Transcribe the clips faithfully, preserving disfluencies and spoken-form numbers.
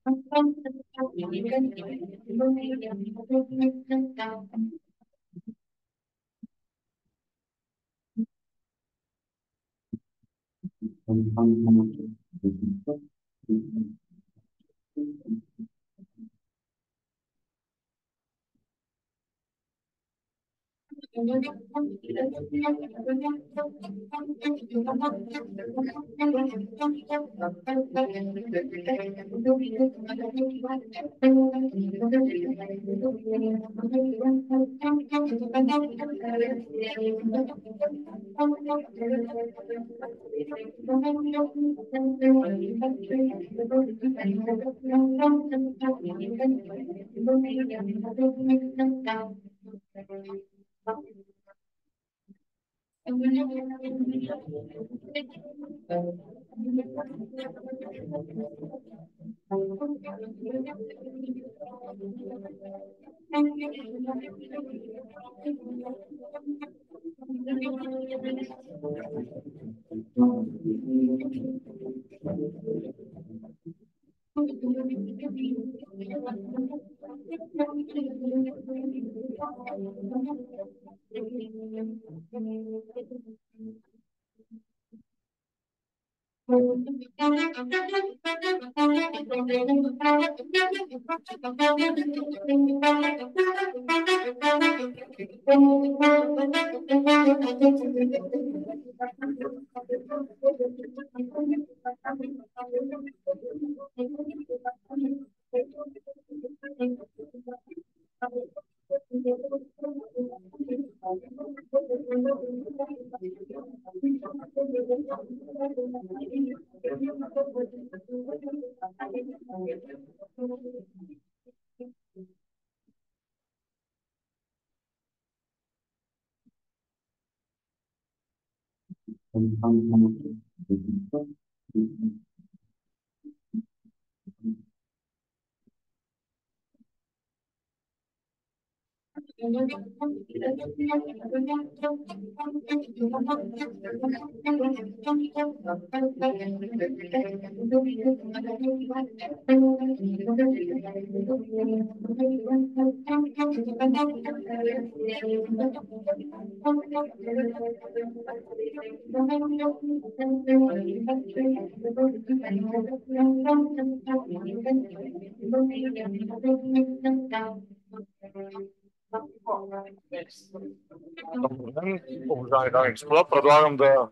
Добър ден, уважаеми дами и господа. Предлагам да,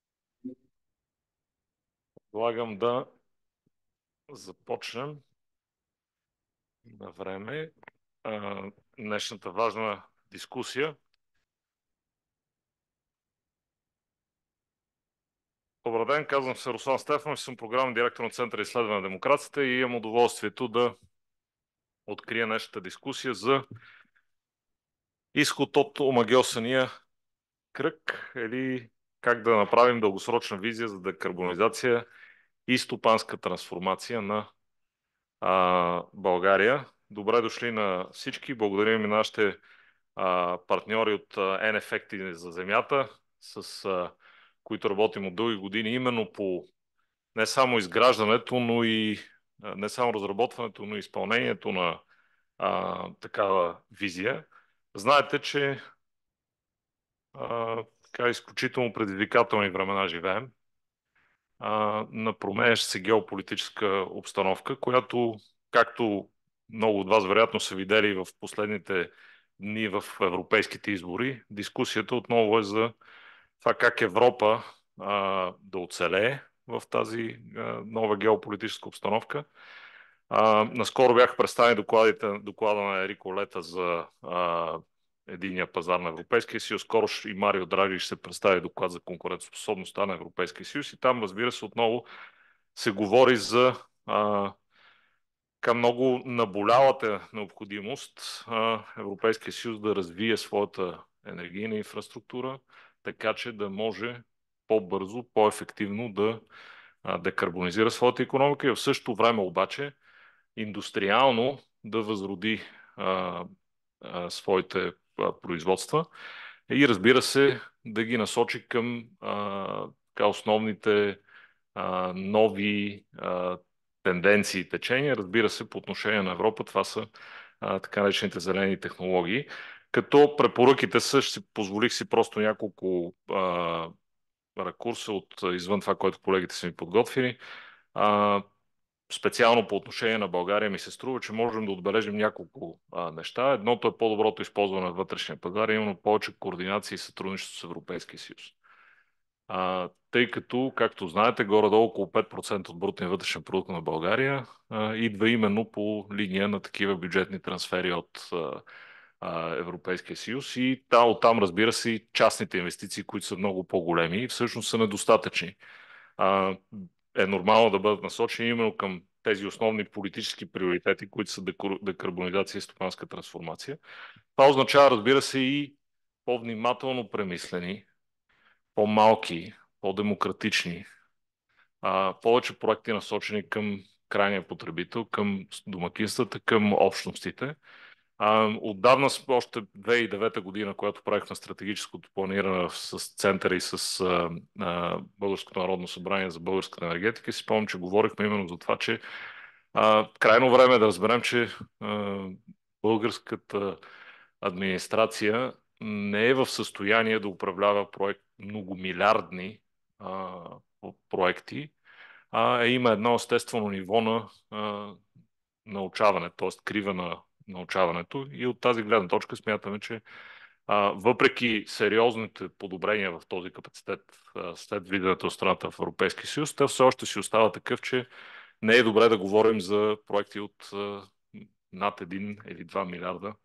предлагам да започнем на време а, днешната важна дискусия. Добър ден, казвам се Руслан Стефанов, съм програмен директор на Центъра изследване на демокрацията и имам удоволствието да открия днешната дискусия за изход от омагьосания кръг или как да направим дългосрочна визия за декарбонизация и стопанска трансформация на а, България. Добре дошли на всички. Благодарим и на нашите а, партньори от N-Effect за земята, с а, които работим от дълги години, именно по не само изграждането, но и а, не само разработването, но и изпълнението на а, такава визия. Знаете, че а, така изключително предизвикателни времена живеем, а, на променяща се геополитическа обстановка, която, както много от вас вероятно са видели в последните дни в европейските избори, дискусията отново е за това как Европа а, да оцелее в тази а, нова геополитическа обстановка. А, наскоро бяха представени докладите, доклада на Ерико Лета за а, единния пазар на Европейския съюз. Скоро и Марио Драги ще се представи доклад за конкурентоспособността на Европейския съюз и там, разбира се, отново се говори за а, към много наболялата необходимост а, Европейския съюз да развие своята енергийна инфраструктура, така че да може по-бързо, по-ефективно да а, декарбонизира своята икономика и в същото време обаче индустриално да възроди а, а, своите а, производства и разбира се да ги насочи към а, така, основните а, нови а, тенденции и течения. Разбира се, по отношение на Европа, това са а, така наречените зелени технологии. Като препоръките са, ще си позволих си просто няколко а, ракурса от извън това, което колегите са ми подготвили. А, специално по отношение на България ми се струва, че можем да отбележим няколко а, неща. Едното е по-доброто използване на вътрешния пазар, именно повече координация и сътрудничество с Европейския съюз. А, тъй като, както знаете, горе-долу около пет процента от брутния вътрешен продукт на България а, идва именно по линия на такива бюджетни трансфери от а, а, Европейския съюз и та, оттам, разбира се, и частните инвестиции, които са много по-големи и всъщност са недостатъчни. А, е нормално да бъдат насочени именно към тези основни политически приоритети, които са декарбонизация и стопанска трансформация. Това означава, разбира се, и по-внимателно премислени, по-малки, по-демократични, а, повече проекти насочени към крайния потребител, към домакинствата, към общностите. А, отдавна, още две хиляди и девета година, когато правихме стратегическото планиране с Центъра и с а, а, Българското народно събрание за българската енергетика, си спомням, че говорихме именно за това, че а, крайно време е да разберем, че а, българската администрация не е в състояние да управлява проект, многомилиардни а, проекти, а е, има едно естествено ниво на а, научаване, т.е. крива на научаването. И от тази гледна точка смятаме, че а, въпреки сериозните подобрения в този капацитет а, след влизането на страната в Европейския съюз, те все още си остава такъв, че не е добре да говорим за проекти от а, над един или два милиарда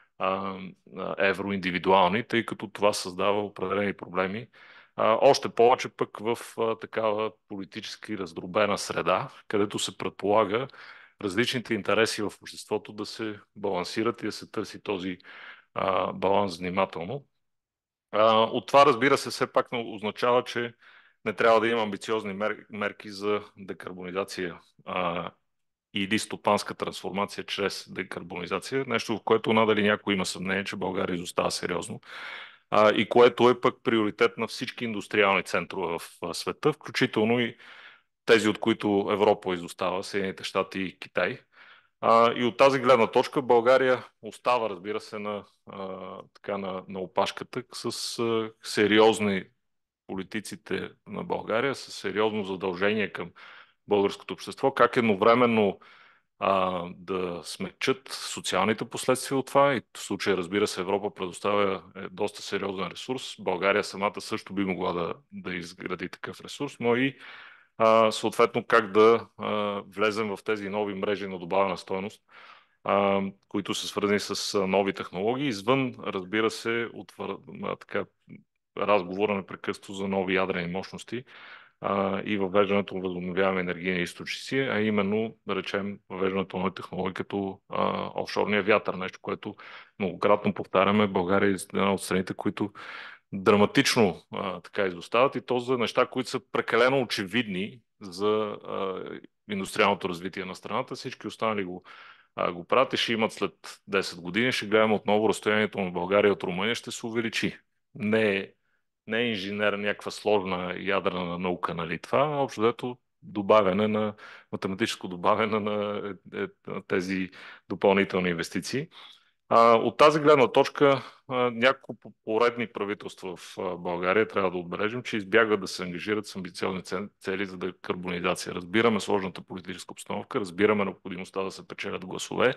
а, евро индивидуални, тъй като това създава определени проблеми. А, още повече пък в а, такава политически раздробена среда, където се предполага различните интереси в обществото да се балансират и да се търси този а, баланс внимателно. А, от това, разбира се, все пак означава, че не трябва да има амбициозни мер... мерки за декарбонизация а, или стопанска трансформация чрез декарбонизация. Нещо, в което надали някой има съмнение, че България изостава сериозно. А, и което е пък приоритет на всички индустриални центрове в а, света, включително и тези, от които Европа изостава, Съединените щати и Китай. А, и от тази гледна точка България остава, разбира се, на, а, така, на, на опашката с а, сериозни политиците на България, с сериозно задължение към българското общество, как едновременно а, да смекчат социалните последствия от това. И в случая, разбира се, Европа предоставя е, доста сериозен ресурс. България самата също би могла да, да изгради такъв ресурс, но и а, съответно как да а, влезем в тези нови мрежи на добавена стойност, а, които са свързани с а, нови технологии, извън, разбира се, от а, така, разговора непрекъснато за нови ядрени мощности а, и въвеждането на възобновяеми енергийни източници, а именно, да речем, въвеждането на технологии като а, офшорния вятър, нещо, което многократно повтаряме. България е една от страните, които драматично а, така изостават и то за неща, които са прекалено очевидни за а, индустриалното развитие на страната. Всички останали го, а, го правят и ще имат след десет години. Ще гледам отново разстоянието на България от Румъния ще се увеличи. Не е, не е инженер, някаква сложна ядрена наука, нали това, а общо взето добавяне на математическо добавяне на, е, е, на тези допълнителни инвестиции. А, от тази гледна точка, а, няколко поредни правителства в а, България трябва да отбележим, че избягват да се ангажират с амбициозни цели за декарбонизация. Разбираме сложната политическа обстановка, разбираме необходимостта да се печелят гласове,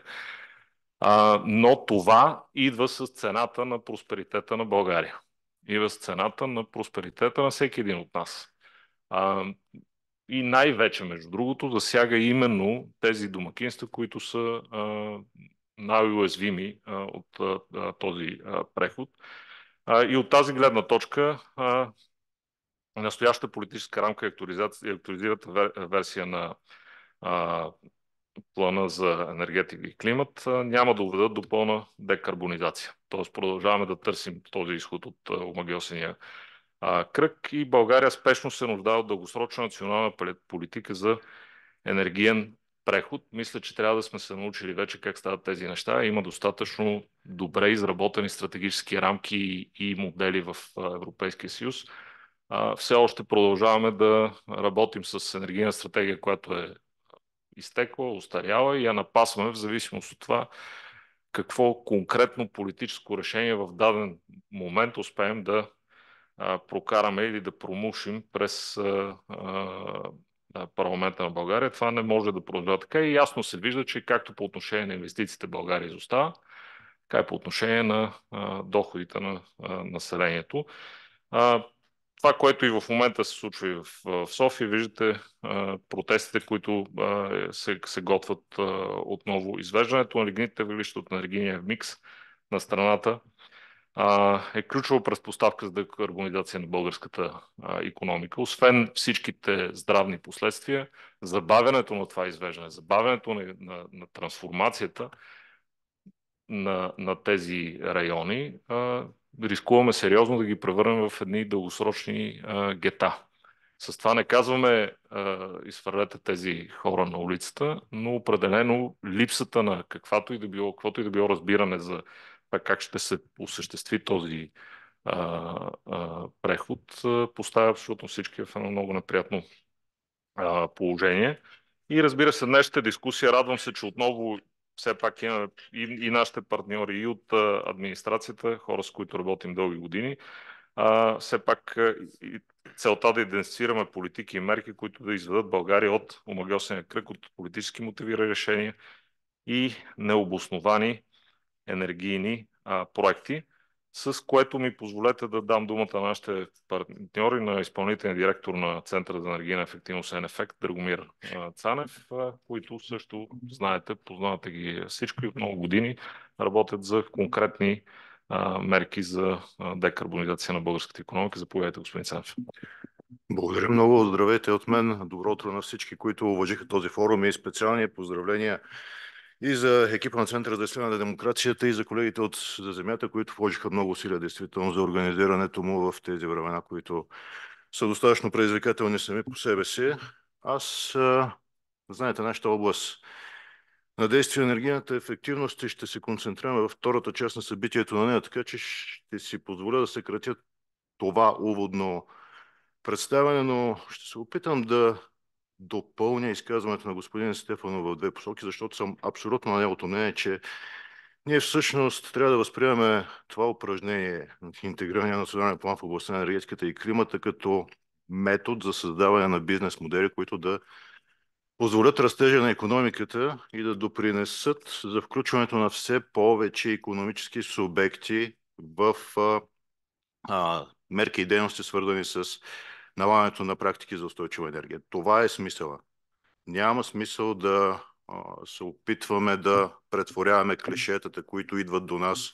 а, но това идва с цената на просперитета на България. Идва с цената на просперитета на всеки един от нас. А, и най-вече, между другото, засяга именно тези домакинства, които са а, най-уязвими а, от а, този а, преход. А, и от тази гледна точка а, настоящата политическа рамка и актуализираната вер, версия на а, плана за енергетика и климат а, няма да доведат до пълна декарбонизация. Тоест продължаваме да търсим този изход от омагьосения кръг и България спешно се нуждае от дългосрочна национална политика за енергиен преход. Мисля, че трябва да сме се научили вече как стават тези неща. Има достатъчно добре изработени стратегически рамки и модели в Европейския съюз. Все още продължаваме да работим с енергийна стратегия, която е изтекла, устаряла и я напасваме в зависимост от това какво конкретно политическо решение в даден момент успеем да а, прокараме или да промушим през а, а, парламента на България. Това не може да продължава така и ясно се вижда, че както по отношение на инвестициите България изостава, така и по отношение на а, доходите на а, населението. А, това, което и в момента се случва и в, в София, виждате а, протестите, които а, се, се готвят а, отново. Извеждането на лигнитните въглища от енергийния микс на страната а, е ключова предпоставка за декарбонизация на българската а, икономика. Освен всичките здравни последствия, забавянето на това извеждане, забавянето на, на, на трансформацията на, на тези райони, а, рискуваме сериозно да ги превърнем в едни дългосрочни а, гета. С това не казваме а, изхвърлете тези хора на улицата, но определено липсата на каквато и да било, каквото и да било разбиране за това как ще се осъществи този а, а, преход, а, поставя абсолютно всички в едно много неприятно а, положение. И разбира се, днешната дискусия, радвам се, че отново все пак имаме и, и нашите партньори, и от а, администрацията, хора с които работим дълги години, а, все пак а, и целта да идентифицираме политики и мерки, които да изведат България от омагьосения кръг, от политически мотивирани решения и необосновани енергийни а, проекти, с което ми позволете да дам думата на нашите партньори, на изпълнителния директор на Центъра за енергийна ефективност Н-Ефект, Драгомир а, Цанев, а, които също знаете, познавате ги всички от много години, работят за конкретни а, мерки за а, декарбонизация на българската икономика. Заповядайте, господин Цанев. Благодаря много. Здравейте от мен. Добро утро на всички, които уважиха този форум и специални поздравления и за екипа на Центъра за изследване на демокрацията и за колегите от За земята, които вложиха много усилия действително за организирането му в тези времена, които са достатъчно предизвикателни сами по себе си. Аз, а, знаете, нашата област на действие на енергийната ефективност и ще се концентрираме във втората част на събитието на нея, така че ще си позволя да съкратя това уводно представяне, но ще се опитам да допълня изказването на господин Стефанов в две посоки, защото съм абсолютно на неговото мнение, че ние всъщност трябва да възприемем това упражнение на интегрирания национален план в областта на енергетиката и климата като метод за създаване на бизнес модели, които да позволят растежа на икономиката и да допринесат за включването на все повече икономически субекти в а, а, мерки и дейности, свързани с налагането на практики за устойчива енергия. Това е смисъла. Няма смисъл да а, се опитваме да претворяваме клишетата, които идват до нас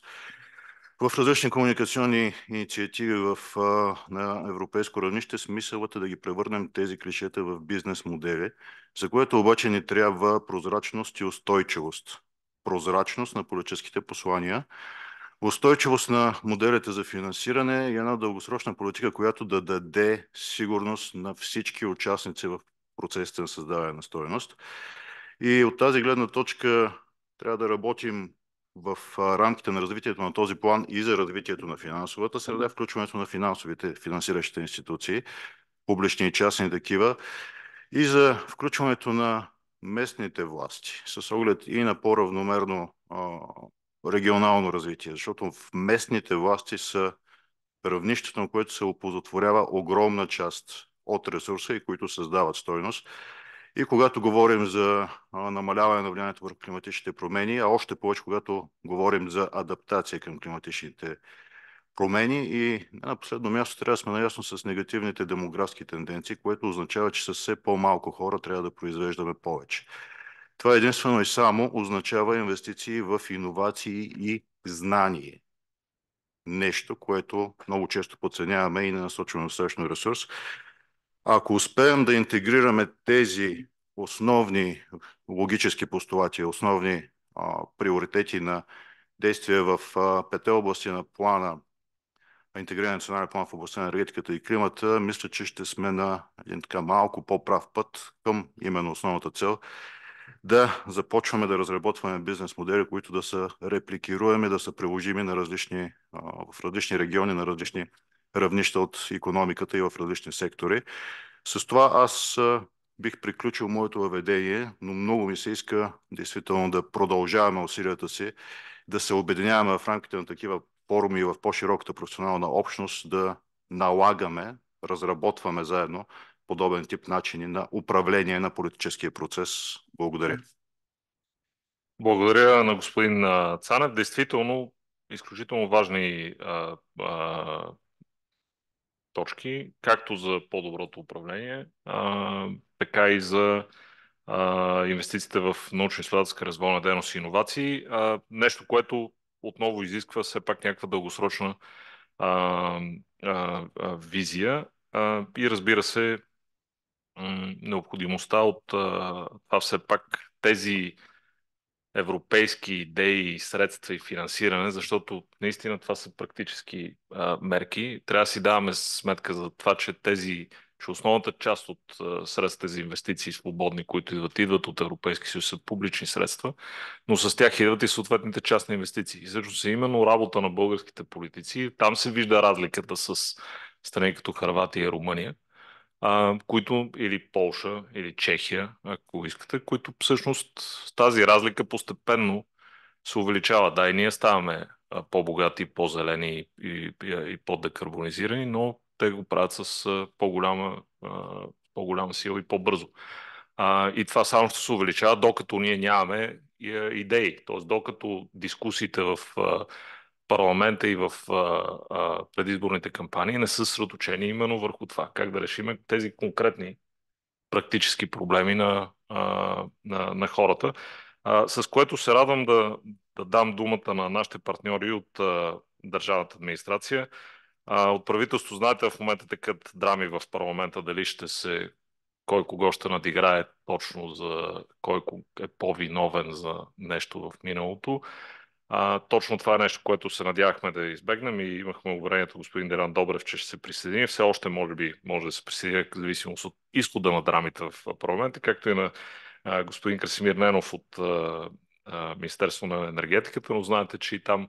в различни комуникационни инициативи в, а, на европейско равнище. Смисълът е да ги превърнем тези клишета в бизнес модели, за което обаче ни трябва прозрачност и устойчивост. Прозрачност на политическите послания, устойчивост на моделите за финансиране и една дългосрочна политика, която да даде сигурност на всички участници в процесите на създаване на стойност. И от тази гледна точка трябва да работим в рамките на развитието на този план и за развитието на финансовата среда, включването на финансовите, финансиращите институции, публични и частни такива, и за включването на местните власти, с оглед и на по-равномерно а, регионално развитие, защото в местните власти са равнището, на което се оползотворява огромна част от ресурса и които създават стойност. И когато говорим за а, намаляване на влиянието върху климатичните промени, а още повече когато говорим за адаптация към климатичните промени, и на последно място трябва да сме наясно с негативните демографски тенденции, което означава, че с все по-малко хора трябва да произвеждаме повече. Това единствено и само означава инвестиции в иновации и знание. Нещо, което много често подценяваме и не насочваме достатъчно ресурс. Ако успеем да интегрираме тези основни логически постулати, основни а, приоритети на действия в а, пете области на плана, интегриран национален план в областта на енергетиката и климата, мисля, че ще сме на един така малко по-прав път към именно основната цел да започваме да разработваме бизнес модели, които да са репликируеми, да са приложими на различни, в различни региони, на различни равнища от икономиката и в различни сектори. С това аз бих приключил моето въведение, но много ми се иска действително да продължаваме усилията си, да се обединяваме в рамките на такива форуми и в по-широката професионална общност, да налагаме, разработваме заедно подобен тип начини на управление на политическия процес. Благодаря. Благодаря на господин а, Цанев. Действително, изключително важни а, а, точки, както за по-доброто управление, а, така и за а, инвестициите в научно-изследователска развойна дейност и иновации. А, нещо, което отново изисква все пак някаква дългосрочна а, а, а, визия а, и разбира се м, необходимостта от а, това все пак тези европейски идеи, средства и финансиране, защото наистина това са практически а, мерки. Трябва да си даваме сметка за това, че тези, че основната част от а, средствата за инвестиции свободни, които идват, идват от Европейски съюз, са публични средства, но с тях идват и съответните частни инвестиции. И всъщност е именно работа на българските политици. Там се вижда разликата с страни като Хърватия и Румъния, а, които или Полша, или Чехия, ако искате, които всъщност с тази разлика постепенно се увеличава. Да, и ние ставаме а, по-богати, по-зелени и, и, и по-декарбонизирани, но те го правят с а, по-голяма, а, по-голяма сила и по-бързо. А, и това само ще се увеличава, докато ние нямаме и, а, идеи. Т.е. докато дискусиите в а, парламента и в а, а, предизборните кампании не са съсредоточени именно върху това, как да решим тези конкретни практически проблеми на, а, на, на хората. А, с което се радвам да, да дам думата на нашите партньори от а, държавната администрация. А, от правителство, знаете, в момента текат драми в парламента, дали ще се кой кого ще надиграе точно за кой е по-виновен за нещо в миналото. А, точно това е нещо, което се надявахме да избегнем и имахме уверението господин Делян Добрев, че ще се присъедини. Все още може би може да се присъедини в зависимост от изхода на драмите в парламента, както и на а, господин Красимир Ненов от а, а, Министерство на енергетиката, но знаете, че и там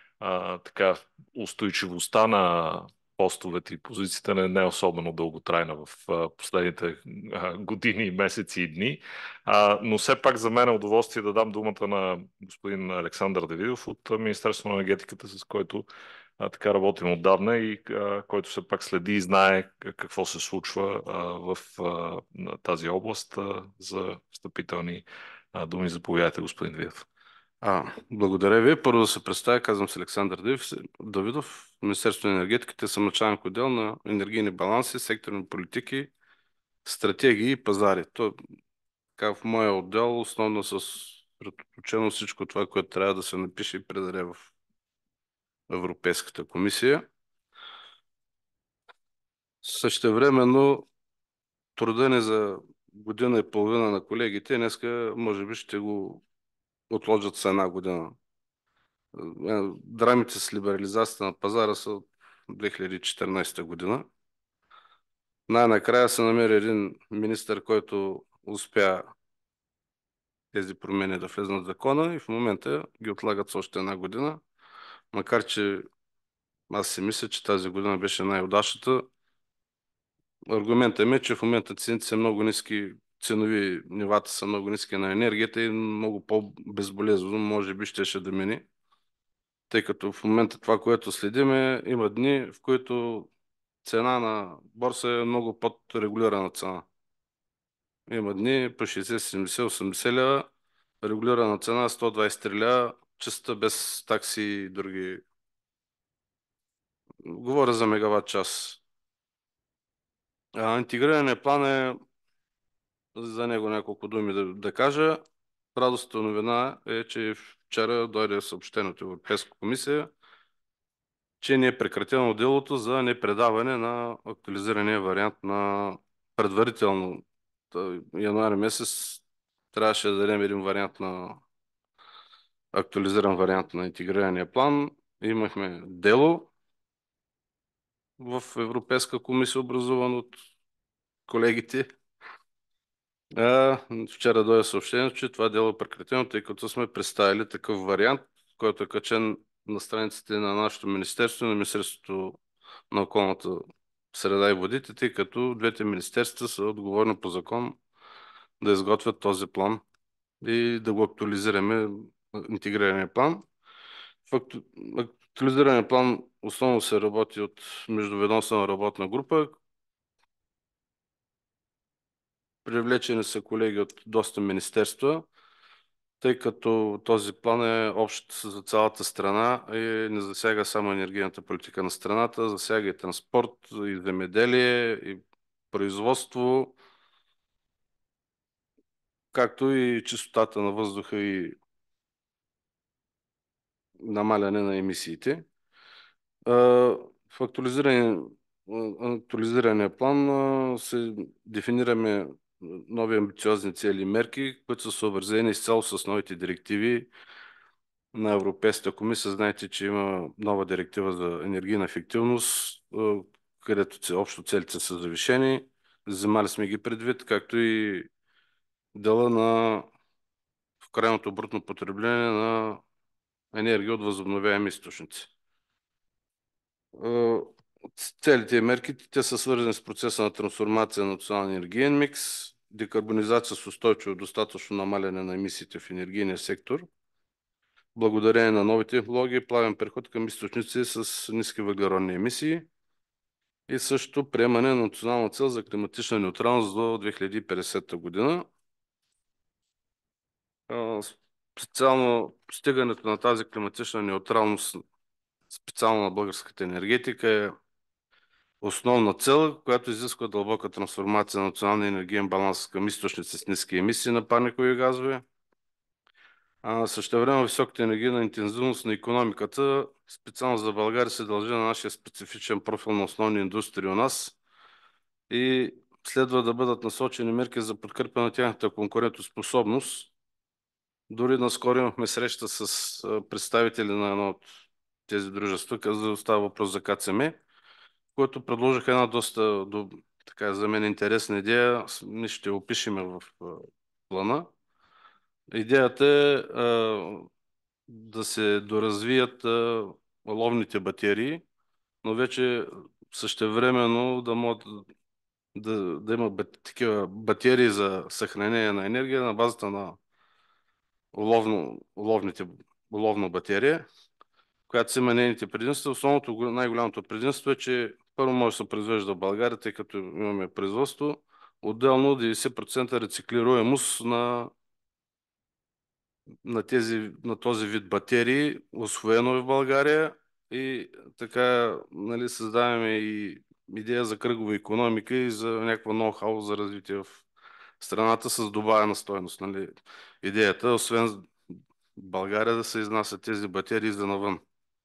а, така устойчивостта на постовете и позициите не, не е особено дълготрайна в а, последните а, години, месеци и дни. А, но все пак за мен е удоволствие да дам думата на господин Александър Давидов от Министерство на енергетиката, с който а, така работим отдавна и а, който все пак следи и знае какво се случва а, в а, на тази област. А, за встъпителни а, думи заповядайте, господин Давидов. А, благодаря ви. Първо да се представя, казвам се Александър Давидов, Давидов, Министерството на енергетиката, съм началник отдел на енергийни баланси, секторни политики, стратегии и пазари. То, така, в моя отдел основно с предоточено всичко това, което трябва да се напише и предаде в Европейската комисия. Същевременно труда ни за година и половина на колегите днеска може би ще го отложат с една година. Драмите с либерализацията на пазара са от две хиляди и четиринадесета година. Най-накрая се намери един министър, който успя тези промени да влезнат в закона и в момента ги отлагат с още една година. Макар че аз си мисля, че тази година беше най-удачната. Аргументът ми е, че в момента цените са много ниски, ценови нивата са много ниски на енергията и много по-безболезнено може би щеше да мини. Тъй като в момента това, което следиме, има дни, в които цена на борса е много под регулирана цена. Има дни по шейсет, седемдесет, осемдесет лева, регулирана цена сто двадесет и три лева, чиста без такси и други. Говоря за мегаватт час. А, интегрирания план е, за него няколко думи да, да кажа. Радостната новина е, че вчера дойде съобщение от Европейска комисия, че не е прекратено делото за непредаване на актуализирания вариант на предварително януари месец трябваше да дадем един вариант на актуализиран вариант на интегрирания план. Имахме дело в Европейска комисия, образуван от колегите. А, вчера дойде съобщение, че това дело е прекратено, тъй като сме представили такъв вариант, който е качен на страниците на нашето министерство и на Министерството на околната среда и водите, тъй като двете министерства са отговорни по закон да изготвят този план и да го актуализираме, интегрирания план. В акту... актуализирания план основно се работи от междуведомствена работна група. Привлечени са колеги от доста министерства, тъй като този план е общ за цялата страна и не засяга само енергийната политика на страната, засяга и транспорт, и земеделие, и производство, както и чистотата на въздуха и намаляне на емисиите. В актуализиране, актуализирания план се дефинираме нови амбициозни цели и мерки, които са съобразени изцяло с новите директиви на Европейската комисия. Знаете, че има нова директива за енергийна ефективност, където общо целите са завишени. Вземали сме ги предвид, както и дела на в крайното брутно потребление на енергия от възобновяеми източници. Целите и мерките, те са свързани с процеса на трансформация на националния енергиен микс, декарбонизация с устойчиво достатъчно намаляне на емисиите в енергийния сектор, благодарение на нови технологии, плавен преход към източници с ниски въглеродни емисии и също приемане на национална цел за климатична неутралност до две хиляди и петдесета година. Специално постигането на тази климатична неутралност, специално на българската енергетика, е основна цел, която изисква дълбока трансформация на националния енергиен баланс към източници с ниски емисии на парникови газове. Същевременно високата енергийна интензивност на икономиката, специално за България, се дължи на нашия специфичен профил на основни индустрии у нас и следва да бъдат насочени мерки за подкрепа на тяхната конкурентоспособност. Дори наскоро имахме среща с представители на едно от тези дружества, където става въпрос за КЦМ, който предложиха една доста, така за мен, интересна идея. Ние ще опишем в плана. Идеята е да се доразвият ловните батерии, но вече същевременно да могат да, да има такива батерии за съхранение на енергия на базата на ловно, ловните, ловна батерия, която си има нейните предимства. Основното, най-голямото предимство е, че първо може да се произвежда в България, тъй като имаме производство. Отделно деветдесет процента рециклируемост на, на, тези, на този вид батерии, усвоено е в България и така, нали, създаваме и идея за кръгова икономика и за някаква ноу-хау за развитие в страната с добавена стойност. Нали. Идеята, освен България, да се изнасят тези батерии за навън.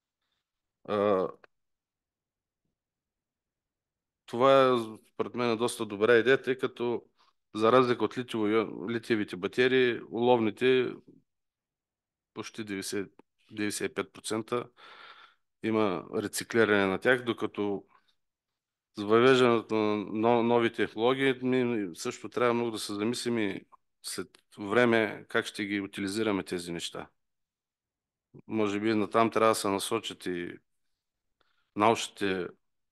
Това е, според мен, доста добра идея, тъй като за разлика от литиевите батерии, уловните почти деветдесет до деветдесет и пет процента има рециклиране на тях, докато с въвеждането на нови технологии ми също трябва много да се замислим и след време как ще ги утилизираме тези неща. Може би натам трябва да се насочат и научните,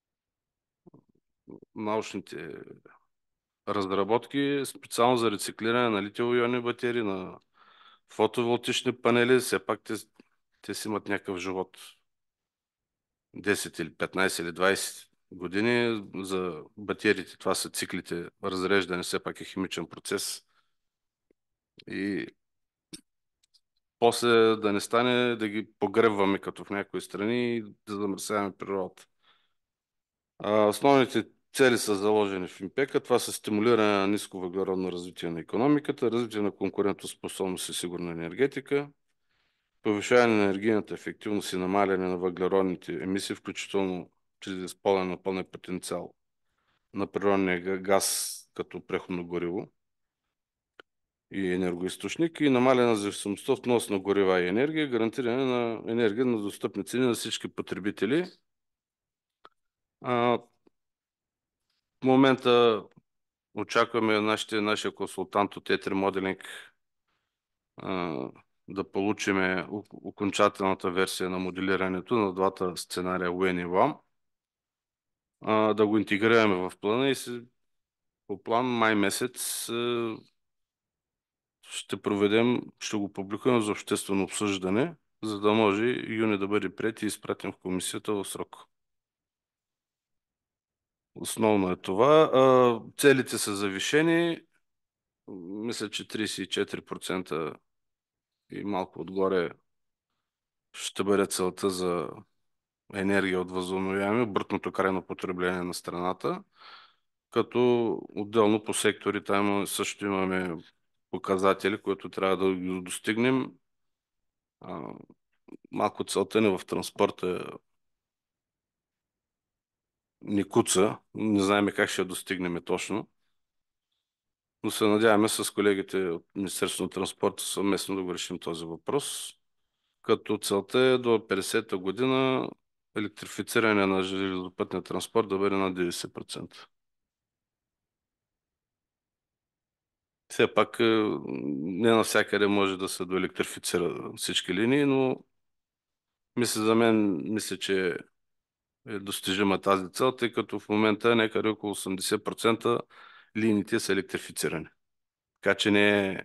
научните разработки, специално за рециклиране на литиево-ионни батерии, на фотоволтични панели. Все пак те, те си имат някакъв живот. десет или петнайсет или двайсет години. За батериите това са циклите разреждане, все пак е химичен процес. И после да не стане да ги погребваме като в някои страни и да замърсяваме природата. Основните цели са заложени в импека. Това са стимулиране на ниско въглеродно развитие на икономиката, развитие на конкурентоспособност и сигурна енергетика, повишаване на енергийната ефективност и намаляне на въглеродните емисии, включително чрез използване на пълния потенциал на природния газ като преходно гориво и енергоизточник и намаляне на зависимостта от внос на горива и енергия, гарантиране на енергия на достъпни цени на всички потребители. А, в момента очакваме нашите, нашия консултант от Етри Моделинг да получиме окончателната версия на моделирането на двата сценария Уен и Лам, да го интегрираме в плана и си, по план май месец ще проведем, ще го публикуваме за обществено обсъждане, за да може юни да бъде приет и изпратен в комисията в срок. Основно е това. Целите са завишени. Мисля, че тридесет и четири процента и малко отгоре ще бъде целта за енергия от възобновяеми, брутното крайно потребление на страната, като отделно по сектори там също имаме показатели, които трябва да ги достигнем. Малко целта ни в транспорта ни куца, не знаем как ще я достигнем точно, но се надяваме с колегите от Министерството на транспорта съвместно да го решим този въпрос, като целта е до петдесета година електрифициране на железопътния транспорт да бъде на деветдесет процента. Все пак не навсякъде може да се доелектрифицира всички линии, но мисля за мен, мисля, че е достижима тази цел, тъй като в момента някъде около осемдесет процента линиите са електрифицирани. Така че не е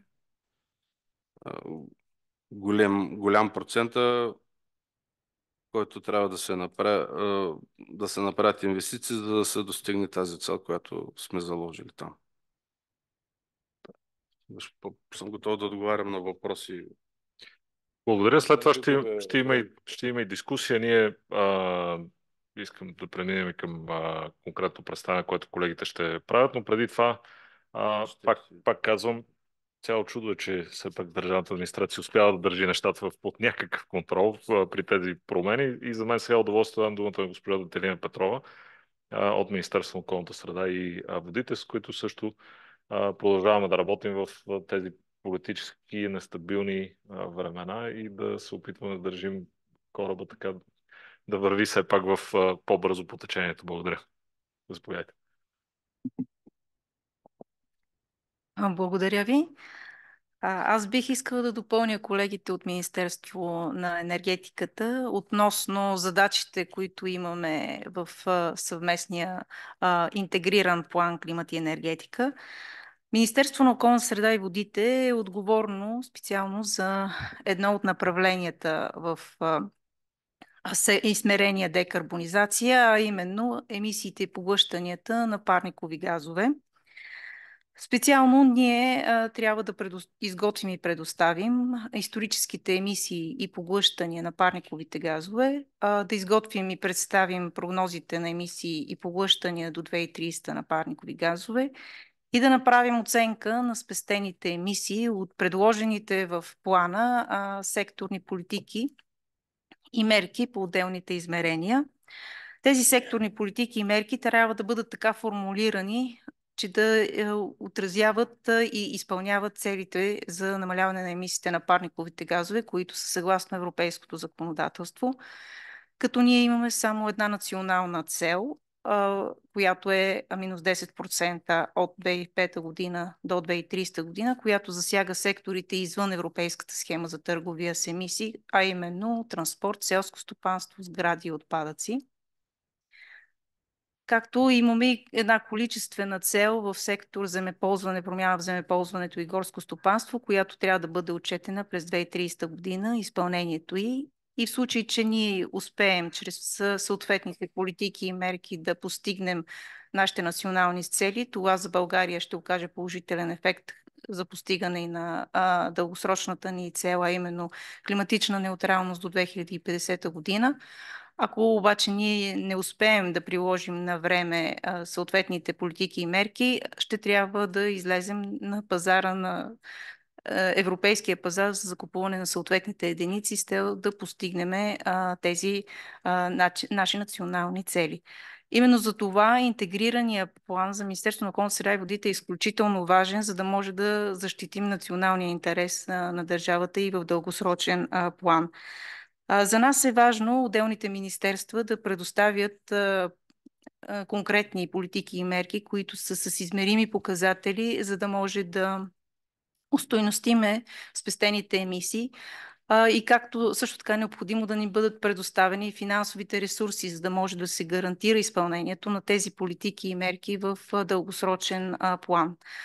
голям, голям процента, който трябва да се, направи, да се направят инвестиции, за да се достигне тази цел, която сме заложили там. Съм готов да отговарям на въпроси. Благодаря. След това ще, ще, има, и, ще има и дискусия. Ние а, искам да преминем към а, конкретно представяне, което колегите ще правят, но преди това а, пак, пак казвам, цяло чудо е, че все пак държавната администрация успява да държи нещата в под някакъв контрол а, при тези промени и за мен сега е удоволствие да дам думата на госпожа Детелина Петрова а, от Министерството на околната среда и а, водите, с които също а, продължаваме да работим в а, тези политически нестабилни а, времена и да се опитваме да държим кораба така да върви все пак в а, по-бързо по течението. Благодаря. Заповядайте. Благодаря ви. Аз бих искала да допълня колегите от Министерство на енергетиката относно задачите, които имаме в съвместния интегриран план климат и енергетика. Министерство на околната среда и водите е отговорно специално за едно от направленията в измерение декарбонизация, а именно емисиите и поглъщанията на парникови газове. Специално ние а, трябва да предо... изготвим и предоставим историческите емисии и поглъщания на парниковите газове, а, да изготвим и представим прогнозите на емисии и поглъщания до две хиляди и тридесета на парникови газове и да направим оценка на спестените емисии от предложените в плана а, секторни политики и мерки по отделните измерения. Тези секторни политики и мерки трябва да бъдат така формулирани, че да отразяват и изпълняват целите за намаляване на емисиите на парниковите газове, които са съгласно европейското законодателство. Като ние имаме само една национална цел, която е минус десет процента от две хиляди и пета година до две хиляди и тридесета година, която засяга секторите извън европейската схема за търговия с емисии, а именно транспорт, селско стопанство, сгради и отпадъци. Както имаме и една количествена цел в сектор земеползване, промяна в земеползването и горско стопанство, която трябва да бъде отчетена през две хиляди и тридесета година, изпълнението й. И в случай, че ние успеем чрез съответните политики и мерки да постигнем нашите национални цели, това за България ще окаже положителен ефект за постигане и на а, дългосрочната ни цел, а именно климатична неутралност до две хиляди и петдесета година. Ако обаче ние не успеем да приложим на време а, съответните политики и мерки, ще трябва да излезем на пазара на а, европейския пазар за закупуване на съответните единици с цел да постигнем а, тези а, наши, наши национални цели. Именно за това интегрирания план за Министерство на околната среда и водите е изключително важен, за да може да защитим националния интерес а, на държавата и в дългосрочен а, план. За нас е важно отделните министерства да предоставят а, а, конкретни политики и мерки, които са с измерими показатели, за да може да устойностиме спестените емисии а, и както също така е необходимо да ни бъдат предоставени финансовите ресурси, за да може да се гарантира изпълнението на тези политики и мерки в а, дългосрочен а, план.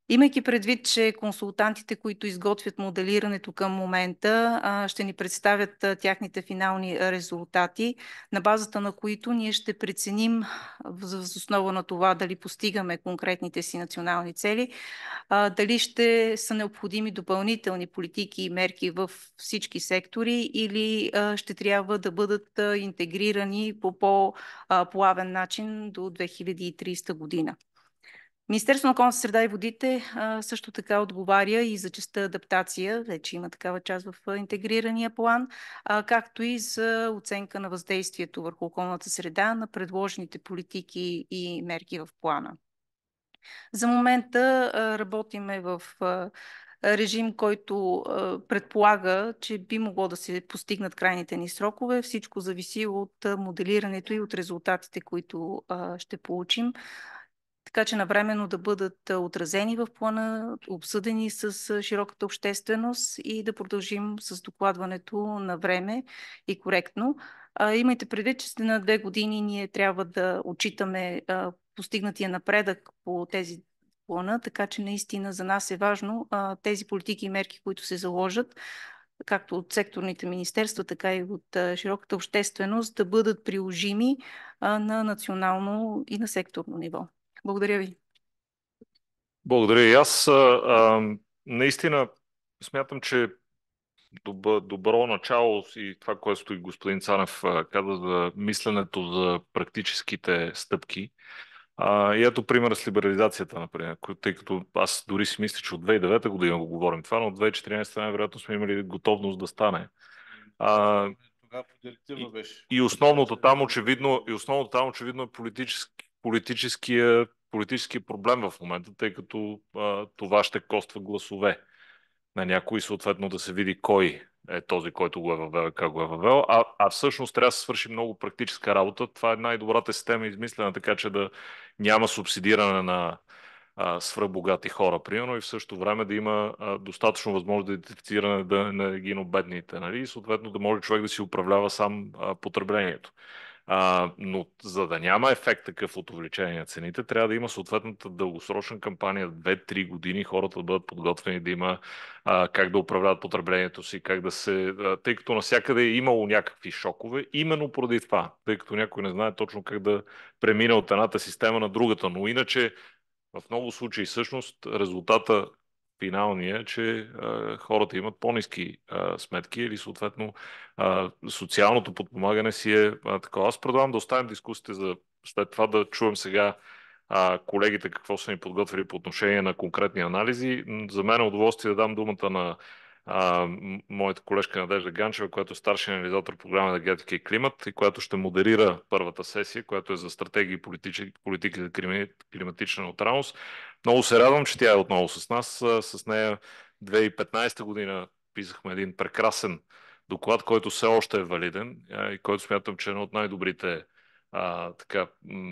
Имайки предвид, че консултантите, които изготвят моделирането към момента, ще ни представят тяхните финални резултати, на базата на които ние ще преценим въз основа на това дали постигаме конкретните си национални цели, дали ще са необходими допълнителни политики и мерки в всички сектори или ще трябва да бъдат интегрирани по по-плавен начин до две хиляди и тридесета година. Министерството на околната среда и водите а, също така отговаря и за частта адаптация, вече има такава част в интегрирания план, а, както и за оценка на въздействието върху околната среда на предложените политики и мерки в плана. За момента а, работиме в а, режим, който а, предполага, че би могло да се постигнат крайните ни срокове. Всичко зависи от а, моделирането и от резултатите, които а, ще получим, така че навременно да бъдат отразени в плана, обсъдени с широката общественост и да продължим с докладването на време и коректно. А, имайте предвид, че на две години ние трябва да отчитаме а, постигнатия напредък по тези плана, така че наистина за нас е важно а, тези политики и мерки, които се заложат, както от секторните министерства, така и от а, широката общественост, да бъдат приложими а, на национално и на секторно ниво. Благодаря ви. Благодаря и аз. А, наистина смятам, че добър, добро начало и това, което и господин Цанев каза за мисленето за практическите стъпки. А, и ето пример с либерализацията, например, тъй като аз дори си мисля, че от две хиляди и девета година го говорим това, но от две хиляди и четиринадесета най-вероятно сме имали готовност да стане. А, и, и основното там очевидно, и основното там очевидно е политически, политическия, политическия проблем в момента, тъй като а, това ще коства гласове на някой, съответно да се види кой е този, който го е въвел и как го е въвел. А, а всъщност трябва да се свърши много практическа работа. Това е най-добрата система измислена, така че да няма субсидиране на а, свръхбогати хора, примерно, и в същото време да има а, достатъчно възможност да идентифициране да, на енергийно бедните, нали? И съответно да може човек да си управлява сам а, потреблението. А, но за да няма ефект такъв от увеличение на цените, трябва да има съответната дългосрочна кампания, две-три години, хората да бъдат подготвени да има а, как да управляват потреблението си, как да се... А, тъй като навсякъде е имало някакви шокове, именно поради това, тъй като някой не знае точно как да премине от едната система на другата, но иначе в много случаи всъщност резултата финалния е, че а, хората имат по-ниски а, сметки или съответно а, социалното подпомагане си е а, такова. Аз предлагам да оставим дискусите за след това да чуем сега а, колегите какво са ни подготвили по отношение на конкретни анализи. За мен е удоволствие да дам думата на а, моята колежка Надежда Ганчева, която е старши анализатор в програма енергетика и климат и която ще модерира първата сесия, която е за стратегии и политики, политики за климатична неутралност. Много се радвам, че тя е отново с нас. С нея две хиляди и петнадесета година писахме един прекрасен доклад, който все още е валиден и който смятам, че е едно от най-добрите а, така,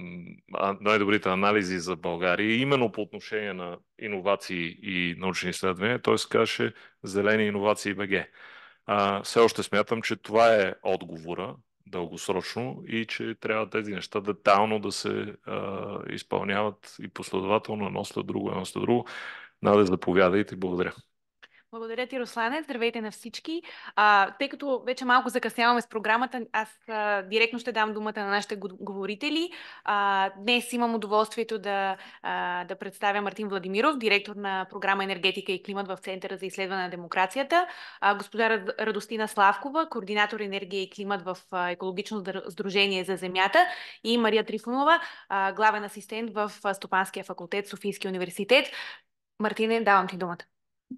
най-добрите анализи за България, именно по отношение на иновации и научни изследвания, т.е. казваше Зелени иновации БГ. А, все още смятам, че това е отговора дългосрочно и че трябва тези неща детайлно да се а, изпълняват и последователно едно след друго, едно след друго. Наде, заповядайте. Благодаря. Благодаря ти, Руслане. Здравейте на всички. А, тъй като вече малко закъсняваме с програмата, аз а, директно ще дам думата на нашите говорители. А, днес имам удоволствието да, а, да представя Мартин Владимиров, директор на програма Енергетика и климат в Центъра за изследване на демокрацията, а, госпожа Радостина Славкова, координатор енергия и климат в а, Екологично сдружение за земята, и Мария Трифонова, а, главен асистент в а, Стопанския факултет Софийския университет. Мартине, давам ти думата.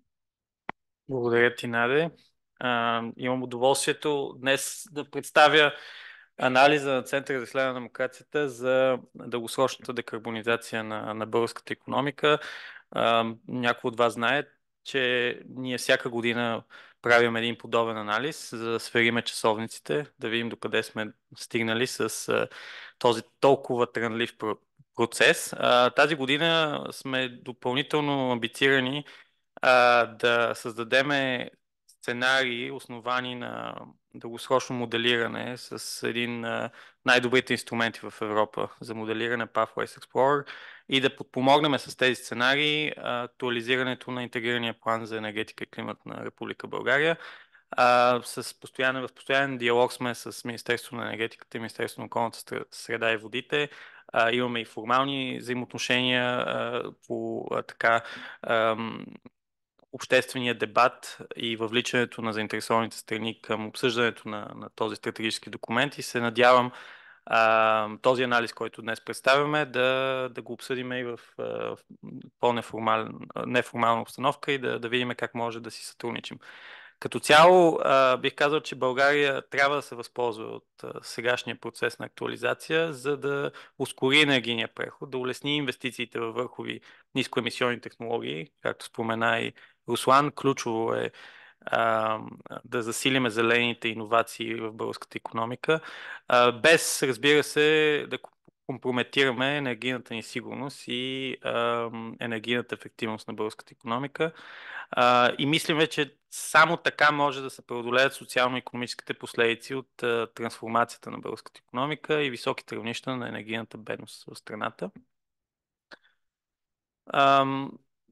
Благодаря ти, Наде. А, имам удоволствието днес да представя анализа на Центъра за изследване на демокрацията за дългосрочната декарбонизация на, на българската икономика. А, някои от вас знаят, че ние всяка година правим един подобен анализ, за да свериме часовниците, да видим докъде сме стигнали с а, този толкова трънлив процес. А, тази година сме допълнително амбицирани а, да създадеме сценарии, основани на дългосрочно моделиране с един а, най-добрите инструменти в Европа за моделиране Pathways Explorer и да подпомогнем с тези сценарии а, актуализирането на интегрирания план за енергетика и климат на Република България. А, с постоянен, в постоянен диалог сме с Министерството на енергетиката и Министерството на околната среда и водите. А, имаме и формални взаимоотношения а, по а, така ам, обществения дебат и въвличането на заинтересованите страни към обсъждането на, на този стратегически документ и се надявам а, този анализ, който днес представяме, да, да го обсъдим и в, в по-неформална обстановка и да, да видим как може да си сътрудничим. Като цяло а, бих казал, че България трябва да се възползва от а, сегашния процес на актуализация, за да ускори енергийния преход, да улесни инвестициите във върхови нискоемисионни технологии, както спомена и Руслан. Ключово е а, да засилиме зелените иновации в българската икономика, а, без, разбира се, да компрометираме енергийната ни сигурност и а, енергийната ефективност на българската икономика. А, и мислиме, че само така може да се преодолеят социално-икономическите последици от а, трансформацията на българската икономика и високите равнища на енергийната бедност в страната. Ам,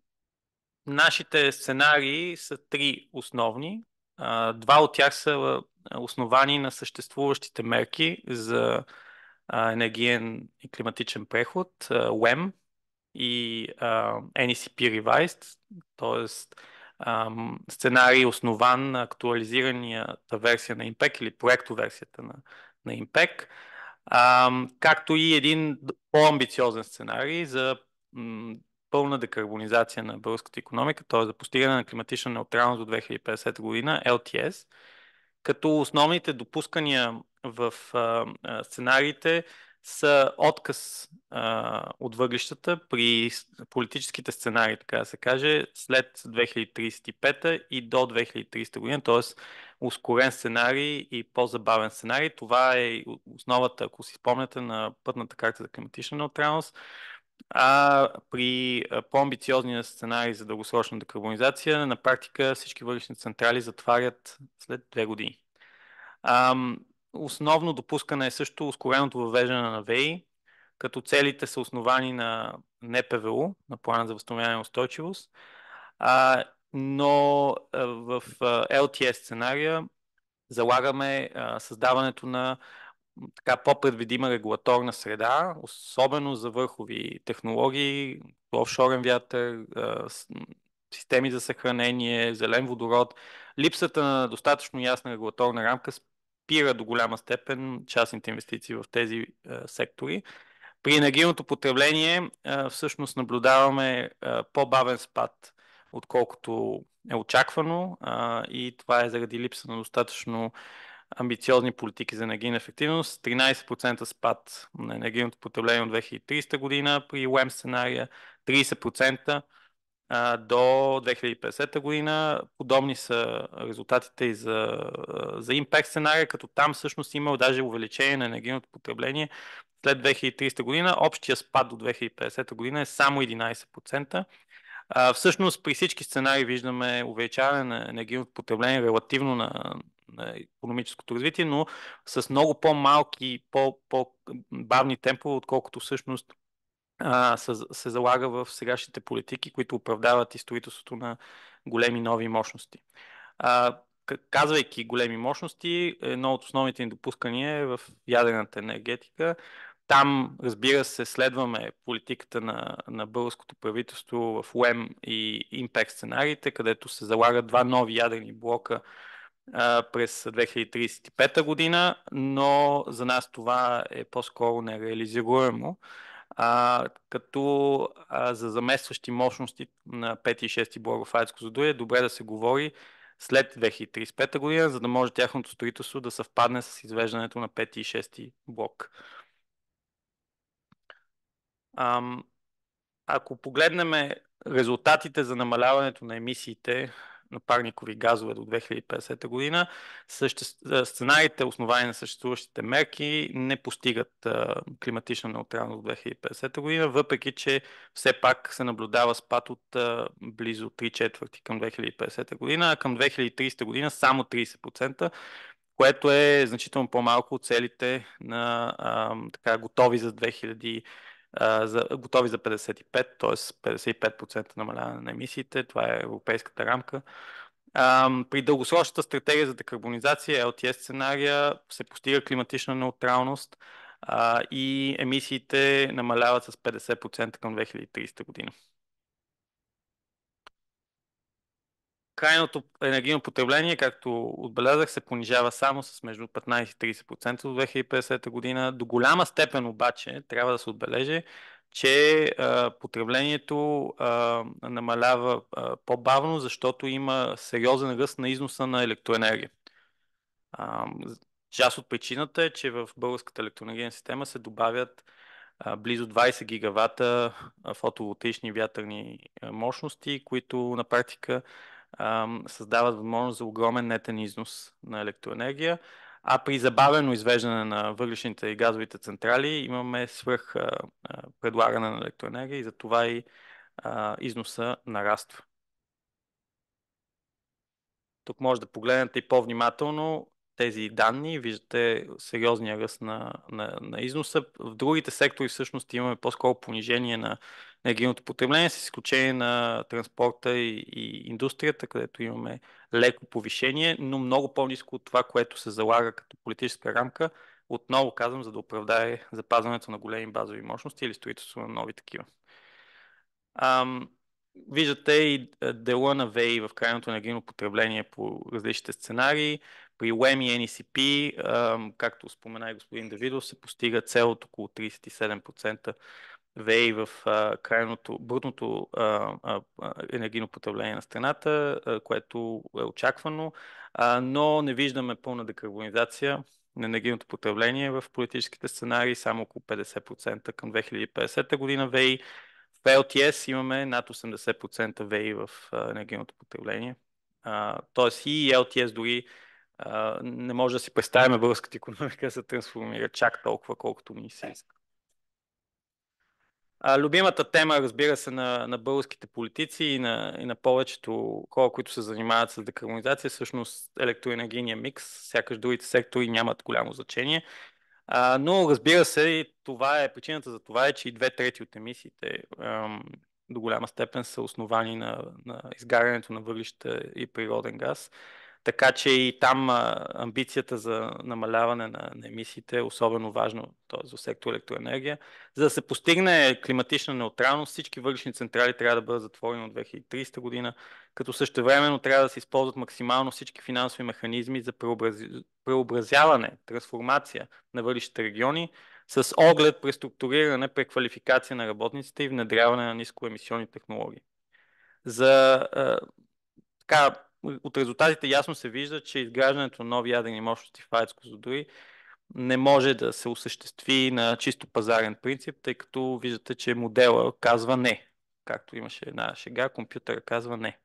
нашите сценарии са три основни. А, два от тях са основани на съществуващите мерки за а, енергиен и климатичен преход, а, уем и а, ен и си пи Revised, т.е. сценарий основан на актуализираната версия на импек или проектоверсията на, на импек, а, както и един по-амбициозен сценарий за м, пълна декарбонизация на българската икономика, т.е. за постигане на климатична неутралност до две хиляди и петдесета година, ел ти ес, като основните допускания в а, а, сценариите са отказ а, от въглищата при политическите сценарии, така да се каже, след две хиляди тридесет и пета и до две хиляди и тридесета година, т.е. ускорен сценарий и по-забавен сценарий. Това е основата, ако си спомняте, на пътната карта за климатична неутралност. А при по-амбициозния сценарий за дългосрочна декарбонизация, на практика всички въглищни централи затварят след две години. Ам, основно допускане е също ускореното въвеждане на ВЕИ, като целите са основани на ен пе вэ у, на плана за възстановяване и устойчивост, а, но а, в а, ел ти ес сценария залагаме а, създаването на така по-предвидима регулаторна среда, особено за върхови технологии, офшорен вятър, а, с, системи за съхранение, зелен водород. Липсата на достатъчно ясна регулаторна рамка спира до голяма степен частните инвестиции в тези а, сектори. При енергийното потребление а, всъщност наблюдаваме а, по-бавен спад, отколкото е очаквано, а, и това е заради липса на достатъчно амбициозни политики за енергийна ефективност. тринадесет процента спад на енергийното потребление от две хиляди и тридесета година при уем сценария, тридесет процента а, до две хиляди и петдесета година. Подобни са резултатите и за, за импект сценария, като там всъщност има даже увеличение на енергийното потребление след две хиляди и тридесета година. Общия спад до две хиляди и петдесета година е само единадесет процента. А, всъщност при всички сценарии виждаме увеличаване на енергийното потребление релативно на, на икономическото развитие, но с много по-малки, по-бавни темпове, отколкото всъщност а, се, се залага в сегашните политики, които оправдават и строителството на големи нови мощности. А, казвайки големи мощности, едно от основните ни допускания е в ядрената енергетика. Там, разбира се, следваме политиката на, на българското правителство в уем и импект сценариите, където се залагат два нови ядрени блока а, през две хиляди тридесет и пета година, но за нас това е по-скоро нереализируемо. А, като а, за заместващи мощности на пети и шести блок в АЕЦ Козлодуй е добре да се говори след две хиляди тридесет и пета година, за да може тяхното строителство да съвпадне с извеждането на пети и шести блок. Ам, ако погледнем резултатите за намаляването на емисиите на парникови газове до две хиляди и петдесета година, съще... сценариите, основани на съществуващите мерки, не постигат а, климатична неутралност до две хиляди и петдесета година, въпреки че все пак се наблюдава спад от а, близо три четвърти към две хиляди и петдесета година, а към две хиляди и тридесета година само тридесет процента, което е значително по-малко от целите на а, така, готови за две хиляди, а, за, готови за петдесет и пет, т.е. петдесет и пет процента намаляване на емисиите. Това е европейската рамка. А, при дългосрочната стратегия за декарбонизация, Ел Ти Ес сценария, се постига климатична неутралност а, и емисиите намаляват с петдесет процента към две хиляди и тридесета година. Крайното енергийно потребление, както отбелязах, се понижава само с между петнайсет и тридесет процента до две хиляди и петдесета година. До голяма степен обаче трябва да се отбележи, че а, потреблението а, намалява а, по-бавно, защото има сериозен ръст на износа на електроенергия. А, част от причината е, че в българската електроенергийна система се добавят а, близо двайсет гигавата фотоволтаични вятърни а, мощности, които на практика създават възможност за огромен нетен износ на електроенергия, а при забавено извеждане на въглищните и газовите централи имаме свръх а, а, предлагане на електроенергия и затова и а, износа нараства. Тук може да погледнете и по-внимателно тези данни, виждате сериозния ръст на, на, на износа. В другите сектори всъщност имаме по-скоро понижение на енергийното потребление, с изключение на транспорта и, и индустрията, където имаме леко повишение, но много по-ниско от това, което се залага като политическа рамка. Отново казвам, за да оправдае запазването на големи базови мощности или строителство на нови такива. Ам, Виждате и дела на ВЕИ в крайното енергийно потребление по различните сценарии. При УЕМ и Ен И Си Пи, както спомена и господин Давидов, се постига цел от около трийсет и седем процента ВЕИ в крайното, брутното енергийно потребление на страната, което е очаквано, но не виждаме пълна декарбонизация на енергийното потребление в политическите сценарии, само около петдесет процента към две хиляди и петдесета година ВЕИ. В Ел Ти Ес имаме над осемдесет процента ВЕИ в енергийното потребление. Тоест и Ел Ти Ес дори а, не може да си представим българската икономика да се трансформира чак толкова, колкото ни се иска. А, любимата тема, разбира се, на, на българските политици и на, и на повечето хора, които се занимават с декарбонизация, всъщност електроенергийния микс, сякаш другите сектори нямат голямо значение. А, но разбира се, и това е причината за това е, че и две трети от емисиите ам, до голяма степен са основани на, на изгарянето на въглища и природен газ. Така че и там а, амбицията за намаляване на, на емисиите е особено важно, т.е. за сектор електроенергия. За да се постигне климатична неутралност, всички въглищни централи трябва да бъдат затворени от две хиляди и тридесета година, като същевременно трябва да се използват максимално всички финансови механизми за преобрази... преобразяване, трансформация на въглищните региони, с оглед преструктуриране, преквалификация на работниците и внедряване на нискоемисионни технологии. За а, така, от резултатите ясно се вижда, че изграждането на нови ядрени мощности в АЕЦ Козлодуй не може да се осъществи на чисто пазарен принцип, тъй като виждате, че модела казва не. Както имаше една шега, компютъра казва не.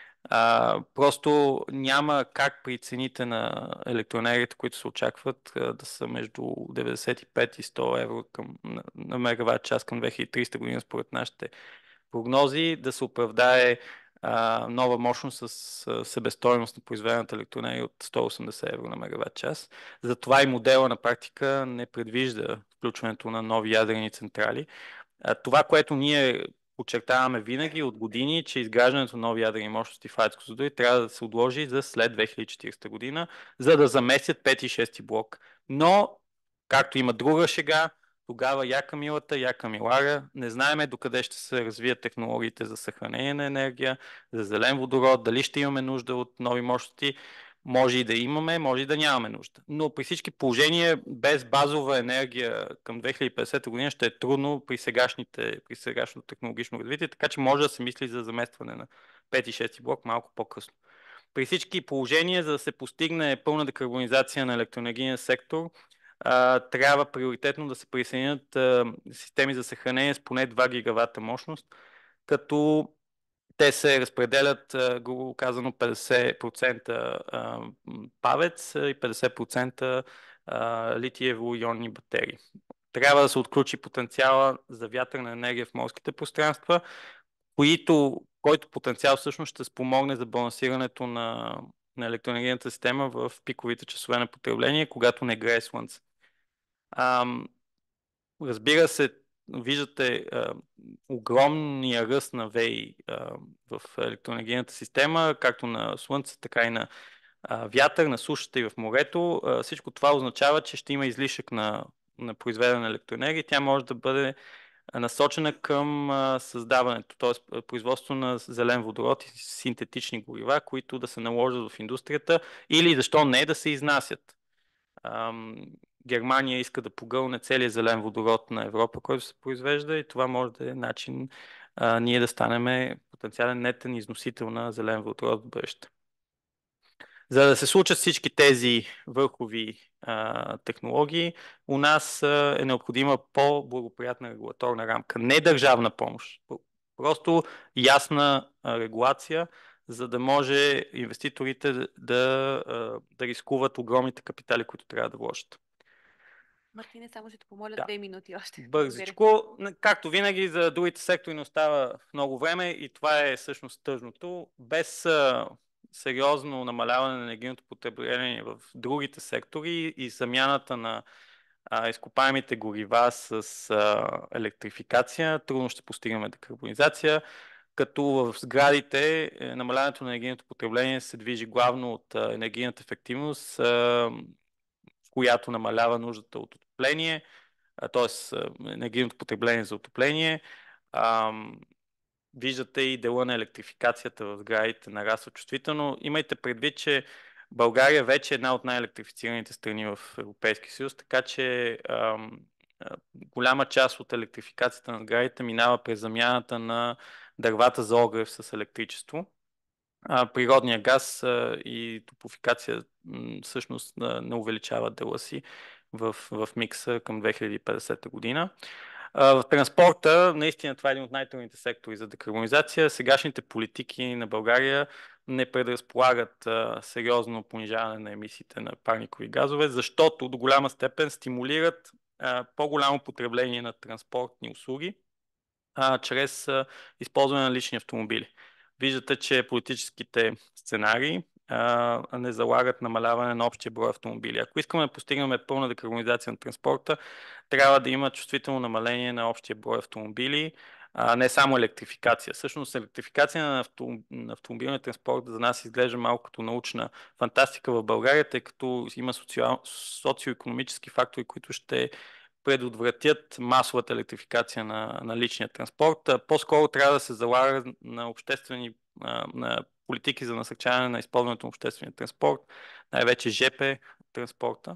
А, просто няма как при цените на електроенергията, които се очакват да са между деветдесет и пет и сто евро към, на, на мегаватт час към две хиляди и тридесета година според нашите прогнози, да се оправдае а, нова мощност с а, себестойност на произведената електроенергия от сто и осемдесет евро на мегаватт час. Затова и модела на практика не предвижда включването на нови ядрени централи. А, това, което ние подчертаваме винаги от години, че изграждането на нови ядрени мощности в АЕЦ Козлодуй трябва да се отложи за след две хиляди и четиридесета година, за да заместят пети и шести блок. Но, както има друга шега, тогава яка милата, яка милара. Не знаеме докъде ще се развият технологиите за съхранение на енергия, за зелен водород, дали ще имаме нужда от нови мощности. Може и да имаме, може и да нямаме нужда. Но при всички положения, без базова енергия към две хиляди и петдесета година ще е трудно при, сегашните, при сегашното технологично развитие, така че може да се мисли за заместване на пети и шести блок малко по-късно. При всички положения, за да се постигне пълна декарбонизация на електроенергийния сектор, Uh, трябва приоритетно да се присъединят uh, системи за съхранение с поне два гигавата мощност, като те се разпределят, uh, грубо казано, петдесет процента uh, павец и петдесет процента uh, литиево-ионни батерии. Трябва да се отключи потенциала за вятърна енергия в морските пространства, които, който потенциал всъщност ще спомогне за балансирането на на електроенергийната система в пиковите часове на потребление, когато не грее слънце. Ам, разбира се, виждате а, огромния ръст на ВЕИ а, в електроенергийната система, както на слънце, така и на а, вятър, на сушата и в морето. А, всичко това означава, че ще има излишък на, на произведена електроенергия. Тя може да бъде насочена към а, създаването, т.е. производство на зелен водород и синтетични горива, които да се наложат в индустрията или защо не да се изнасят. Ам, Германия иска да погълне целият зелен водород на Европа, който се произвежда, и това може да е начин а, ние да станем потенциален нетен износител на зелен водород в бъдеще. За да се случат всички тези върхови а, технологии, у нас а, е необходима по-благоприятна регулаторна рамка. Не държавна помощ, просто ясна а, регулация, за да може инвеститорите да, да, да рискуват огромните капитали, които трябва да вложат. Мартине, само ще те помоля Да. две минути още. Бързичко. Както винаги, за другите сектори не остава много време и това е всъщност тъжното. Без а, сериозно намаляване на енергийното потребление в другите сектори и замяната на а, изкопаемите горива с а, електрификация, трудно ще постигнем декарбонизация, като в сградите е, намаляването на енергийното потребление се движи главно от а, енергийната ефективност, а, която намалява нуждата от отопление, т.е. енергийното потребление за отопление. Ам, виждате и дела на електрификацията в сградите нараства чувствително. Имайте предвид, че България вече е една от най-електрифицираните страни в Европейския съюз, така че ам, а, голяма част от електрификацията на сградите минава през замяната на дървата за огрев с електричество. А, природния газ а, и топлофикация м, всъщност а, не увеличават дела си в, в микса към две хиляди и петдесета година. А, в транспорта, наистина това е един от най-трудните сектори за декарбонизация. Сегашните политики на България не предразполагат а, сериозно понижаване на емисиите на парникови газове, защото до голяма степен стимулират а, по-голямо потребление на транспортни услуги а, чрез а, използване на лични автомобили. Виждате, че политическите сценарии а, не залагат намаляване на общия брой автомобили. Ако искаме да постигнем пълна декарбонизация на транспорта, трябва да има чувствително намаление на общия брой автомобили, а не само електрификация. Всъщност електрификация на, авто, на автомобилния транспорт за нас изглежда малко като научна фантастика в България, тъй като има социал, социо-икономически фактори, които ще предотвратят масовата електрификация на, на личния транспорт. По-скоро трябва да се залага на обществени на политики за насърчаване на използването на обществения транспорт, най-вече ЖП транспорта.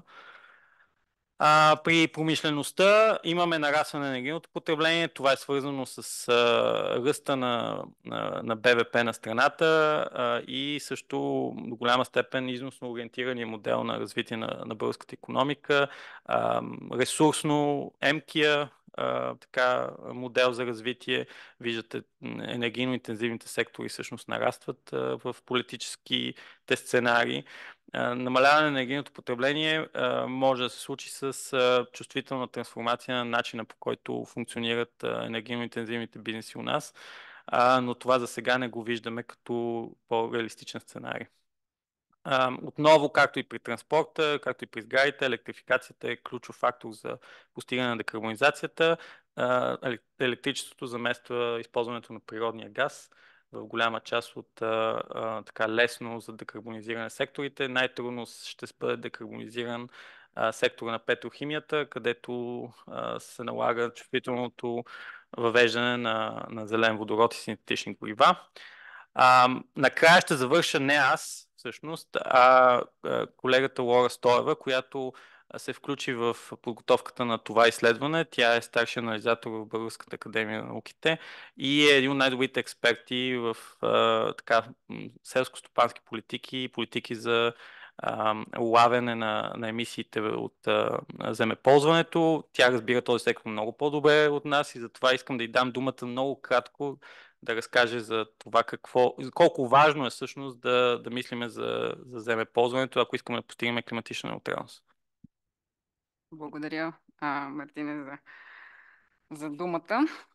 А, при промишлеността имаме нарастване на енергийното потребление. Това е свързано с а, ръста на, на, на БВП на страната а, и също до голяма степен износно ориентирания модел на развитие на, на българската икономика, а, ресурсно емкия а, така, модел за развитие. Виждате, енергийно интензивните сектори всъщност нарастват а, в политическите сценарии. Намаляване на енергийното потребление а, може да се случи с а, чувствителна трансформация на начина, по който функционират а, енергийно интензивните бизнеси у нас, а, но това за сега не го виждаме като по-реалистичен сценарий. А, отново, както и при транспорта, както и при сградите, електрификацията е ключов фактор за постигане на декарбонизацията. А, електричеството замества използването на природния газ в голяма част от а, а, така лесно за декарбонизиране секторите. Най-трудно ще бъде декарбонизиран а, сектора на петрохимията, където а, се налага чувствителното въвеждане на, на зелен водород и синтетични горива. А, накрая ще завърша не аз, всъщност, а, а колегата Лора Стоева, която се включи в подготовката на това изследване. Тя е старши анализатор в Българската академия на науките и е един от най-добрите експерти в а, така, селско-стопански политики и политики за а, улавяне на, на емисиите от а, земеползването. Тя разбира този сектор много по-добре от нас и затова искам да й дам думата много кратко да разкаже за това какво, колко важно е всъщност да, да мислиме за, за земеползването, ако искаме да постигнем климатична неутралност. Благодаря, а, Мартине, за, за думата.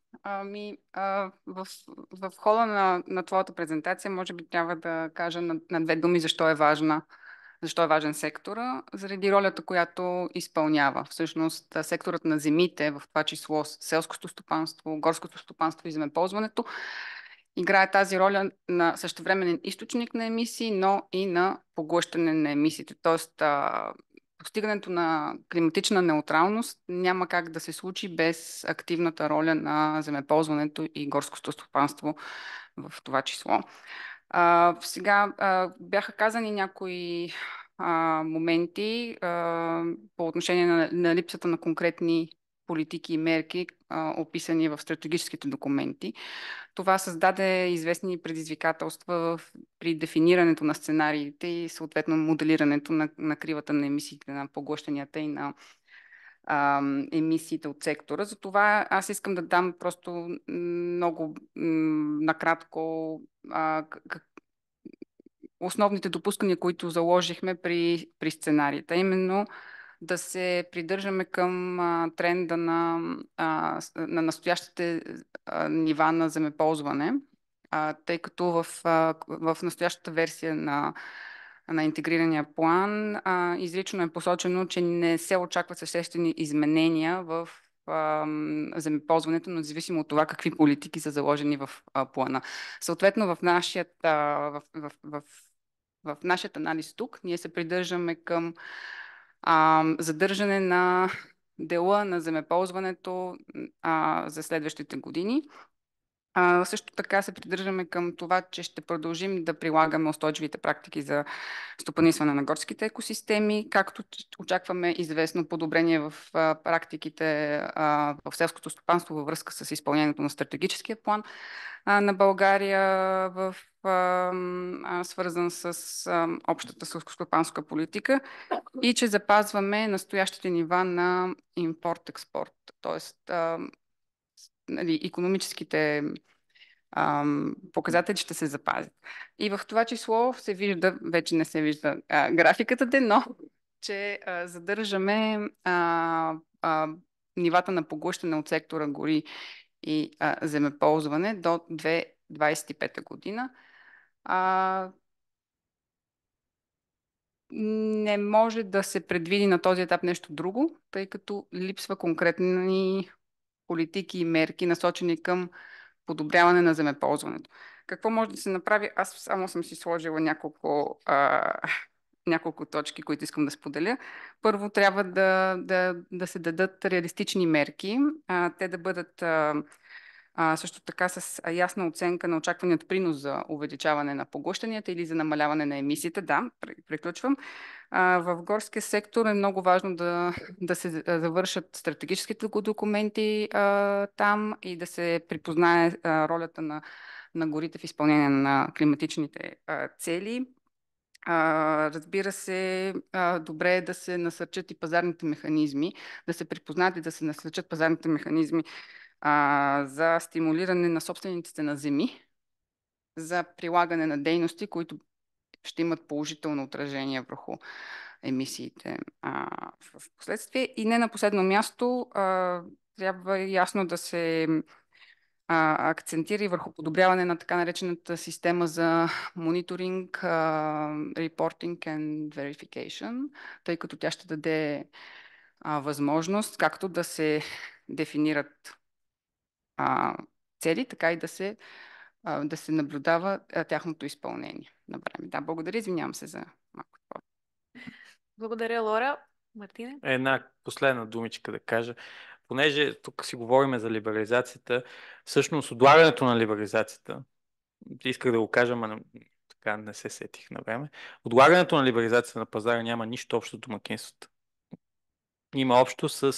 Ами, а, в, в хода на, на твоята презентация, може би трябва да кажа на, на две думи защо е важна, защо е важен сектора, заради ролята, която изпълнява. Всъщност, а, секторът на земите, в това число селското стопанство, горското стопанство и земеползването, играе тази роля на същевременен източник на емисии, но и на поглъщане на емисиите. Тоест, а, постигането на климатична неутралност няма как да се случи без активната роля на земеползването и горското стопанство в това число. А, сега а, бяха казани някои а, моменти а, по отношение на, на липсата на конкретни политики и мерки, а, описани в стратегическите документи. Това създаде известни предизвикателства в, при дефинирането на сценариите и съответно моделирането на, на кривата на емисиите, на поглъщанията и на а, емисиите от сектора. Затова аз искам да дам просто много м, накратко а, как, основните допускания, които заложихме при, при сценарията. Именно да се придържаме към а, тренда на, а, на настоящите а, нива на земеползване, а, тъй като в, а, в настоящата версия на, на интегрирания план а, изрично е посочено, че не се очакват съществени изменения в а, земеползването, но независимо от това какви политики са заложени в а, плана. Съответно, в нашият, а, в, в, в, в нашият анализ тук ние се придържаме към а, задържане на дела на земеползването а, за следващите години. А, също така се придържаме към това, че ще продължим да прилагаме устойчивите практики за стопанисване на горските екосистеми, както очакваме известно подобрение в а, практиките а, в селското стопанство във връзка с изпълнението на стратегическия план а, на България, в, а, а, свързан с а, общата селскостопанска политика и че запазваме настоящите нива на импорт-експорт, т.е. нали, икономическите ам, показатели ще се запазят. И в това число се вижда, вече не се вижда а, графиката де, но че а, задържаме а, а, нивата на поглъщане от сектора гори и а, земеползване до две хиляди двадесет и пета година. А, не може да се предвиди на този етап нещо друго, тъй като липсва конкретни политики и мерки, насочени към подобряване на земеползването. Какво може да се направи? Аз само съм си сложила няколко, а, няколко точки, които искам да споделя. Първо трябва да, да, да се дадат реалистични мерки, а, те да бъдат а, а, също така с ясна оценка на очакваният принос за увеличаване на поглъщанията или за намаляване на емисиите. Да, приключвам. А, в горския сектор е много важно да, да се завършат стратегическите документи а, там и да се припознае а, ролята на, на горите в изпълнение на климатичните а, цели. А, разбира се, а, добре е да се насърчат и пазарните механизми, да се припознаят и да се насърчат пазарните механизми а, за стимулиране на собствениците на земи, за прилагане на дейности, които ще имат положително отражение върху емисиите а, в последствие. И не на последно място, а, трябва ясно да се а, акцентира и върху подобряване на така наречената система за мониторинг, reporting and verification, тъй като тя ще даде а, възможност както да се дефинират а, цели, така и да се, а, да се наблюдава а, тяхното изпълнение на време. Да, благодаря, извинявам се за малко. Благодаря, Лора. Мартине? Една последна думичка да кажа. Понеже тук си говорим за либерализацията, всъщност отлагането на либерализацията, исках да го кажа, но така не се сетих на време, отлагането на либерализацията на пазара няма нищо общо с домакинството. Има общо с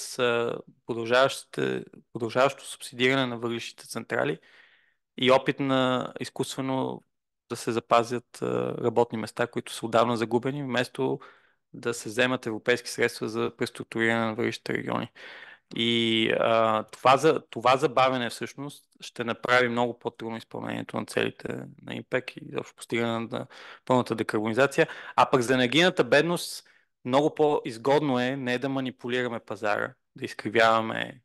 продължаващо субсидиране на въглищните централи и опит на изкуствено да се запазят работни места, които са отдавна загубени, вместо да се вземат европейски средства за преструктуриране на въглищните региони. И а, това, за, това забавяне всъщност ще направи много по-трудно изпълнението на целите на ИМПЕК и общо постигане на пълната декарбонизация. А пък за енергийната бедност много по-изгодно е не да манипулираме пазара, да изкривяваме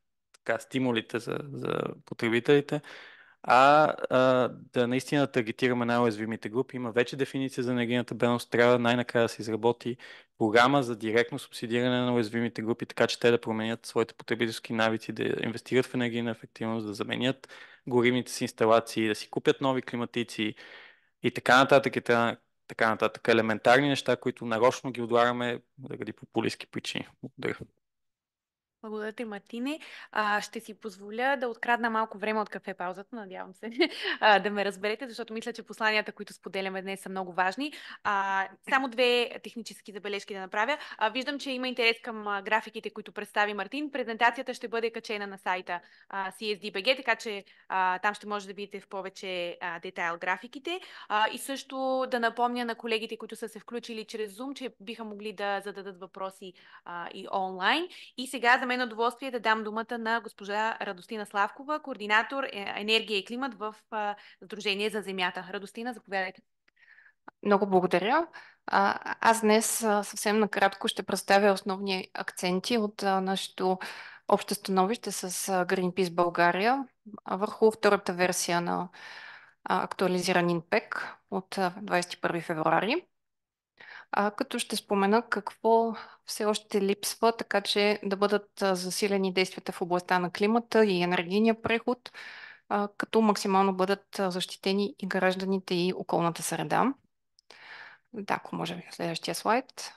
така, стимулите за, за потребителите, а, а да наистина таргетираме най-уязвимите групи. Има вече дефиниция за енергийната бедност. Трябва най-накрая да се изработи програма за директно субсидиране на уязвимите групи, така че те да променят своите потребителски навици, да инвестират в енергийна ефективност, да заменят горивните си инсталации, да си купят нови климатици и така нататък. И така, така нататък. Елементарни неща, които нарочно ги отлагаме заради популистски причини. Благодаря. Благодаря ти, Мартине. А, ще си позволя да открадна малко време от кафе паузата, надявам се а, да ме разберете, защото мисля, че посланията, които споделяме днес, са много важни. А, само две технически забележки да направя. А, виждам, че има интерес към а, графиките, които представи Мартин. Презентацията ще бъде качена на сайта а, си ес ди би джи, така че а, там ще може да видите в повече а, детайл графиките. А, и също да напомня на колегите, които са се включили чрез Zoom, че биха могли да зададат въпроси а, и онлайн. И сега за мен е удоволствие да дам думата на госпожа Радостина Славкова, координатор енергия и климат в Сдружение за земята. Радостина, заповядайте. Много благодаря. А, аз днес а, съвсем накратко ще представя основни акценти от а, нашето общо становище с а, Greenpeace България а, върху втората версия на а, актуализиран инпек от а, двадесет и първи февруари. А, като ще спомена какво все още липсва, така че да бъдат а, засилени действията в областта на климата и енергийния преход, а, като максимално бъдат а, защитени и гражданите и околната среда. Да, ако може следващия слайд.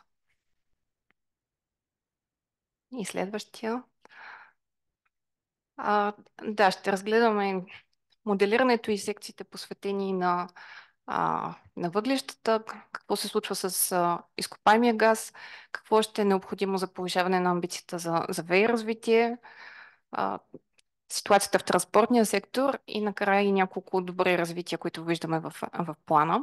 И следващия. А, да, ще разгледаме моделирането и секциите посветени на, а, на въглищата, какво се случва с а, изкопаемия газ, какво ще е необходимо за повишаване на амбицията за, за ВЕИ развитие, а, ситуацията в транспортния сектор и накрая и няколко добри развития, които виждаме в, в плана.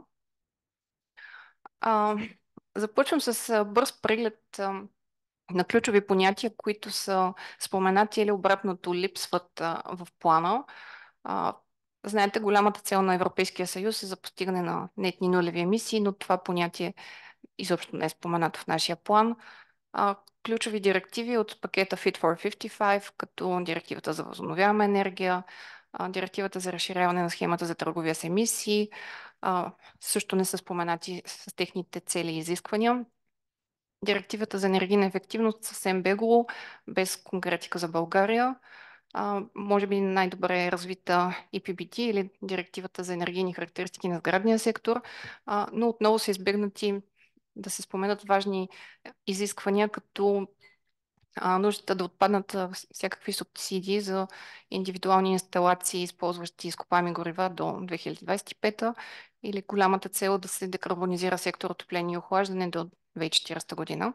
А, започвам с а, бърз преглед а, на ключови понятия, които са споменати или обратното липсват а, в плана. А, знаете, голямата цел на Европейския съюз е за постигане на нетни нулеви емисии, но това понятие изобщо не е споменато в нашия план. А, ключови директиви от пакета Fit for петдесет и пет, като директивата за възобновяема енергия, а, директивата за разширяване на схемата за търговия с емисии, а, също не са споменати с техните цели и изисквания. Директивата за енергийна ефективност съвсем бегло, без конкретика за България. А, може би най-добре е развита и пи би ти или Директивата за енергийни характеристики на сградния сектор, а, но отново са избегнати да се споменат важни изисквания, като а, нуждата да отпаднат а, всякакви субсидии за индивидуални инсталации, използващи изкопаеми горива до две хиляди двадесет и пета или голямата цел да се декарбонизира сектор отопление и охлаждане до две хиляди и четиридесета година.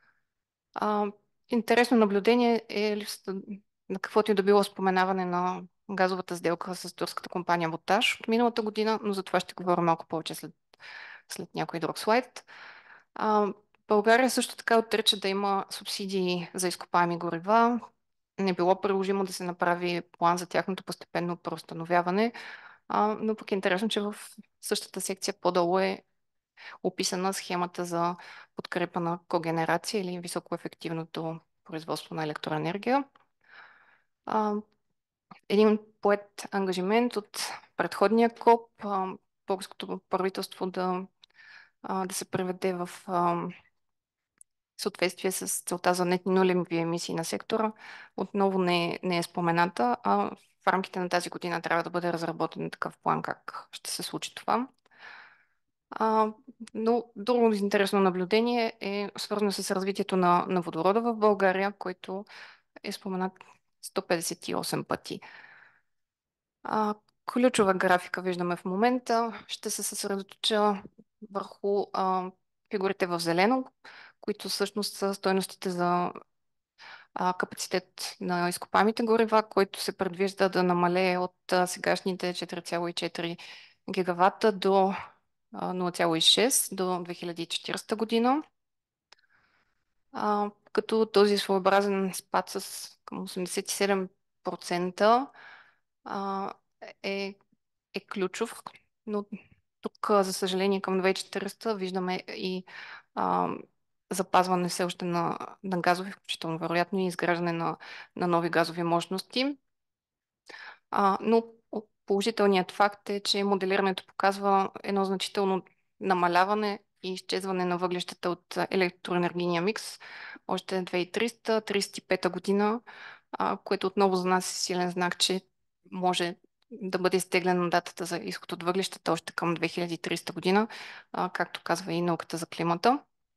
А, интересно наблюдение е липсата на каквото и да било споменаване на газовата сделка с турската компания Боташ от миналата година, но за това ще говоря малко повече след, след някой друг слайд. А, България също така отрича да има субсидии за изкопаеми горива. Не било приложимо да се направи план за тяхното постепенно преустановяване, а, но пък е интересно, че в същата секция по-долу е описана схемата за подкрепа на когенерация или високоефективното производство на електроенергия. А, един поет ангажимент от предходния КОП, а, българското правителство да, а, да се преведе в а, съответствие с целта за нетни нулеви емисии на сектора, отново не, не е спомената, а в рамките на тази година трябва да бъде разработен такъв план как ще се случи това. А, но друго интересно наблюдение е свързано с развитието на, на водорода в България, който е споменат сто петдесет и осем пъти. А, ключова графика виждаме в момента. Ще се съсредоточа върху а, фигурите в зелено, които всъщност са стойностите за а, капацитет на изкопаемите горива, който се предвижда да намалее от а, сегашните четири цяло и четири гигавата до нула цяло и шест до две хиляди и четиридесета година. А, като този своеобразен спад с към осемдесет и седем процента а, е, е ключов, но тук, за съжаление, към две хиляди и четиридесета виждаме и а, запазване все още на, на газови, включително вероятно и изграждане на, на нови газови мощности. А, но положителният факт е, че моделирането показва едно значително намаляване и изчезване на въглищата от електроенергийния микс още две хиляди и триста - тридесет и пета година, а, което отново за нас е силен знак, че може да бъде изтеглена датата за изход от въглищата още към две хиляди и тридесета година, а, както казва и науката за климата.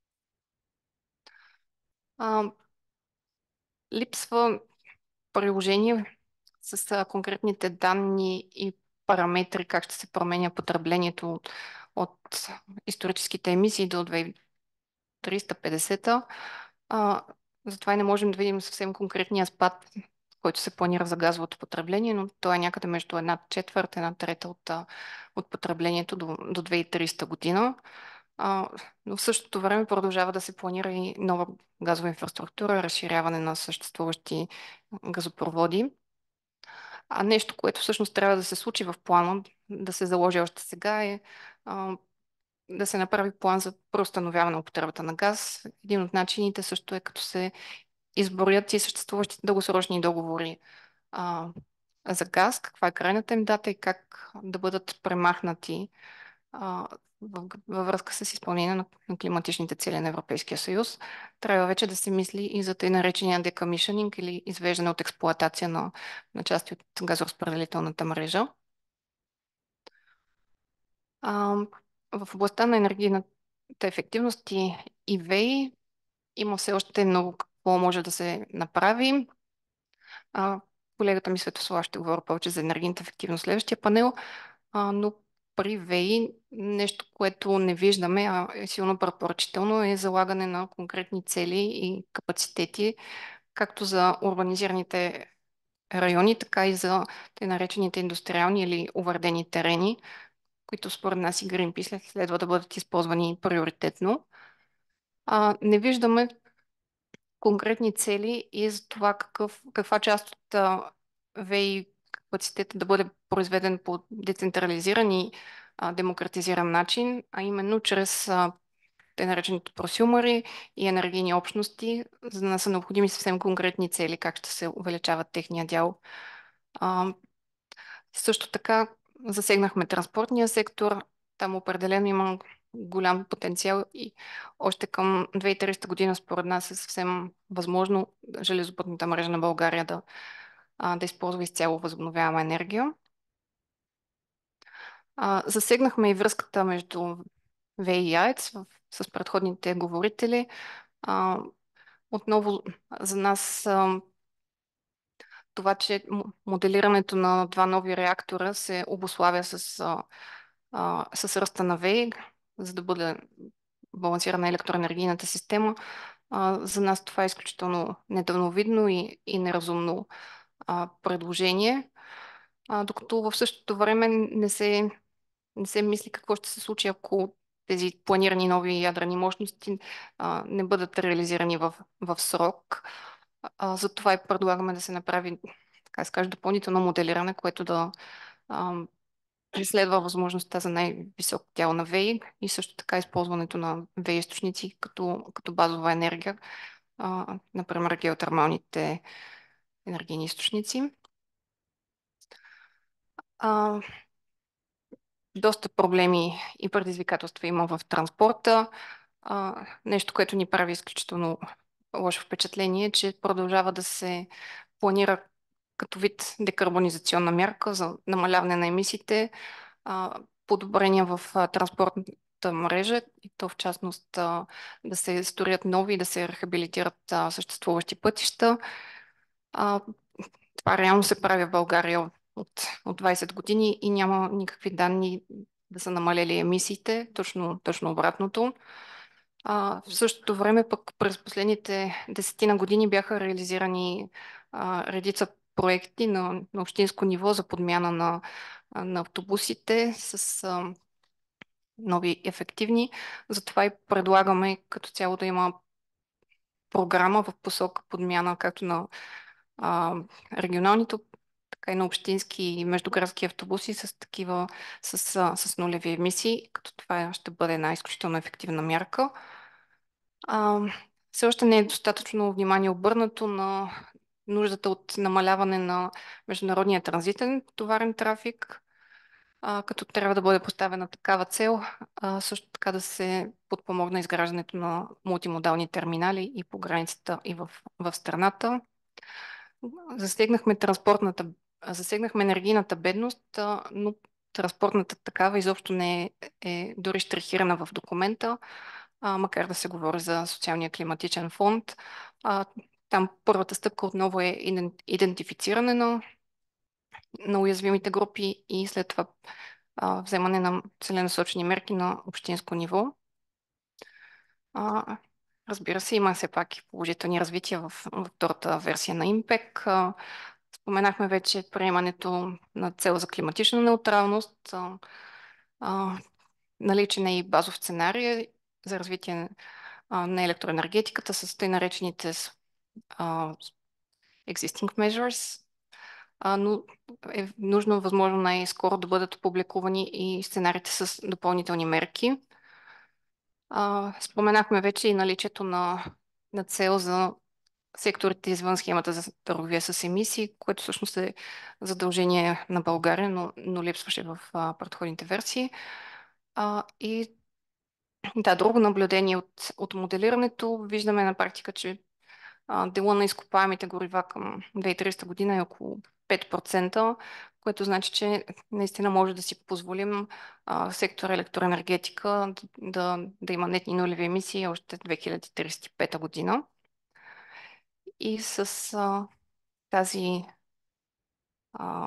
А, липсва приложение с а, конкретните данни и параметри, как ще се променя потреблението от, от историческите емисии до две хиляди и триста - петдесета. А, затова и не можем да видим съвсем конкретния спад, който се планира за газовото потребление, но то е някъде между една четвърта, една трета от, а, от потреблението до, до две хиляди и тридесета година. А, но в същото време продължава да се планира и нова газова инфраструктура, разширяване на съществуващи газопроводи. А нещо, което всъщност трябва да се случи в плана, да се заложи още сега е а, да се направи план за преустановяване на употребата на газ. Един от начините също е като се изброят и съществуващите дългосрочни договори а, за газ, каква е крайната им дата и как да бъдат премахнати а, във, във връзка с изпълнение на, на климатичните цели на Европейския съюз. Трябва вече да се мисли и за тъй наречения декомишенинг или извеждане от експлоатация на, на части от газоразпределителната мрежа. А, в областта на енергийната ефективност и, и ВЕИ има все още много какво може да се направи. А, колегата ми Светослав ще говори повече за енергийната ефективност в следващия панел, а, но при ВЕИ нещо, което не виждаме, а е силно препоръчително, е залагане на конкретни цели и капацитети, както за урбанизираните райони, така и за тъй наречените индустриални или увредени терени, които според нас и Greenpeace следва да бъдат използвани приоритетно. А, не виждаме конкретни цели и за това какъв, каква част от а, ВЕИ капацитета да бъде произведен по децентрализиран и а, демократизиран начин, а именно чрез а, те наречените просюмери и енергийни общности, за да са необходими съвсем конкретни цели, как ще се увеличават техния дял. А, също така засегнахме транспортния сектор. Там определено има голям потенциал и още към две хиляди и тридесета година според нас е съвсем възможно железопътната мрежа на България да, а, да използва изцяло възобновяема енергия. А, засегнахме и връзката между ВЕИ и АЕЦ в, с предходните говорители. А, отново за нас а, това, че моделирането на два нови реактора се обуславя с, а, а, с ръста на ВЕИ, за да бъде балансирана електроенергийната система. А, за нас това е изключително недълновидно и, и неразумно а, предложение, а, докато в същото време не се, не се мисли какво ще се случи, ако тези планирани нови ядрени мощности а, не бъдат реализирани в, в срок. А, затова и предлагаме да се направи, така да се каже, допълнително моделиране, което да а, изследва възможността за най-висок дял на ВЕИ и също така използването на ВЕИ източници като, като базова енергия, а, например геотермалните енергийни източници. А, доста проблеми и предизвикателства има в транспорта. А, нещо, което ни прави изключително лошо впечатление, е, че продължава да се планира като вид декарбонизационна мярка за намаляване на емисиите, а, подобрения в а, транспортната мрежа и то в частност а, да се строят нови и да се рехабилитират а, съществуващи пътища. А, това реално се прави в България от, от двайсет години и няма никакви данни да са намалели емисиите, точно, точно обратното. А, в същото време пък през последните десетина години бяха реализирани а, редица проекти на, на общинско ниво за подмяна на, на автобусите с а, нови ефективни. Затова и предлагаме като цяло да има програма в посока подмяна както на а, регионалните, така и на общински и междуградски автобуси с такива с, а, с нулеви емисии, като това ще бъде една изключително ефективна мярка. А, все още не е достатъчно внимание обърнато на нуждата от намаляване на международния транзитен товарен трафик, а, като трябва да бъде поставена такава цел, а, също така да се подпомогне изграждането на мултимодални терминали и по границата, и в, в страната. Засегнахме транспортната, засегнахме енергийната бедност, а, но транспортната такава изобщо не е, е дори штрихирана в документа, а, макар да се говори за социалния климатичен фонд. А, там първата стъпка отново е идентифициране на, на уязвимите групи и след това а, вземане на целенасочени мерки на общинско ниво. А, разбира се, има все пак и положителни развития в, в втората версия на импек. А, споменахме вече приемането на цел за климатична неутралност, а, а, наличен е и базов сценарий за развитие а, на електроенергетиката с тъй наречените а, existing measures, а, но е нужно възможно най-скоро да бъдат публикувани и сценариите с допълнителни мерки. А, споменахме вече и наличието на, на цел за секторите извън схемата за търговия с емисии, което всъщност е задължение на България, но, но липсваше в а, предходните версии. А, и да, друго наблюдение от, от моделирането. Виждаме на практика, че а, дела на изкопаемите горива към две хиляди и тридесета година е около пет процента, което значи, че наистина може да си позволим а, сектор електроенергетика да, да има нетни нулеви емисии още две хиляди тридесет и пета година. И с а, тази а,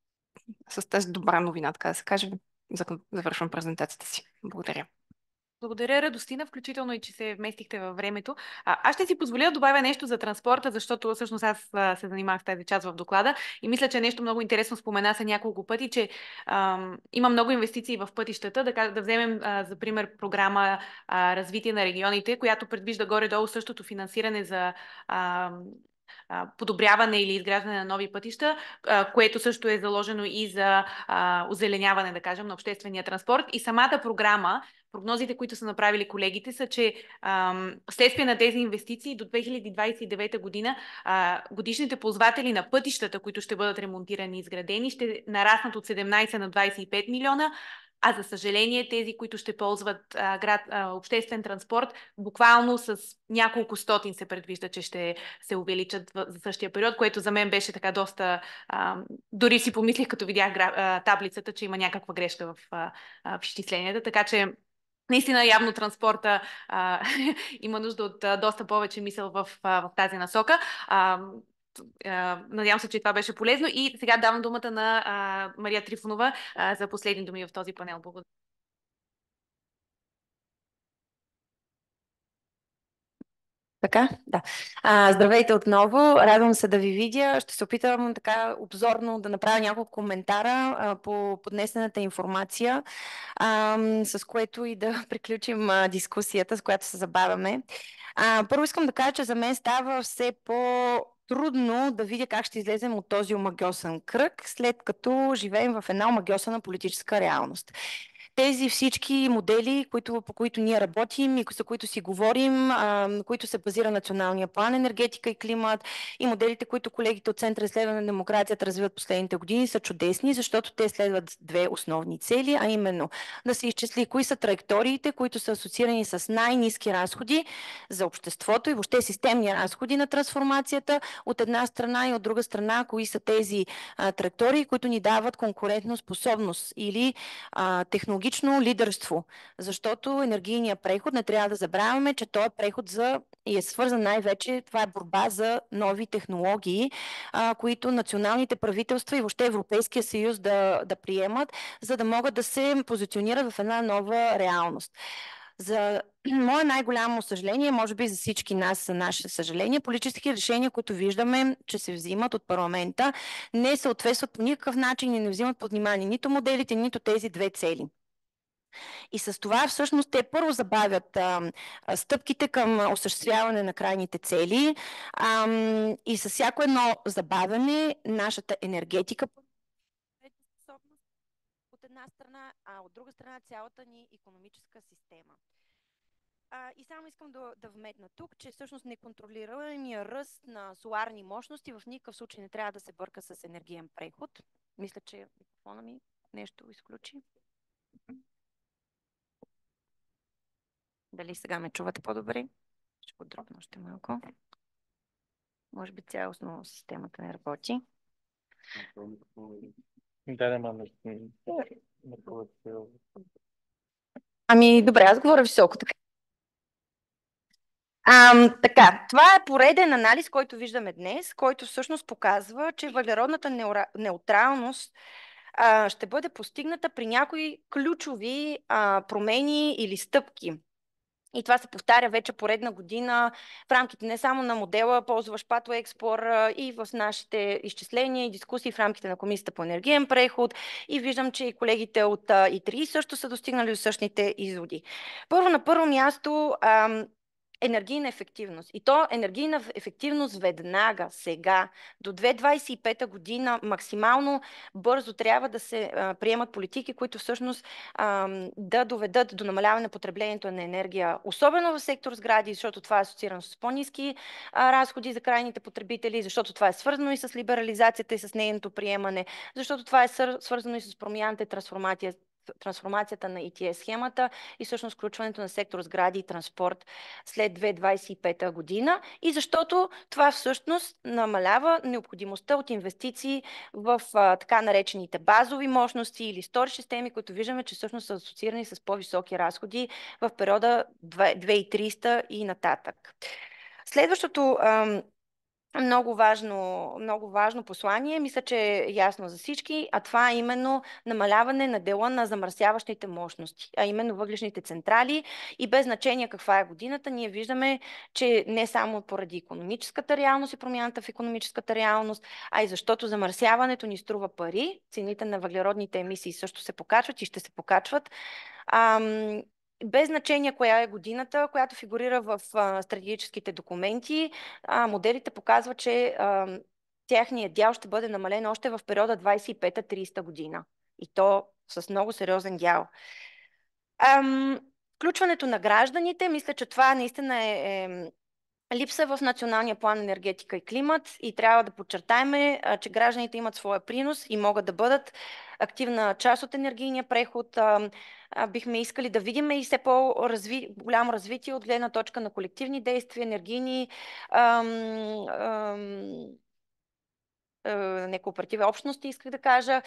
с тази добра новина, така да се каже, завършвам презентацията си. Благодаря. Благодаря, Радостина, включително и че се вместихте във времето. А, аз ще си позволя да добавя нещо за транспорта, защото всъщност аз а, се занимавах с тази част в доклада и мисля, че нещо много интересно спомена се няколко пъти, че ам, има много инвестиции в пътищата. Да, да вземем а, за пример програма а, Развитие на регионите, която предвижда горе-долу същото финансиране за а, подобряване или изграждане на нови пътища, което също е заложено и за озеленяване, да кажем, на обществения транспорт. И самата програма, прогнозите, които са направили колегите, са, че вследствие на тези инвестиции до две хиляди двадесет и девета година а, годишните ползватели на пътищата, които ще бъдат ремонтирани и изградени, ще нараснат от седемнадесет на двадесет и пет милиона, а за съжаление тези, които ще ползват а, град, а, обществен транспорт, буквално с няколко стотин се предвижда, че ще се увеличат в, за същия период, което за мен беше така доста... А, дори си помислих, като видях гра, а, таблицата, че има някаква грешка в, а, в изчисленията, така че наистина явно транспорта а, има нужда от а, доста повече мисъл в, а, в тази насока. А, Надявам се, че това беше полезно и сега давам думата на а, Мария Трифонова а, за последни думи в този панел. Благодаря. Така, да. А, здравейте отново. Радвам се да ви видя. Ще се опитам така обзорно да направя няколко коментара а, по поднесената информация, а, с което и да приключим а, дискусията, с която се забавяме. А, първо искам да кажа, че за мен става все по трудно да видя как ще излезем от този омагьосан кръг, след като живеем в една омагьосана политическа реалност. Тези всички модели, които, по които ние работим и за които си говорим, а, които се базира националния план енергетика и климат и моделите, които колегите от Центъра за изследване на демокрацията развиват последните години, са чудесни, защото те следват две основни цели, а именно да се изчисли кои са траекториите, които са асоциирани с най-низки разходи за обществото и въобще системни разходи на трансформацията от една страна и от друга страна, кои са тези а, траектории, които ни дават конкурентно способност или а, технологично лидерство, защото енергийният преход, не трябва да забравяме, че той е преход за и е свързан най-вече, това е борба за нови технологии, а, които националните правителства и въобще Европейския съюз да, да приемат, за да могат да се позиционират в една нова реалност. За мое най-голямо съжаление, може би за всички нас са наше съжаление, политически решения, които виждаме, че се взимат от парламента, не съответстват по никакъв начин и не взимат под внимание нито моделите, нито тези две цели. И с това всъщност те първо забавят а, а, стъпките към осъществяване на крайните цели а, и с всяко едно забавяне нашата енергетика от една страна, а от друга страна цялата ни икономическа система. А, и само искам да, да вметна тук, че всъщност неконтролируемия ръст на соларни мощности в никакъв случай не трябва да се бърка с енергиен преход. Мисля, че микрофона ми нещо изключи. Дали сега ме чувате по-добре? Ще го дропна още малко. Може би цялостно системата не работи. Да, да, маме. Ами, добре, аз говоря високо. Така. Ам, така, това е пореден анализ, който виждаме днес, който всъщност показва, че въглеродната неура... неутралност а, ще бъде постигната при някои ключови а, промени или стъпки. И това се повтаря вече поредна година в рамките не само на модела, ползващ Пато-Експор, и в нашите изчисления и дискусии в рамките на Комисията по енергиен преход. И виждам, че и колегите от И Т R I също са достигнали до същите изводи. Първо, на първо място, ам, енергийна ефективност. И то енергийна ефективност веднага, сега, до две хиляди двадесет и пета година, максимално бързо трябва да се а, приемат политики, които всъщност а, да доведат до намаляване на потреблението на енергия, особено в сектор сгради, защото това е асоциирано с по-ниски разходи за крайните потребители, защото това е свързано и с либерализацията и с нейното приемане, защото това е свързано и с промяната и трансформация трансформацията на И Т С схемата и всъщност включването на сектор сгради и транспорт след две хиляди двадесет и пета година, и защото това всъщност намалява необходимостта от инвестиции в а, така наречените базови мощности или storage системи, които виждаме, че всъщност са асоциирани с по-високи разходи в периода две хиляди и тридесета и нататък. Следващото ам, Много важно, много важно послание, мисля, че е ясно за всички, а това е именно намаляване на дела на замърсяващите мощности, а именно въглищните централи, и без значение каква е годината, ние виждаме, че не само поради икономическата реалност и промяната в икономическата реалност, а и защото замърсяването ни струва пари, цените на въглеродните емисии също се покачват и ще се покачват. Ам, Без значение коя е годината, която фигурира в а, стратегическите документи, а, моделите показват, че а, тяхният дял ще бъде намален още в периода двадесет и пета тридесета година. И то с много сериозен дял. Ам, включването на гражданите, мисля, че това наистина е, е липса в Националния план енергетика и климат, и трябва да подчертаем, че гражданите имат своя принос и могат да бъдат активна част от енергийния преход. Бихме искали да видим и все по-голямо развитие от гледна точка на колективни действия, енергийни ам, ам, некооперативни общности, исках да кажа,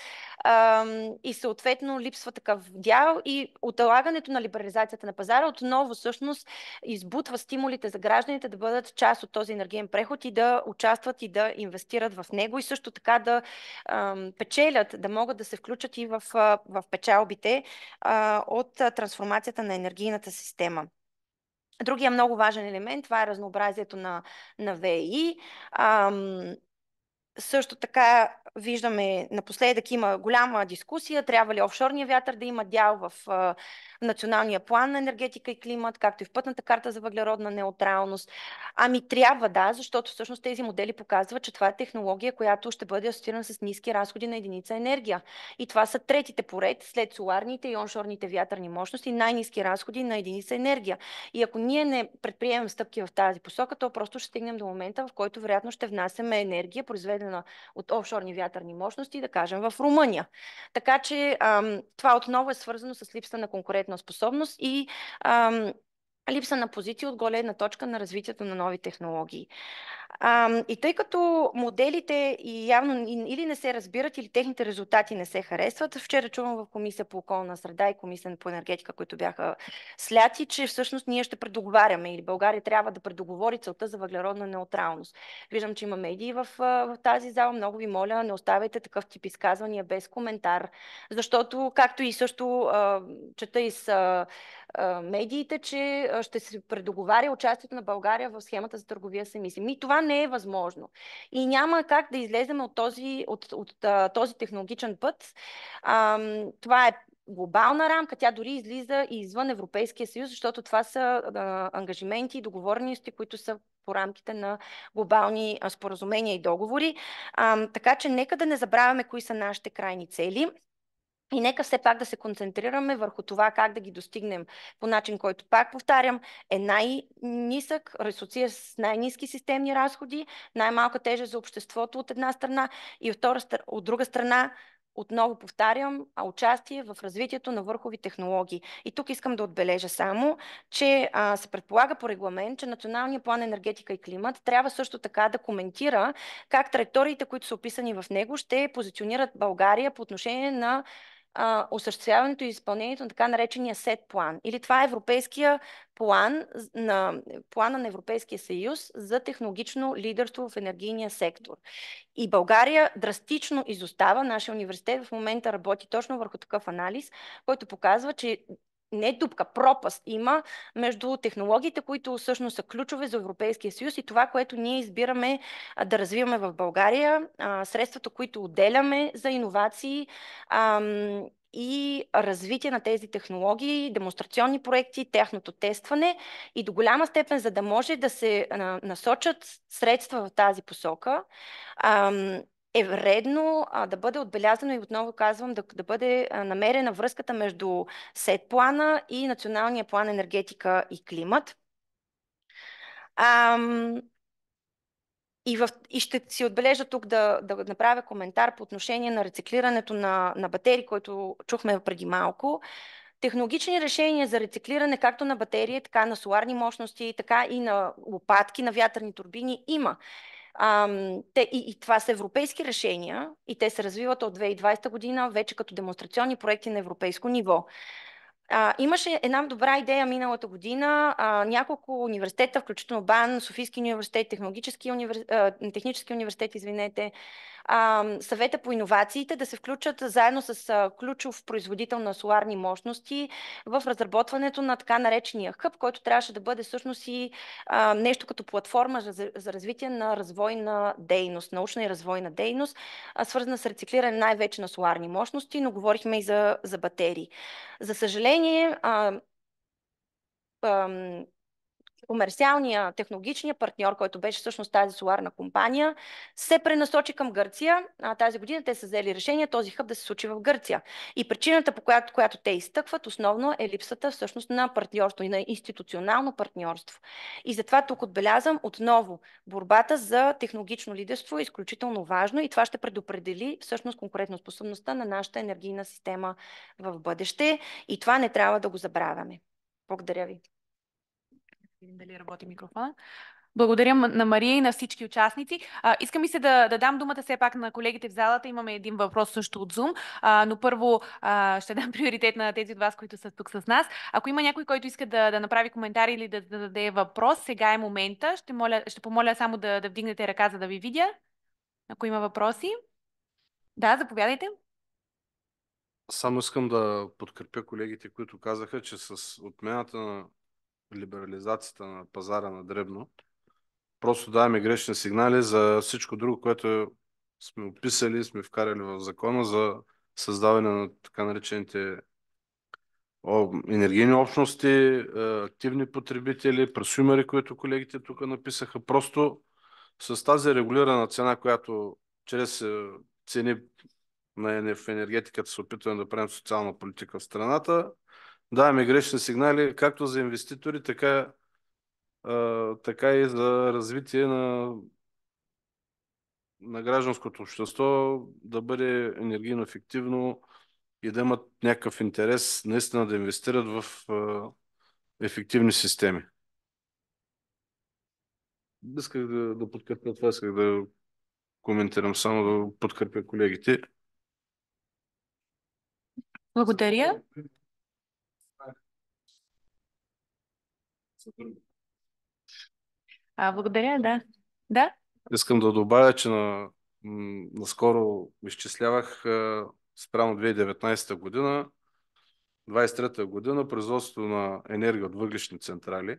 и съответно липсва такъв дял, и отлагането на либерализацията на пазара отново всъщност избутва стимулите за гражданите да бъдат част от този енергиен преход и да участват и да инвестират в него, и също така да печелят, да могат да се включат и в, в печалбите от трансформацията на енергийната система. Другия много важен елемент, това е разнообразието на, на В E I. Ам, Също така виждаме, напоследък има голяма дискусия, трябва ли офшорния вятър да има дял в а, Националния план на енергетика и климат, както и в пътната карта за въглеродна неутралност. Ами трябва, да, защото всъщност тези модели показват, че това е технология, която ще бъде асоциирана с ниски разходи на единица енергия. И това са третите поред, след соларните и оншорните вятърни мощности, най-ниски разходи на единица енергия. И ако ние не предприемем стъпки в тази посока, то просто ще стигнем до момента, в който вероятно ще внасяме енергия, произведена от офшорни вятърни мощности, да кажем в Румъния. Така че ам, това отново е свързано с липса на конкурентна способност и ам, липса на позиция от гледна точка на развитието на нови технологии. А, и тъй като моделите и явно или не се разбират, или техните резултати не се харесват, вчера чувам в Комисия по околна среда и Комисия по енергетика, които бяха сляти, че всъщност ние ще предоговаряме или България трябва да предоговори целта за въглеродна неутралност. Виждам, че има медии в, в тази зала. Много ви моля, не оставяйте такъв тип изказвания без коментар, защото, както и също а, чета и с а, а, медиите, че ще се предоговаря участието на България в схемата за търговия с емисии. Ми това не е възможно. И няма как да излезем от този, от, от, от, този технологичен път. А, това е глобална рамка, тя дори излиза и извън Европейския съюз, защото това са а, ангажименти и договорености, които са по рамките на глобални а, споразумения и договори. А, така че нека да не забравяме кои са нашите крайни цели. И нека все пак да се концентрираме върху това как да ги достигнем по начин, който, пак повтарям, е най-нисък, ресурсия с най-низки системни разходи, най-малка тежест за обществото от една страна и от друга страна, отново повтарям, участие в развитието на върхови технологии. И тук искам да отбележа само, че а, се предполага по регламент, че Националния план енергетика и климат трябва също така да коментира как траекториите, които са описани в него, ще позиционират България по отношение на а, осъществяването и изпълнението на така наречения сет план. Или това е европейския план на, плана на Европейския съюз за технологично лидерство в енергийния сектор. И България драстично изостава. Нашия университет в момента работи точно върху такъв анализ, който показва, че не дупка, пропаст има между технологиите, които всъщност са ключове за Европейския съюз и това, което ние избираме а, да развиваме в България, а, средствата, които отделяме за иновации ам, и развитие на тези технологии, демонстрационни проекти, тяхното тестване и до голяма степен, за да може да се а, насочат средства в тази посока, ам, е редно а, да бъде отбелязано и отново казвам да, да бъде а, намерена връзката между сет плана и Националния план енергетика и климат. Ам, и, в, и ще си отбележа тук да, да направя коментар по отношение на рециклирането на, на батерии, който чухме преди малко. Технологични решения за рециклиране както на батерии, така на соларни мощности, така и на лопатки, на вятърни турбини има. Ам, те, и, и това са европейски решения и те се развиват от две хиляди и двадесета година вече като демонстрационни проекти на европейско ниво. А, имаше една добра идея миналата година. А, няколко университета, включително БАН, Софийски университет, Технологически универ... а, Технически университет, извинете, а, Съвета по иновациите да се включат заедно с а, ключов производител на соларни мощности в разработването на така наречения хъб, който трябваше да бъде всъщност и а, нещо като платформа за, за развитие на развойна дейност, научна и развойна дейност, а, свързана с рециклиране най-вече на соларни мощности, но говорихме и за, за батерии. За съжаление, а, а, комерциалния, технологичния партньор, който беше всъщност тази соларна компания, се пренасочи към Гърция. А, тази година те са взели решение този хъб да се случи в Гърция. И причината, по която, която те изтъкват, основно е липсата всъщност на партньорство и на институционално партньорство. И затова тук отбелязвам отново, борбата за технологично лидерство е изключително важно и това ще предопредели всъщност конкурентоспособността на нашата енергийна система в бъдеще и това не трябва да го забравяме. Благодаря ви. Видим дали работи микрофона. Благодаря на Мария и на всички участници. А, искам и се да, да дам думата все пак на колегите в залата. Имаме един въпрос също от Zoom, а, но първо а, ще дам приоритет на тези от вас, които са тук с нас. Ако има някой, който иска да, да направи коментар или да, да даде въпрос, сега е момента. Ще, моля, ще помоля само да, да вдигнете ръка, за да ви видя. Ако има въпроси. Да, заповядайте. Само искам да подкрепя колегите, които казаха, че с отмената на либерализацията на пазара на дребно, просто даваме грешни сигнали за всичко друго, което сме описали, сме вкарали в закона за създаване на така наречените енергийни общности, активни потребители, просюмери, които колегите тук написаха. Просто с тази регулирана цена, която чрез цени в енергетиката се опитваме да правим социална политика в страната, даваме грешни сигнали както за инвеститори, така, а, така и за развитие на, на гражданското общество да бъде енергийно ефективно и да имат някакъв интерес наистина да инвестират в а, ефективни системи. Исках да, да подкрепя това, исках да коментирам, само да подкрепя колегите. Благодаря. А, благодаря, да. Да? Искам да добавя, че на, наскоро изчислявах спрямо две хиляди и деветнадесета година, двадесет и трета година, производството на енергия от въглищни централи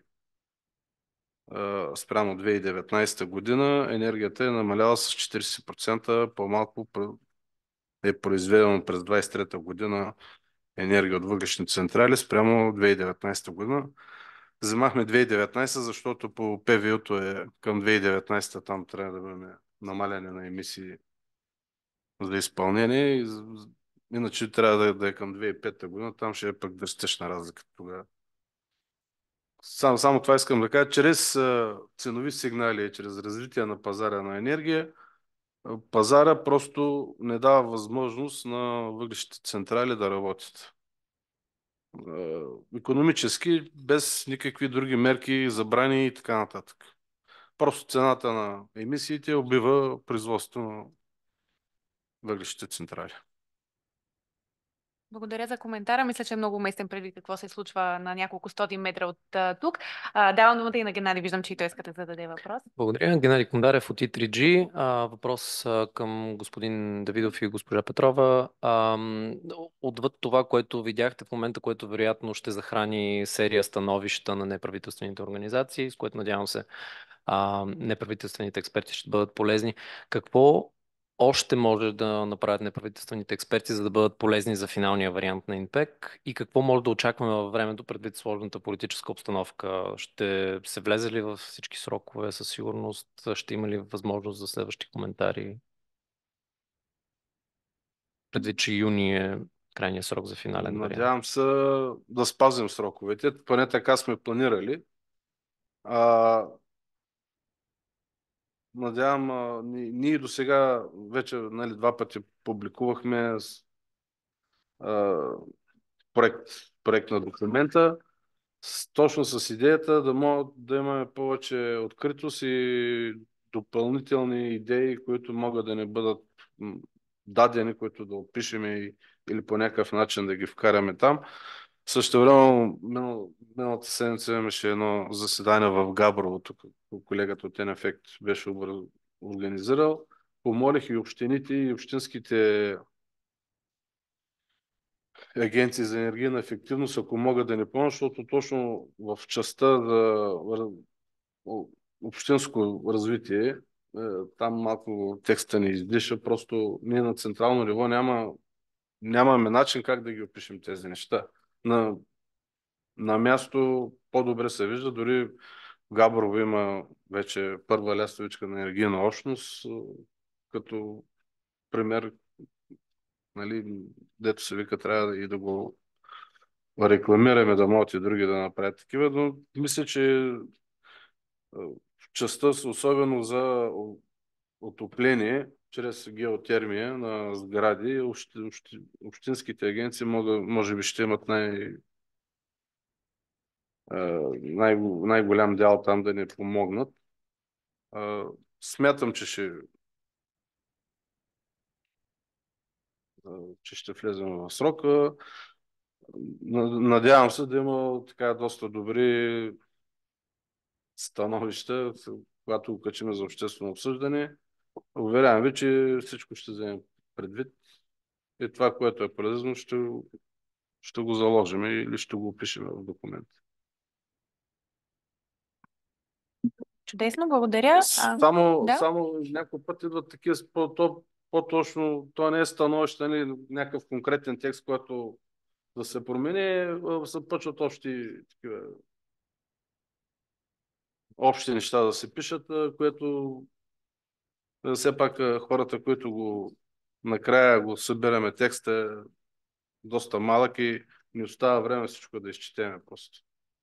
спрямо две хиляди и деветнадесета година енергията е намаляла с четиридесет процента по-малко е произведено през двадесет и трета година енергия от въглищни централи спрямо две хиляди и деветнадесета година. Вземахме две хиляди и деветнадесета, защото по П В У-то е към две хиляди и деветнадесета, там трябва да бъде намаляне на емисии за изпълнение. Иначе трябва да, да е към две хиляди и пета година, там ще е пък драстична разлика тогава. Само, само това искам да кажа. Чрез а, ценови сигнали, чрез развитие на пазара на енергия, а, пазара просто не дава възможност на въглищните централи да работят. А, икономически, без никакви други мерки, забрани и така нататък. Просто цената на емисиите убива производството на въглищните централи. Благодаря за коментара. Мисля, че е много уместен предвид какво се случва на няколко стотин метра от а, тук. А, давам думата и на Геннадий. Виждам, че и той иска да зададе въпрос. Благодаря. Геннадий Кондарев от и три джи. А, въпрос а, към господин Давидов и госпожа Петрова. А, отвъд това, което видяхте в момента, което вероятно ще захрани серия становища на неправителствените организации, с което надявам се а, неправителствените експерти ще бъдат полезни. Какво още може да направят неправителствените експерти, за да бъдат полезни за финалния вариант на Инпек и какво може да очакваме във времето предвид сложната политическа обстановка? Ще се влезе ли във всички срокове със сигурност? Ще има ли възможност за следващи коментари? Предвид, че юни е крайният срок за финален вариант. Надявам се да спазим сроковете. Поне така сме планирали. А, надявам, а, ние, ние до сега вече нали, два пъти публикувахме с, а, проект, проект на документа, с, точно с идеята да могат да имаме повече откритост и допълнителни идеи, които могат да не бъдат м, дадени, които да опишем и, или по някакъв начин да ги вкараме там. Също време, минал, миналата седмица имаше едно заседание в Габрово, тук колегата от Енефект беше организирал. Помолих и общините, и общинските агенции за енергийна ефективност, ако могат да ни помогнат, защото точно в частта за общинско развитие, е, там малко текста ни издиша, просто ние на централно ниво няма, нямаме начин как да ги опишем тези неща. На, на място по-добре се вижда, дори в Габрово има вече първа лястовичка на енергийна общност, като пример, нали, дето се вика, трябва и да го рекламираме, да могат и други да направят такива, но мисля, че в частта, особено за отопление, чрез геотермия на сгради, общи, общи, общинските агенции могат, може би ще имат най, най, най-голям дял там да ни помогнат. Смятам, че ще че ще влезем в срока. Надявам се да има така доста добри становища, когато го качим за обществено обсъждане. Уверявам ви, че всичко ще вземем предвид и това, което е полезно, ще, ще го заложим или ще го опишем в документ. Чудесно, благодаря. Само, да? само някой път идват такива по-то, по-точно, то не е становище, нали, някакъв конкретен текст, който да се промени, се почват общи такива общи неща да се пишат, което все пак хората, които го накрая го събираме текста е доста малък и ни остава време всичко да изчетеме просто.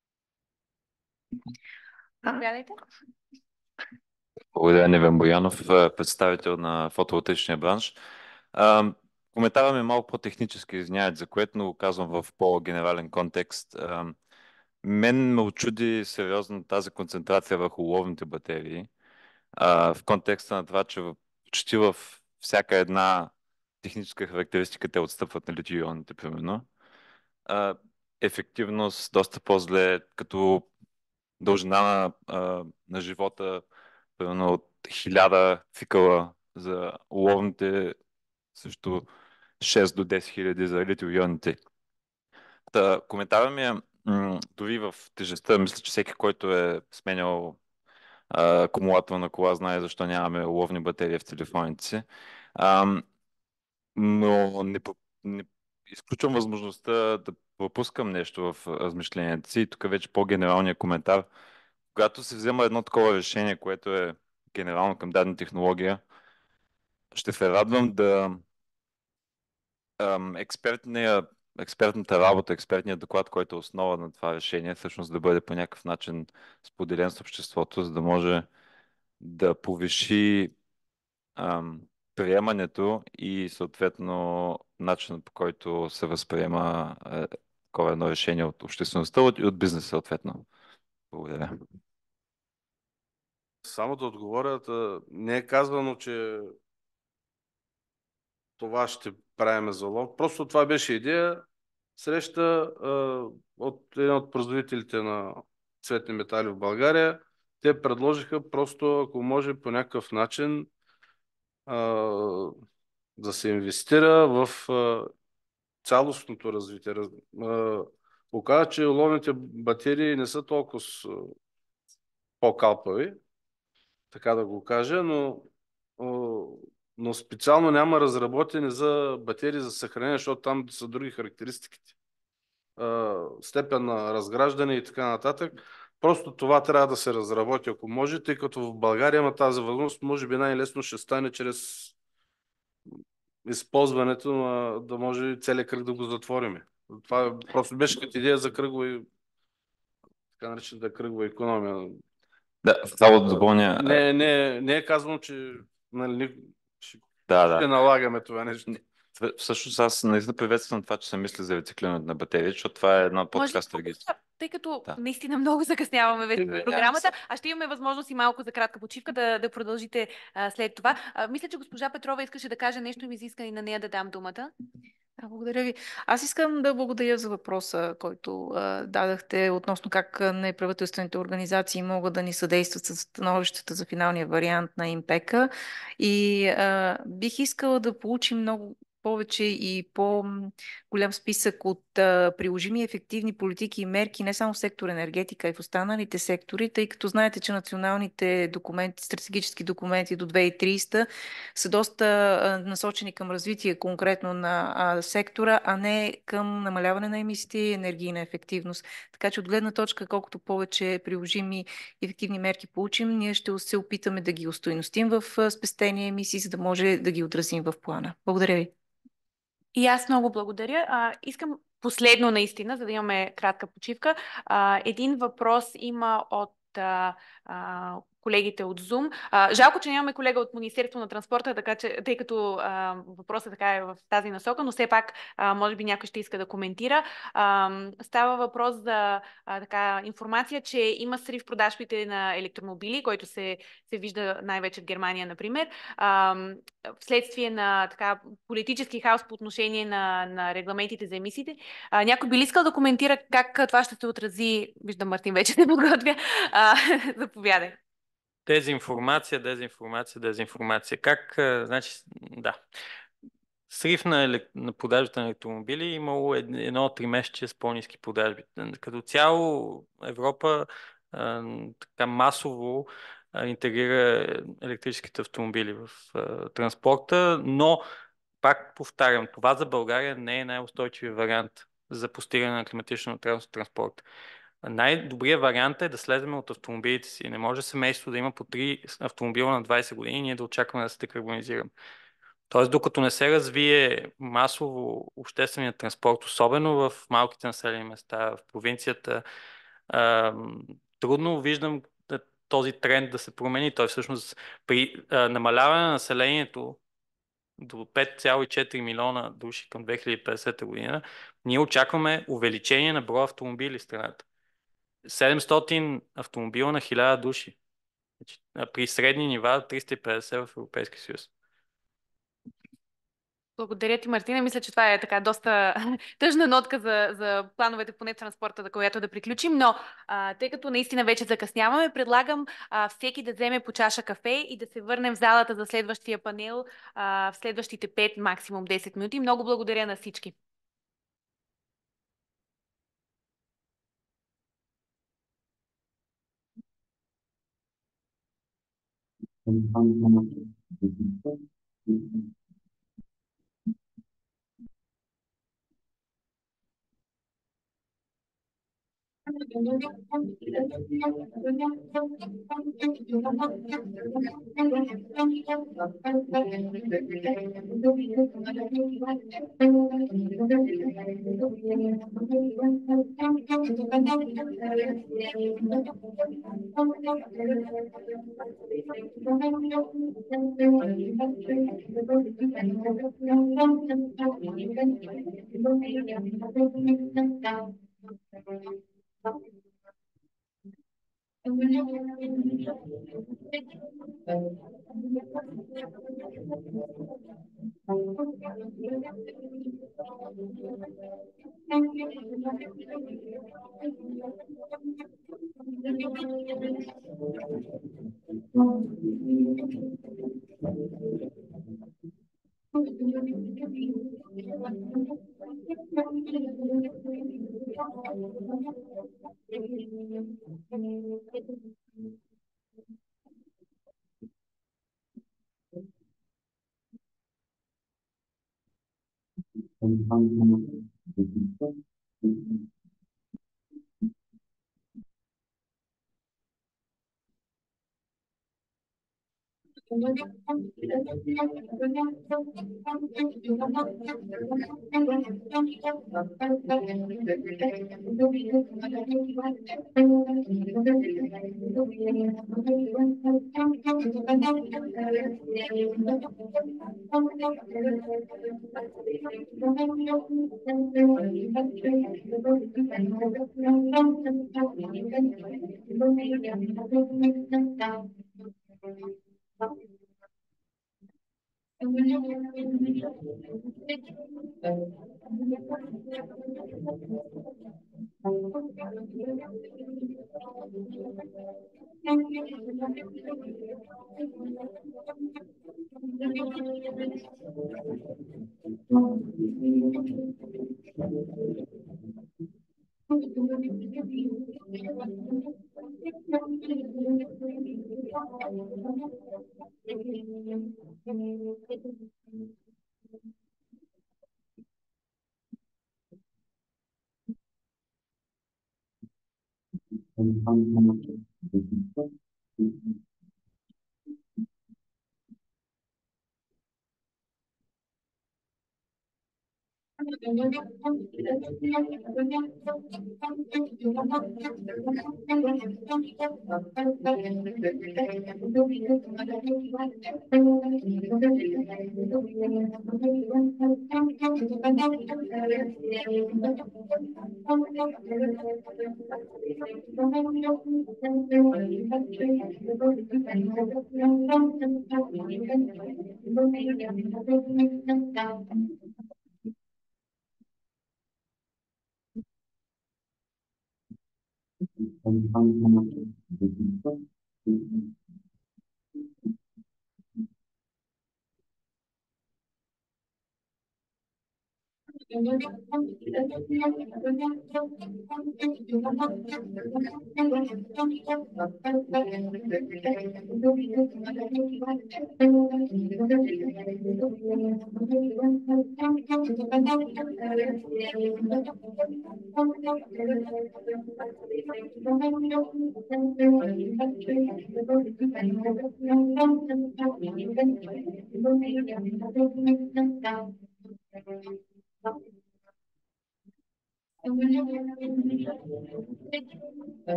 Заповядайте. Благодаря, Невен Боянов, представител на фотоволтаичния бранш. А, коментарът ми е малко по-технически, извинявайте за което, но го казвам в по-генерален контекст. А, мен ме очуди сериозно тази концентрация върху ловните батерии, а, в контекста на това, че почти във всяка една техническа характеристика те отстъпват на литий-ионите, примерно. А, ефективност доста по-зле, като дължина на, а, на живота, примерно от хиляда цикъла за уловните, също шест до десет хиляди за литий-ионите. Та, коментарът ми е, м- дори в тежестта, мисля, че всеки, който е сменял а, акумулатор на кола, знае защо нямаме уловни батерии в телефоните си. А, но не, не изключвам възможността да пропускам нещо в размишленията си. И тук вече по-генералният коментар. Когато се взема едно такова решение, което е генерално към дадена технология, ще се радвам да ам, експертния, експертната работа, експертният доклад, който е основа на това решение, всъщност да бъде по някакъв начин споделен с обществото, за да може да повиши ам, приемането и съответно начинът, по който се възприема е, такова едно решение от обществеността и от бизнеса съответно. Благодаря. Само да отговоря, та, не е казвано, че това ще правиме залог. Просто това беше идея. Среща а, от един от производителите на цветни метали в България. Те предложиха просто, ако може по някакъв начин а, да се инвестира в а, цялостното развитие. А, оказа, че оловните батерии не са толкова с, по-калпави, така да го кажа, но, но специално няма разработени за батерии за съхранение, защото там са други характеристиките. Степен на разграждане и така нататък. Просто това трябва да се разработи, ако може, тъй като в България има тази възможност, може би най-лесно ще стане чрез използването на да може целият кръг да го затвориме. Това просто беше като идея за кръгова и така наречената кръгова икономия. Да, само да допълня. Не, не, не е казано, че нали, ще, Да, ще да. налагаме това нещо. Всъщност аз наистина приветствам това, че се мисли за рециклирането на батерии, защото това е една Може по-така ли стратегия. тъй като Да. наистина много закъсняваме вече Да. в програмата, а ще имаме възможност и малко за кратка почивка да, да продължите а, след това. А, мисля, че госпожа Петрова искаше да каже нещо и ми изиска и на нея да дам думата. Да, благодаря ви. Аз искам да благодаря за въпроса, който а, дадахте относно как а, неправителствените организации могат да ни съдействат с становищата за финалния вариант на импека. И а, бих искала да получим много повече и по-голям списък от а, приложими ефективни политики и мерки не само в сектор енергетика, а и в останалите сектори, тъй като знаете, че националните документи, стратегически документи до две хиляди и тридесета са доста а, насочени към развитие конкретно на а, сектора, а не към намаляване на емисиите и енергийна ефективност. Така че от гледна точка, колкото повече приложими и ефективни мерки получим, ние ще се опитаме да ги устойностим в а, спестени емисии, за да може да ги отразим в плана. Благодаря ви. И аз много благодаря. А, искам последно наистина, за да имаме кратка почивка. А, един въпрос има от а, а, колегите от Zoom. А, жалко, че нямаме колега от Министерство на транспорта, така че, тъй като а, въпросът така е в тази насока, но все пак а, може би някой ще иска да коментира. А, става въпрос за а, така, информация, че има срив в продажбите на електромобили, който се, се вижда най-вече в Германия, например. А, вследствие на така, политически хаос по отношение на, на регламентите за емисиите. А, някой би ли искал да коментира как това ще се отрази? Виждам, Мартин вече се подготвя. А, заповядай. Дезинформация, дезинформация, дезинформация. Как, а, значи, да. Срив на, елек... на продажбата на електромобили е имало ед... едно тримесечие с по-ниски продажби. Като цяло Европа а, така масово а, интегрира електрическите автомобили в а, транспорта, но пак повтарям, това за България не е най-устойчивия вариант за постигане на климатично неутралност в транспорт. Най-добрият вариант е да слезем от автомобилите си. Не може семейство да има по три автомобила на двайсет години и ние да очакваме да се декарбонизираме. Тоест, докато не се развие масово общественият транспорт, особено в малките населени места, в провинцията, а, трудно виждам този тренд да се промени. Той всъщност при а, намаляване на населението до пет цяло и четири милиона души към две хиляди и петдесета година, ние очакваме увеличение на броя автомобили в страната. седемстотин автомобила на хиляда души. При средни нива триста и петдесет в Европейския съюз. Благодаря ти, Мартина. Мисля, че това е така доста тъжна нотка за, за плановете поне в транспорта, за която да приключим, но а, тъй като наистина вече закъсняваме, предлагам а, всеки да вземе по чаша кафе и да се върнем в залата за следващия панел а, в следващите пет, максимум десет минути. Много благодаря на всички.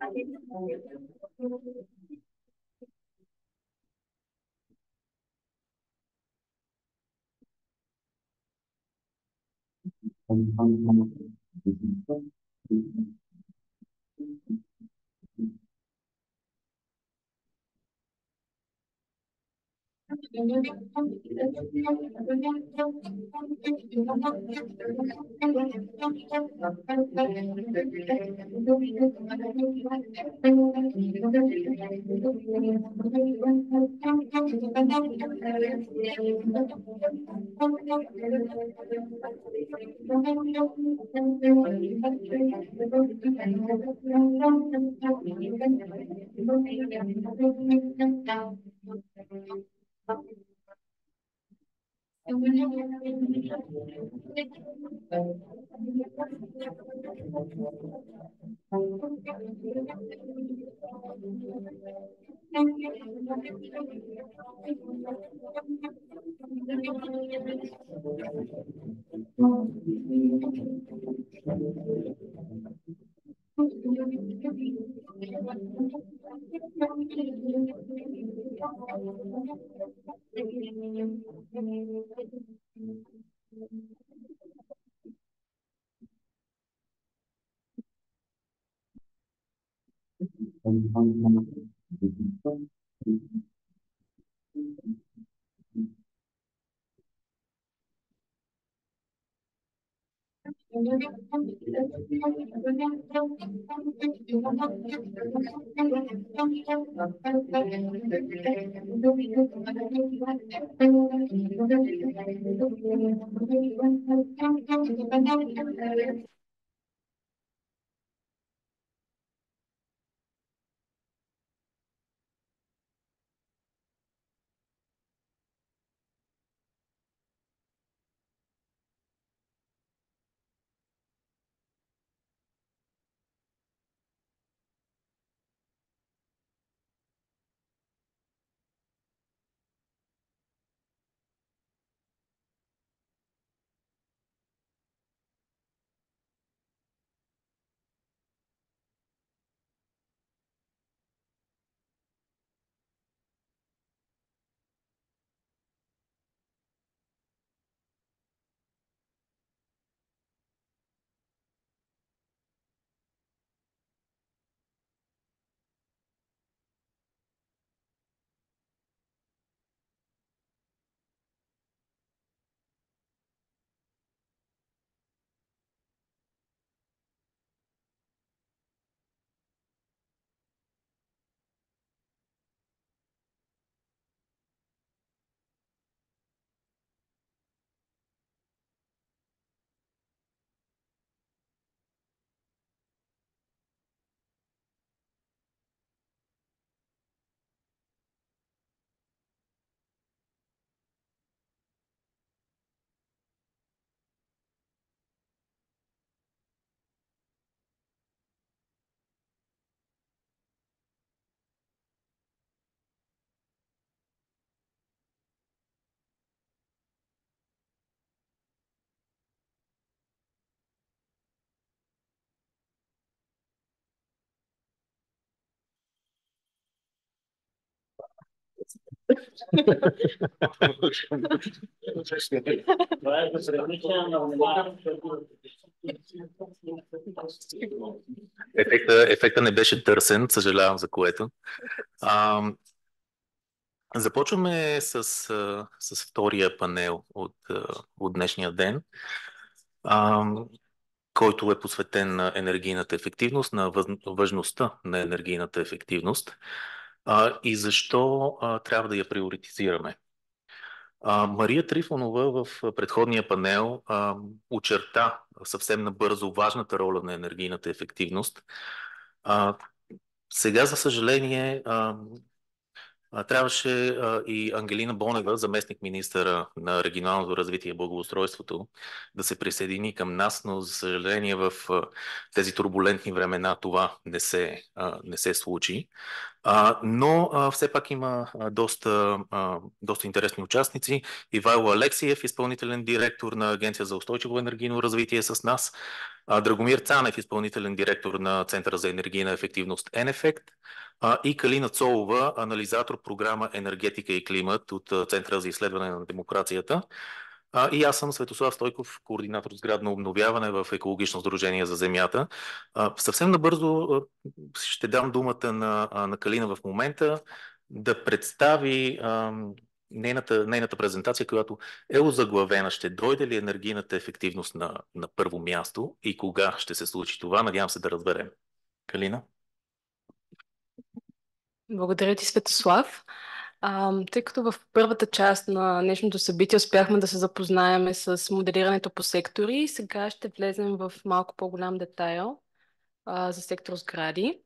Ефекта, ефекта не беше търсен, съжалявам за което. А, започваме с, с втория панел от, от днешния ден, а, който е посветен на енергийната ефективност, на важността на енергийната ефективност а, и защо а, трябва да я приоритизираме. А, Мария Трифонова в предходния панел а, очерта съвсем набързо важната роля на енергийната ефективност. А, сега, за съжаление, а, А, трябваше а, и Ангелина Бонева, заместник министъра на регионалното развитие и благоустройството, да се присъедини към нас, но за съжаление в а, тези турбулентни времена това не се, а, не се случи. А, но а, все пак има а, доста, а, доста интересни участници. Ивайло Алексиев, изпълнителен директор на Агенция за устойчиво енергийно развитие е с нас. А, Драгомир Цанев, изпълнителен директор на Центъра за енергийна ефективност Енефект. А, и Калина Цолова, анализатор програма Енергетика и климат от а, Центъра за изследване на демокрацията. А, и аз съм Светослав Стойков, координатор сградно обновяване в Екологично сдружение за земята. А, съвсем набързо а, ще дам думата на, а, на Калина в момента да представи а, нейната, нейната презентация, която е озаглавена: ще дойде ли енергийната ефективност на, на първо място и кога ще се случи това? Надявам се да разберем. Калина? Благодаря ти, Светослав. А, тъй като в първата част на днешното събитие успяхме да се запознаем с моделирането по сектори, сега ще влезем в малко по-голям детайл а, за сектор сгради.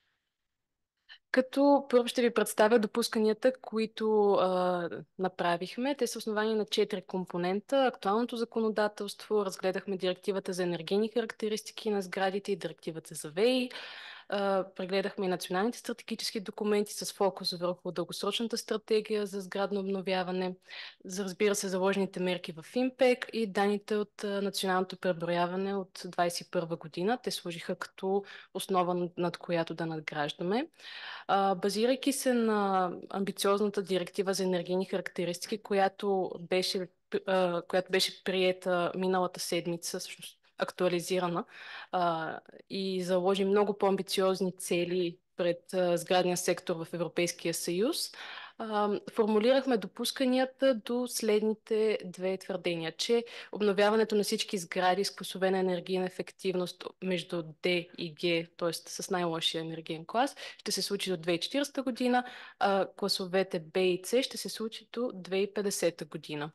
Като първо ще ви представя допусканията, които а, направихме. Те са основани на четири компонента: актуалното законодателство, разгледахме директивата за енергийни характеристики на сградите и директивата за ВЕИ, прегледахме и националните стратегически документи с фокус върху дългосрочната стратегия за сградно обновяване, за, разбира се, заложените мерки в Импек и данните от националното преброяване от двадесет и първа година. Те служиха като основа, над която да надграждаме. Базирайки се на амбициозната директива за енергийни характеристики, която беше, която беше приета миналата седмица, всъщност актуализирана, а, и заложи много по-амбициозни цели пред а, сградния сектор в Европейския съюз, а, формулирахме допусканията до следните две твърдения: че обновяването на всички сгради с класове на енергийна ефективност между D и G, т.е. с най-лошия енергиен клас, ще се случи до две хиляди и четиридесета година, а класовете B и C ще се случи до две хиляди и петдесета година.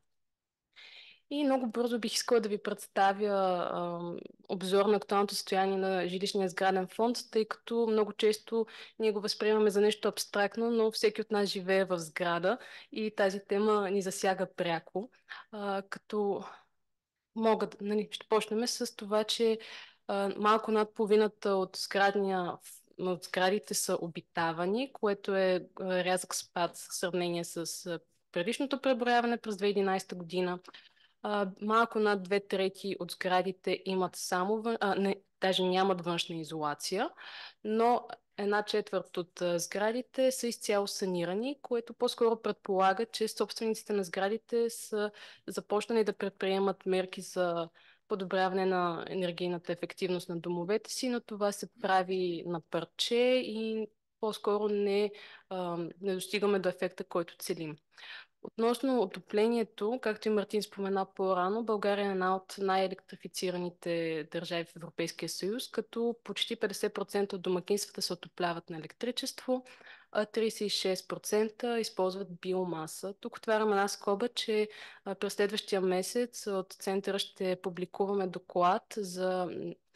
И много бързо бих искала да ви представя а, обзор на актуалното състояние на жилищния сграден фонд, тъй като много често ние го възприемаме за нещо абстрактно, но всеки от нас живее в сграда и тази тема ни засяга пряко. А, като могат, нали, ще почнем с това, че а, малко над половината от сградния от сградите са обитавани, което е рязък спад в сравнение с предишното преброяване през две хиляди и единадесета година. Uh, малко над две трети от сградите имат само, а, не, даже нямат външна изолация, но една четвърт от а, сградите са изцяло санирани, което по-скоро предполага, че собствениците на сградите са започнали да предприемат мерки за подобряване на енергийната ефективност на домовете си, но това се прави на парче и по-скоро не, а, не достигаме до ефекта, който целим. Относно отоплението, както и Мартин спомена по-рано, България е една от най-електрифицираните държави в Европейския съюз, като почти петдесет процента от домакинствата се отопляват на електричество, а тридесет и шест процента използват биомаса. Тук отварям една скоба, че през следващия месец от Центъра ще публикуваме доклад за,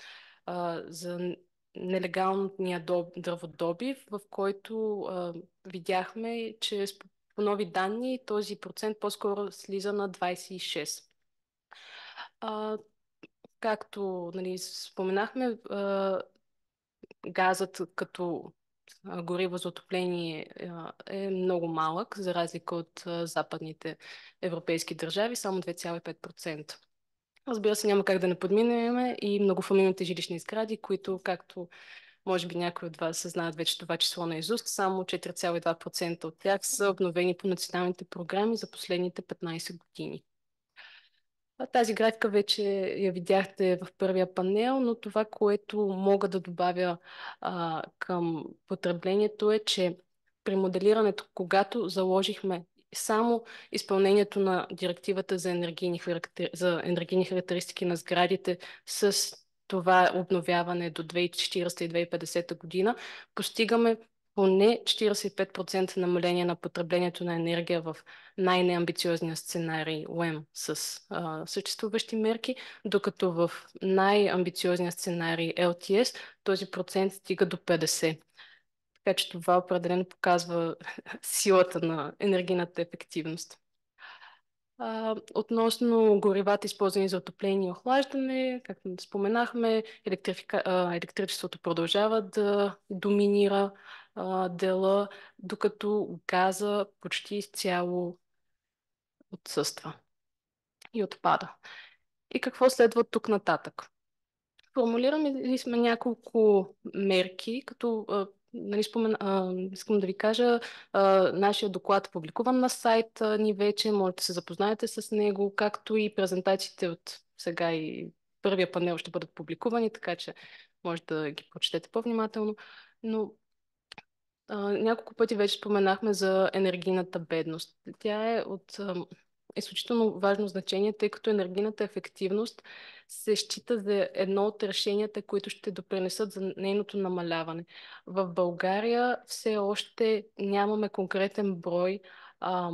за нелегалния дърводобив, в който а, видяхме, че по нови данни този процент по-скоро слиза на двадесет и шест. А, както, нали, споменахме, а, газът като гориво за отопление е много малък, за разлика от а, западните европейски държави, само две цяло и пет процента. Разбира се, няма как да не подминем и многофамилните жилищни сгради, които, както може би някои от вас знаят вече това число на изуст, само четири цяло и две процента от тях са обновени по националните програми за последните петнадесет години. Тази графика вече я видяхте в първия панел, но това, което мога да добавя а, към потреблението е, че при моделирането, когато заложихме само изпълнението на директивата за енергийни, характер... за енергийни характеристики на сградите с това обновяване до две хиляди и четиридесета и две хиляди и петдесета година, постигаме поне четиридесет и пет процента намаление на потреблението на енергия в най-неамбициозния сценарий У Е М с а, съществуващи мерки, докато в най-амбициозния сценарий Ел Ти Ес този процент стига до петдесет. Така че това определено показва силата на енергийната ефективност. А, относно горивата, използвани за отопление и охлаждане, както споменахме, електрифика... а, електричеството продължава да доминира а, дела, докато газа почти изцяло отсъства и отпада. И какво следва тук нататък? Формулираме сме няколко мерки, като а, нали, спомен, а, искам да ви кажа, а, нашия доклад е публикуван на сайта ни вече, можете да се запознаете с него, както и презентациите от сега и първия панел ще бъдат публикувани, така че може да ги прочетете по-внимателно. Но а, няколко пъти вече споменахме за енергийната бедност. Тя е от а, изключително важно значение, тъй като енергийната ефективност се счита за едно от решенията, които ще допринесат за нейното намаляване. В България все още нямаме конкретен брой а,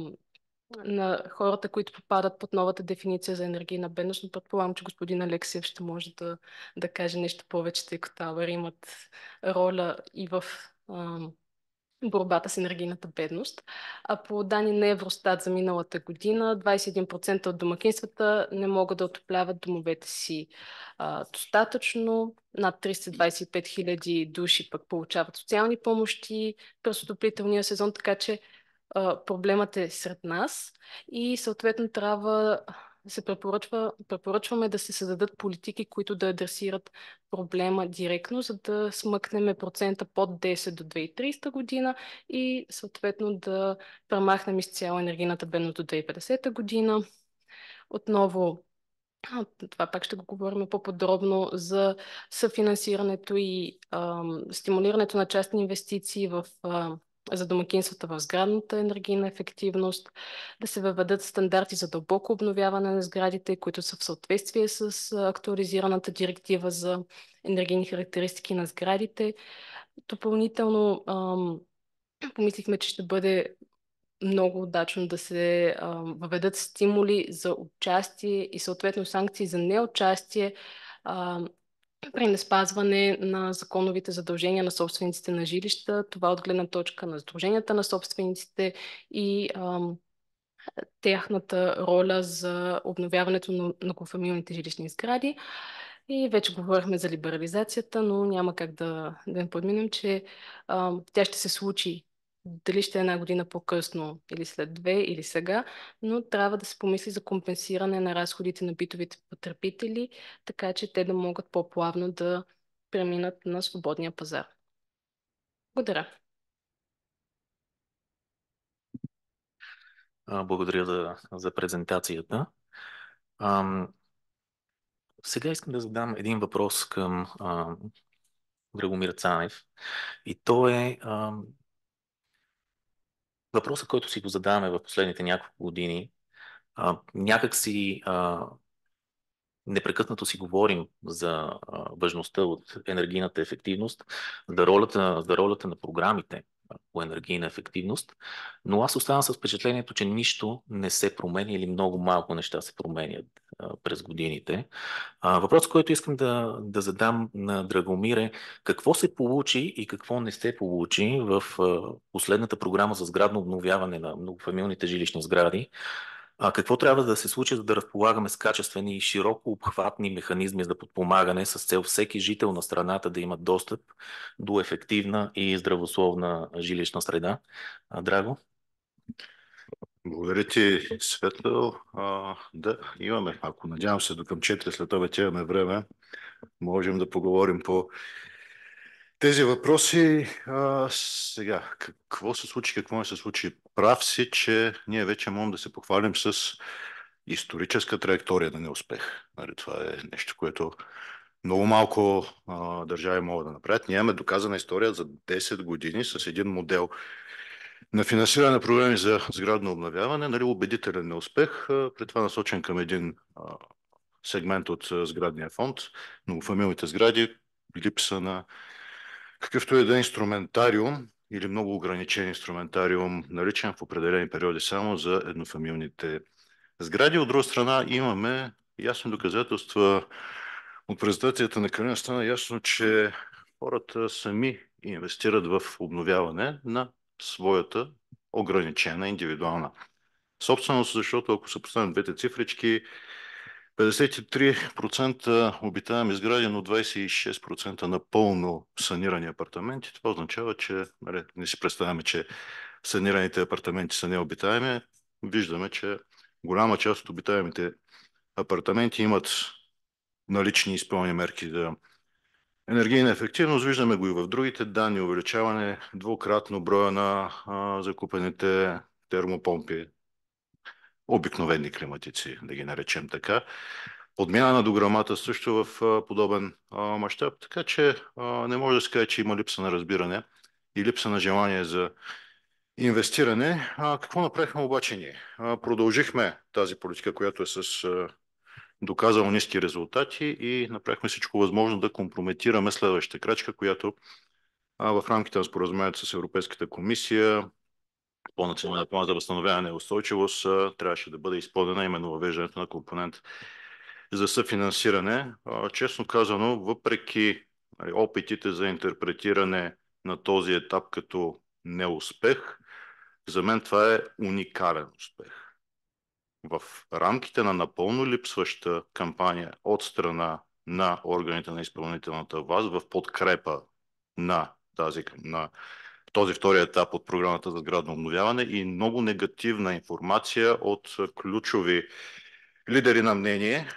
на хората, които попадат под новата дефиниция за енергийна бедност, но предполагам, че господин Алексиев ще може да, да каже нещо повече, тъй като Ауър имат роля и в а, борбата с енергийната бедност. А по данни на Евростат за миналата година, двадесет и един процента от домакинствата не могат да отопляват домовете си а, достатъчно. Над триста двадесет и пет хиляди души пък получават социални помощи през отоплителния сезон, така че а, проблемът е сред нас и съответно трябва се препоръчва, препоръчваме да се създадат политики, които да адресират проблема директно, за да смъкнем процента под десет до две хиляди и тридесета година и съответно да премахнем изцяло енергийната бедност до две хиляди и петдесета година. Отново, това пак ще го говорим по-подробно за съфинансирането и ам, стимулирането на частни инвестиции в ам, за домакинствата в сградната енергийна ефективност, да се въведат стандарти за дълбоко обновяване на сградите, които са в съответствие с актуализираната директива за енергийни характеристики на сградите. Допълнително ам, помислихме, че ще бъде много удачно да се ам, въведат стимули за участие и съответно санкции за неучастие ам, при неспазване на законовите задължения на собствениците на жилища, това от гледна точка на сдруженията на собствениците и ам, тяхната роля за обновяването на многофамилните жилищни сгради. И вече говорихме за либерализацията, но няма как да, да не подминем, че ам, тя ще се случи дали ще е една година по-късно или след две или сега, но трябва да се помисли за компенсиране на разходите на битовите потребители, така че те да могат по-плавно да преминат на свободния пазар. Благодаря. Благодаря за, за презентацията. Ам, сега искам да задам един въпрос към ам, Драгомир Цанев. И то е ам, въпросът, който си го задаваме в последните няколко години. А, някак си а, непрекъснато си говорим за а, важността от енергийната ефективност, за ролята, за ролята на програмите по енергийна ефективност, но аз оставам с впечатлението, че нищо не се променя или много малко неща се променят а, през годините. А, въпросът, който искам да, да задам на Драгомир е какво се получи и какво не се получи в а, последната програма за сградно обновяване на многофамилните жилищни сгради. А какво трябва да се случи, за да разполагаме с качествени и широко обхватни механизми за подпомагане с цел всеки жител на страната да има достъп до ефективна и здравословна жилищна среда? А, Драго? Благодаря ти, Светъл. А, да, имаме, ако надявам се до към четири след обед имаме време, можем да поговорим по тези въпроси. А, сега, какво се случи, какво не се случи? Прав си, че ние вече можем да се похвалим с историческа траектория на неуспех. Нали, това е нещо, което много малко а, държави могат да направят. Ние имаме доказана история за десет години с един модел на финансиране на проблеми за сградно обновяване, нали, убедителен неуспех, а, при това насочен към един а, сегмент от а, сградния фонд, многофамилните сгради, липса на какъвто е да е инструментариум или много ограничен инструментариум, наличен в определени периоди само за еднофамилните сгради. От друга страна имаме ясни доказателства от презентацията на Калина. Стана ясно, че хората сами инвестират в обновяване на своята ограничена индивидуална собственост, защото ако се поставим двете цифрички, петдесет и три процента обитаеми сгради, но двадесет и шест процента напълно санирани апартаменти. Това означава, че нали, не си представяме, че санираните апартаменти са необитаеми. Виждаме, че голяма част от обитаемите апартаменти имат налични изпълнени мерки за енергийна ефективност. Виждаме го и в другите данни. Увеличаване двукратно броя на а, закупените термопомпи, обикновени климатици, да ги наречем така. Подмяна на дограмата също в а, подобен а, мащаб, така че а, не може да се каже, че има липса на разбиране и липса на желание за инвестиране. А, какво направихме обаче ние? А, продължихме тази политика, която е с а, доказано ниски резултати и направихме всичко възможно да компрометираме следващата крачка, която а, в рамките на споразумението с Европейската комисия по националния план за възстановяване и устойчивост а, трябваше да бъде изпълнена именно въвеждането на компонент за съфинансиране. А, честно казано, въпреки нали, опитите за интерпретиране на този етап като неуспех, за мен това е уникален успех. В рамките на напълно липсваща кампания от страна на органите на изпълнителната власт в подкрепа на, тази, на този втори етап от програмата за сградно обновяване и много негативна информация от ключови лидери на мнение,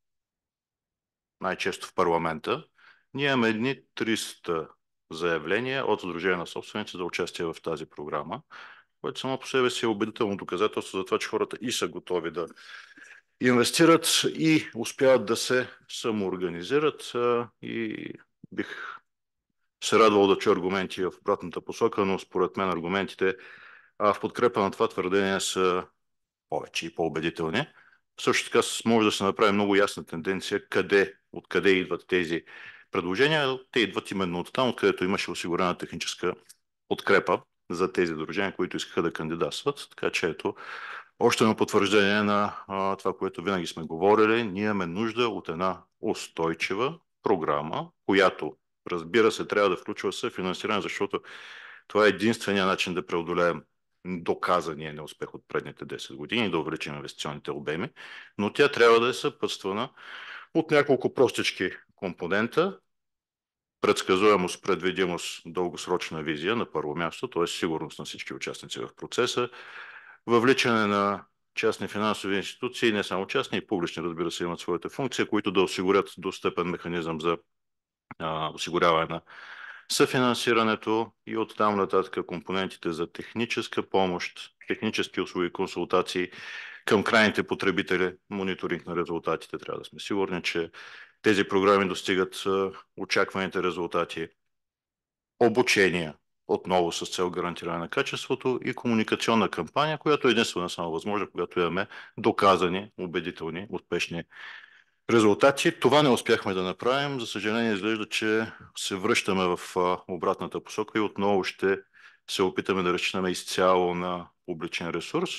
най-често в парламента, ние имаме едни триста заявления от Сдружение на собственици за участие в тази програма, което само по себе си е убедително доказателство за това, че хората и са готови да инвестират и успяват да се самоорганизират. И бих се радвал да чуя аргументи в обратната посока, но според мен аргументите в подкрепа на това твърдение са повече и по-убедителни. Също така може да се направи много ясна тенденция къде, откъде идват тези предложения. Те идват именно от там, откъдето имаше осигурена техническа подкрепа за тези дружения, които искаха да кандидатстват. Така че ето още едно потвърждение на а, това, което винаги сме говорили. Ние имаме нужда от една устойчива програма, която, разбира се, трябва да включва съфинансиране, защото това е единствения начин да преодолеем доказания неуспех от предните десет години и да увеличим инвестиционните обеми, но тя трябва да е съпътствана от няколко простички компонента: предсказуемост, предвидимост, дългосрочна визия на първо място, т.е. сигурност на всички участници в процеса, въвличане на частни финансови институции, не само частни, и публични, разбира се, имат своята функция, които да осигурят достъпен механизъм за а, осигуряване на съфинансирането и оттам нататък компонентите за техническа помощ, технически услуги, консултации към крайните потребители, мониторинг на резултатите. Трябва да сме сигурни, че тези програми достигат очакваните резултати, обучение, отново с цел гарантиране на качеството, и комуникационна кампания, която е единствена само възможна, когато имаме доказани, убедителни, успешни резултати. Това не успяхме да направим. За съжаление, изглежда, че се връщаме в обратната посока и отново ще се опитаме да разчитаме изцяло на публичен ресурс,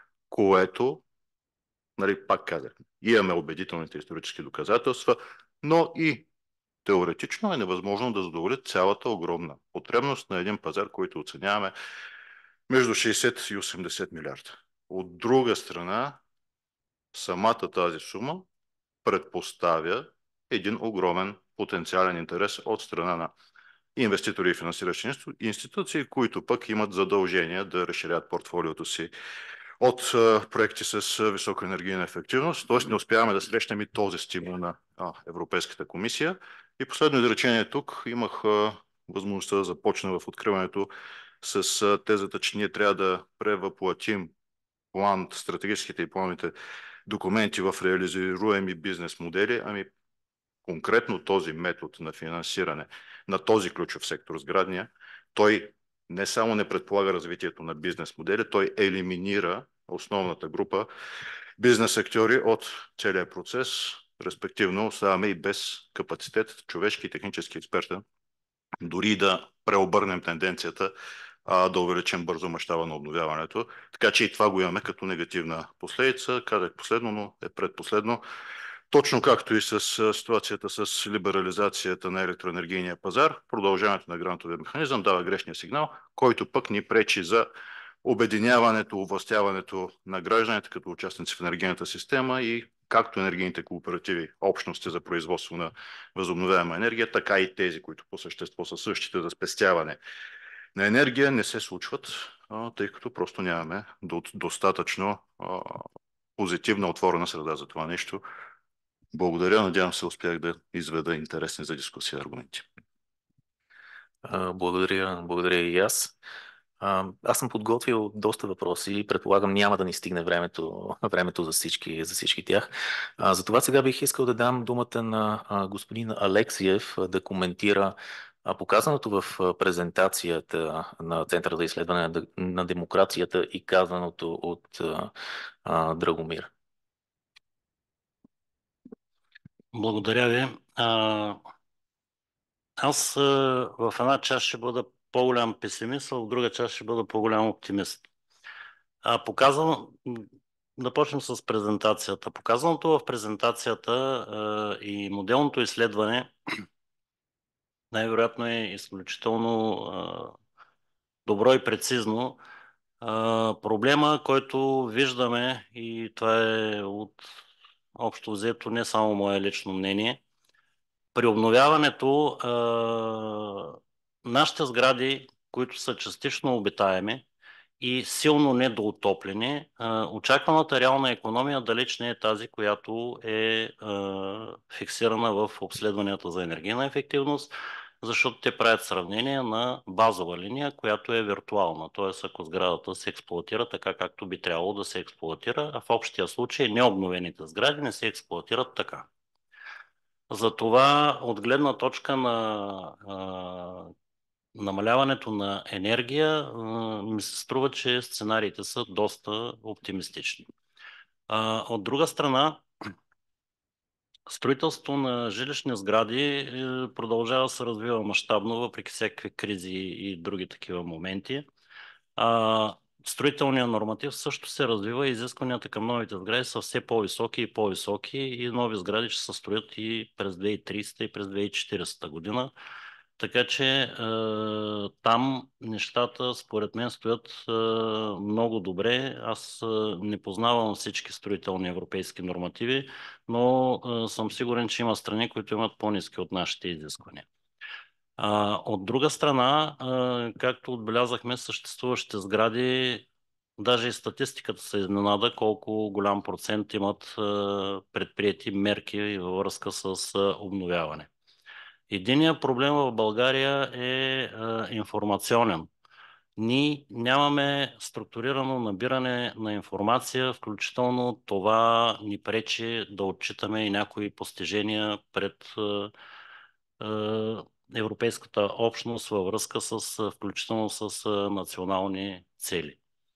което, нали, пак казах, имаме убедителните исторически доказателства, но и теоретично е невъзможно да задоволи цялата огромна потребност на един пазар, който оценяваме между шейсет и осемдесет милиарда. От друга страна, самата тази сума предпоставя един огромен потенциален интерес от страна на инвеститори и финансиращи институции, които пък имат задължение да разширят портфолиото си от проекти с висока енергийна ефективност. Т.е. не успяваме да срещнем и този стимул на а, Европейската комисия. И последно изречение тук. Имах а, възможността да започна в откриването с а, тезата, че ние трябва да превъплатим план, стратегическите и плановите документи в реализируеми бизнес модели. Ами конкретно този метод на финансиране на този ключов сектор, сградния, той не само не предполага развитието на бизнес модели, той елиминира основната група бизнес актьори от целия процес. Респективно оставаме и без капацитет, човешки и технически експертен, дори да преобърнем тенденцията а, да увеличим бързо мащаба на обновяването. Така че и това го имаме като негативна последица. Казах последно, но е предпоследно. Точно както и с ситуацията с либерализацията на електроенергийния пазар, продължаването на грантовия механизъм дава грешния сигнал, който пък ни пречи за обединяването, овластяването на гражданите като участници в енергийната система и както енергийните кооперативи, общности за производство на възобновяема енергия, така и тези, които по същество са същите за спестяване на енергия, не се случват, тъй като просто нямаме достатъчно позитивна, отворена среда за това нещо. Благодаря. Надявам се, успях да изведа интересни за дискусия аргументи. Благодаря, благодаря и аз. Аз съм подготвил доста въпроси и предполагам няма да ни стигне времето, времето за, всички, за всички тях. Затова сега бих искал да дам думата на господин Алексиев да коментира показаното в презентацията на Центъра за изследване на демокрацията и казаното от Драгомир. Благодаря ви. А, аз а, в една част ще бъда по-голям песимист, а в друга част ще бъда по-голям оптимист. А, показвам, да почнем с презентацията. Показаното в презентацията а, и моделното изследване най-вероятно е изключително а, добро и прецизно. А, проблема, който виждаме, и това е от общо взето не само мое лично мнение, при обновяването а, нашите сгради, които са частично обитаеми и силно недоотоплени, а, очакваната реална икономия далеч не е тази, която е а, фиксирана в обследванията за енергийна ефективност, защото те правят сравнение на базова линия, която е виртуална. Т.е. ако сградата се експлоатира така, както би трябвало да се експлоатира, а в общия случай необновените сгради не се експлоатират така. Затова от гледна точка на а, намаляването на енергия а, ми се струва, че сценариите са доста оптимистични. А, от друга страна, строителството на жилищни сгради е, продължава да се развива мащабно, въпреки всякакви кризи и други такива моменти. А, строителният норматив също се развива и изискванията към новите сгради са все по-високи и по-високи и нови сгради ще се строят и през две хиляди и тридесета и през две хиляди и четиридесета година. Така че е, там нещата според мен стоят е, много добре. Аз е, не познавам всички строителни европейски нормативи, но е, съм сигурен, че има страни, които имат по-ниски от нашите изисквания. А, от друга страна, а, както отбелязахме, съществуващите сгради, даже и статистиката се изненада колко голям процент имат а, предприети мерки във връзка с а, обновяване. Единият проблем в България е а, информационен. Ние нямаме структурирано набиране на информация, включително това ни пречи да отчитаме и някои постижения пред а, а, Европейската общност във връзка с, включително с национални цели.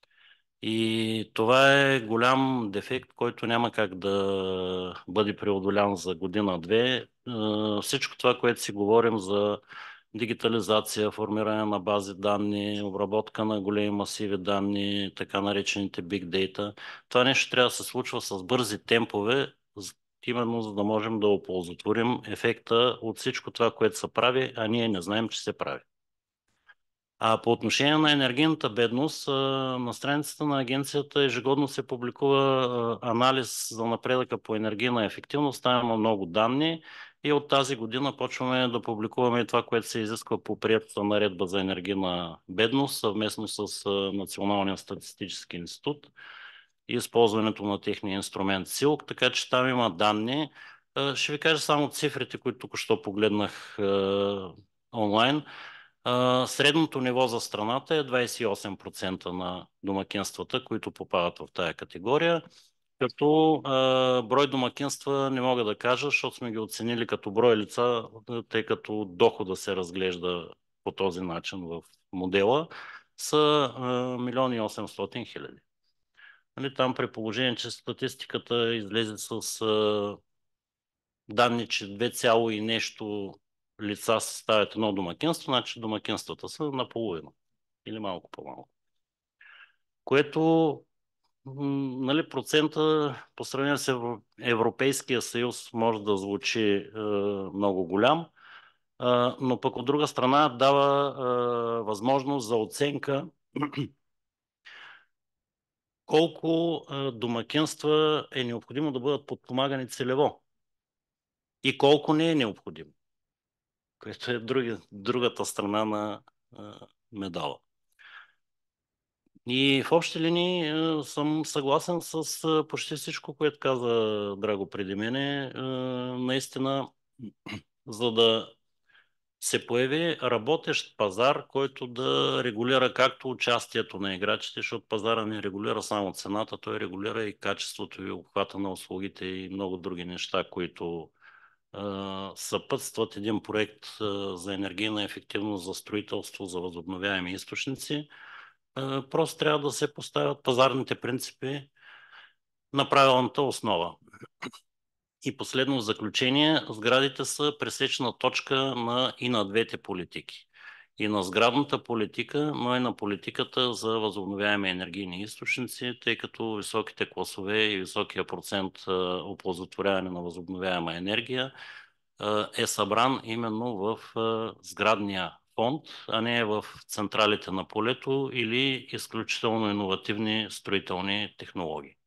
И това е голям дефект, който няма как да бъде преодолян за година-две. Всичко това, което си говорим за дигитализация, формиране на бази данни, обработка на големи масиви данни, така наречените Big Data, това нещо трябва да се случва с бързи темпове, именно за да можем да оползотворим ефекта от всичко това, което се прави, а ние не знаем, че се прави. А по отношение на енергийната бедност, на страницата на агенцията ежегодно се публикува анализ за напредъка по енергийна ефективност. Там има много данни и от тази година почваме да публикуваме това, което се изисква по приетата наредба за енергийна бедност, съвместно с Националния статистически институт и използването на техния инструмент СИЛК, така че там има данни. Ще ви кажа само цифрите, които току-що погледнах онлайн. Средното ниво за страната е двадесет и осем процента на домакинствата, които попадат в тая категория. Като брой домакинства не мога да кажа, защото сме ги оценили като брой лица, тъй като дохода се разглежда по този начин в модела, са милион и осемстотин хиляди. Нали, там при положение, че статистиката излезе с а, данни, че две цяло и нещо лица съставят едно домакинство, значи домакинствата са наполовина или малко по-малко. Което нали, процента по сравнение с Европейския съюз може да звучи е, много голям, е, но пък от друга страна дава е, възможност за оценка колко е, домакинства е необходимо да бъдат подпомагани целево и колко не е необходимо, което е други, другата страна на е, медала. И в общи линии е, съм съгласен с е, почти всичко, което каза Драго преди мене. Е, наистина, за да се появи работещ пазар, който да регулира както участието на играчите, защото пазара не регулира само цената, той регулира и качеството и обхвата на услугите и много други неща, които е, съпътстват един проект е, за енергийна ефективност, за строителство, за възобновяеми източници. Просто трябва да се поставят пазарните принципи на правилната основа. И последно в заключение, сградите са пресечна точка на, и на двете политики. И на сградната политика, но и на политиката за възобновяеми енергийни източници, тъй като високите класове и високия процент оползотворяване на възобновяема енергия е събран именно в сградния фонд, а не в централите на полето или изключително иновативни строителни технологии.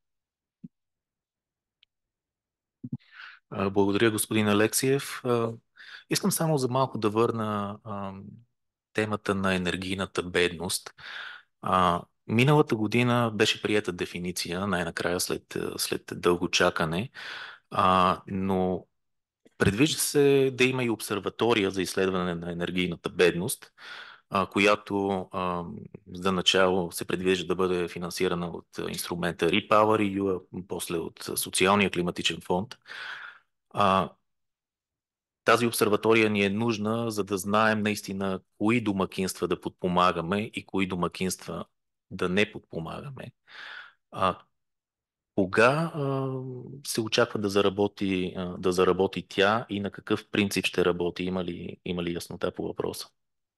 Благодаря, господин Алексиев. Искам само за малко да върна темата на енергийната бедност. Миналата година беше приета дефиниция, най-накрая след, след дълго чакане, но предвижда се да има и обсерватория за изследване на енергийната бедност, която за начало се предвижда да бъде финансирана от инструмента REPower и ю, после от Социалния климатичен фонд. Тази обсерватория ни е нужна, за да знаем наистина кои домакинства да подпомагаме и кои домакинства да не подпомагаме. А, кога а, се очаква да заработи, а, да заработи тя и на какъв принцип ще работи? Има ли, има ли яснота по въпроса?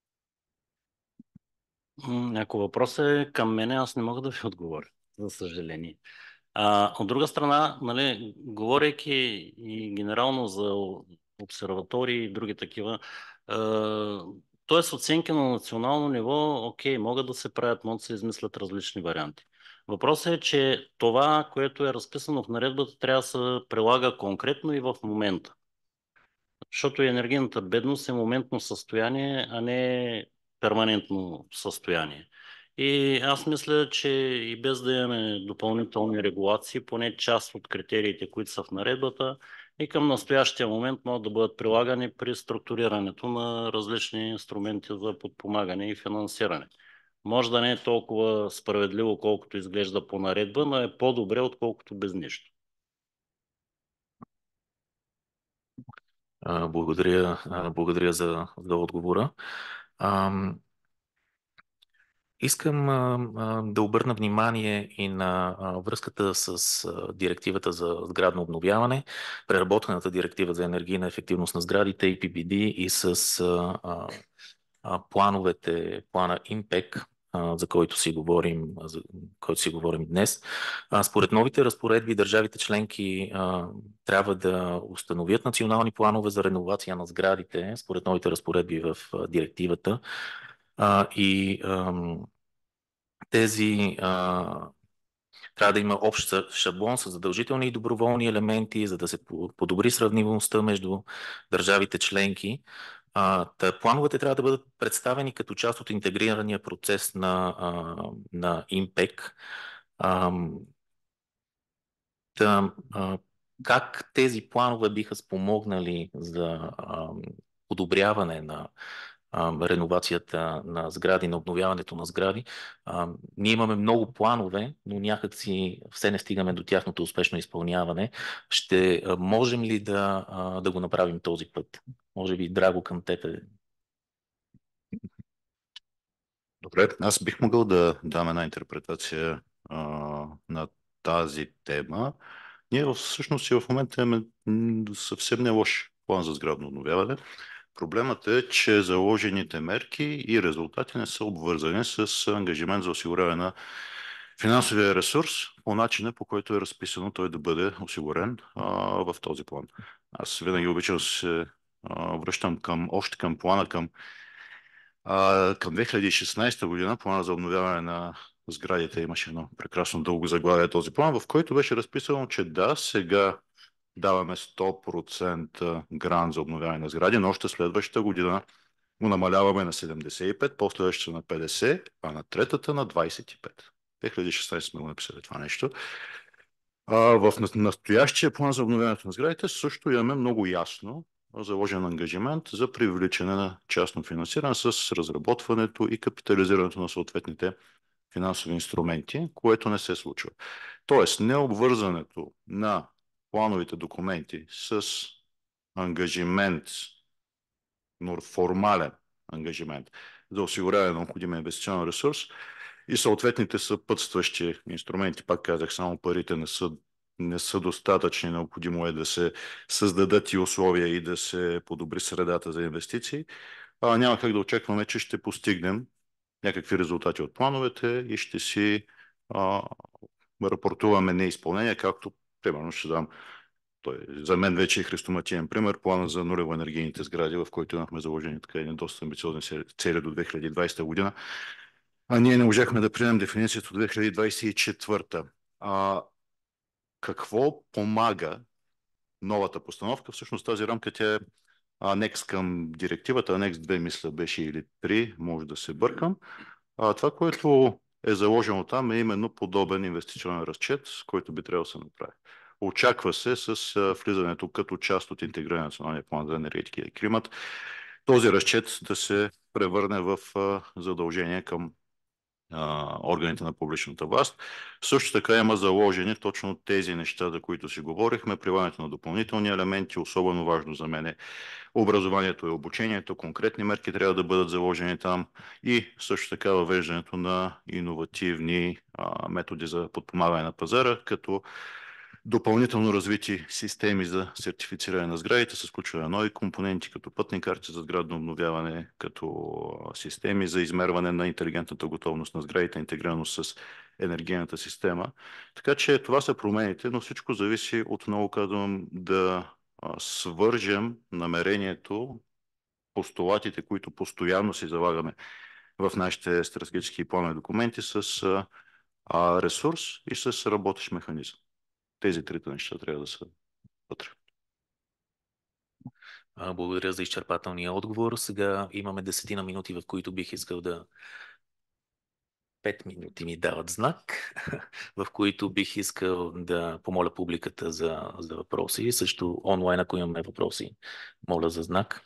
Ако въпросът е към мене, аз не мога да ви отговоря, за съжаление. А, от друга страна, нали, говорейки и генерално за обсерватории и други такива, т.е. оценки на национално ниво, окей, могат да се правят, могат да се измислят различни варианти. Въпросът е, че това, което е разписано в наредбата, трябва да се прилага конкретно и в момента. Защото енергийната бедност е моментно състояние, а не перманентно състояние. И аз мисля, че и без да имаме допълнителни регулации, поне част от критериите, които са в наредбата, и към настоящия момент могат да бъдат прилагани при структурирането на различни инструменти за подпомагане и финансиране. Може да не е толкова справедливо, колкото изглежда по наредба, но е по-добре, отколкото без нищо. Благодаря, благодаря за, за отговора. Искам а, а, да обърна внимание и на а, връзката с а, директивата за сградно обновяване, преработената директива за енергийна ефективност на сградите и пи би ди и с а, а, а, плановете, плана Импек, а, за който си говорим, за който си говорим днес. А, според новите разпоредби, държавите членки а, трябва да установят национални планове за реновация на сградите, според новите разпоредби в а, директивата. А, и ам, тези а, трябва да има общ шаблон с задължителни и доброволни елементи, за да се подобри сравнимостта между държавите членки. А, та, плановете трябва да бъдат представени като част от интегрирания процес на, а, на Импек. А, та, а, как тези планове биха спомогнали за а, подобряване на а, реновацията на сгради, на обновяването на сгради? А, ние имаме много планове, но някак си все не стигаме до тяхното успешно изпълняване. Ще а, можем ли да, а, да го направим този път? Може би, Драго, към теб е. Добре, аз бих могъл да дам една интерпретация а, на тази тема. Ние всъщност и в момента имаме съвсем не лош план за сградно обновяване. Проблемът е, че заложените мерки и резултати не са обвързани с ангажимент за осигуряване на финансовия ресурс по начина, по който е разписано той да бъде осигурен а, в този план. Аз винаги обичам да се а, връщам към, още към плана към, а, към две хиляди и шестнадесета година, плана за обновяване на сградите. Имаше едно прекрасно дълго заглавие този план, в който беше разписано, че да, сега даваме сто процента грант за обновяване на сгради, но още следващата година го намаляваме на седемдесет и пет, по-следващата на петдесет, а на третата на двадесет и пет. две хиляди и шестнадесета сме го написали това нещо. А, в настоящия план за обновяването на сградите също имаме много ясно заложен ангажимент за привличане на частно финансиране с разработването и капитализирането на съответните финансови инструменти, което не се случва. Тоест, необвързането на плановите документи с ангажимент, но формален ангажимент за осигуряване на необходимия инвестиционен ресурс и съответните съпътстващи инструменти, пак казах, само парите не са, не са достатъчни, необходимо е да се създадат и условия и да се подобри средата за инвестиции. А, няма как да очакваме, че ще постигнем някакви резултати от плановете и ще си а, рапортуваме неизпълнение, както примерно ще дам той, за мен вече е хрестоматиен пример, плана за нулево енергийните сгради, в който имахме заложени така едни доста амбициозни цели до две хиляди и двадесета година. А ние не можахме да приемем дефиницията от две хиляди двадесет и четвърта. А, какво помага новата постановка? Всъщност тази рамка тя е анекс към директивата, анекс две мисля беше или три, може да се бъркам. А, това, което е заложено там е именно подобен инвестиционен разчет, който би трябвало да се направи. Очаква се с влизането като част от интегрирания националния план за енергетика и климат този разчет да се превърне в задължение към а, органите на публичната власт. Също така има заложени точно тези неща, за които си говорихме, прилагането на допълнителни елементи, особено важно за мен е образованието и обучението, конкретни мерки трябва да бъдат заложени там и също така въвеждането на иновативни а, методи за подпомагане на пазара, като допълнително развити системи за сертифициране на сградите с включване на нови компоненти, като пътни карти за сградно обновяване, като системи за измерване на интелигентната готовност на сградите, интегрирано с енергийната система. Така че това са промените, но всичко зависи от, много казвам, да свържем намерението, постулатите, които постоянно си залагаме в нашите стратегически планови документи с а, ресурс и с работещ механизъм. Тези трите неща трябва да са вътре. Благодаря за изчерпателния отговор. Сега имаме десетина минути, в които бих искал да... Пет минути ми дават знак, в които бих искал да помоля публиката за, за въпроси. Също онлайн, ако имаме въпроси, моля за знак.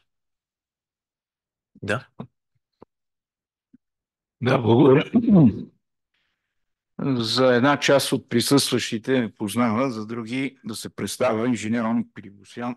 Да. Да, благодаря. За една част от присъстващите ме познава, за други да се представя инженер Оник Пилибосян.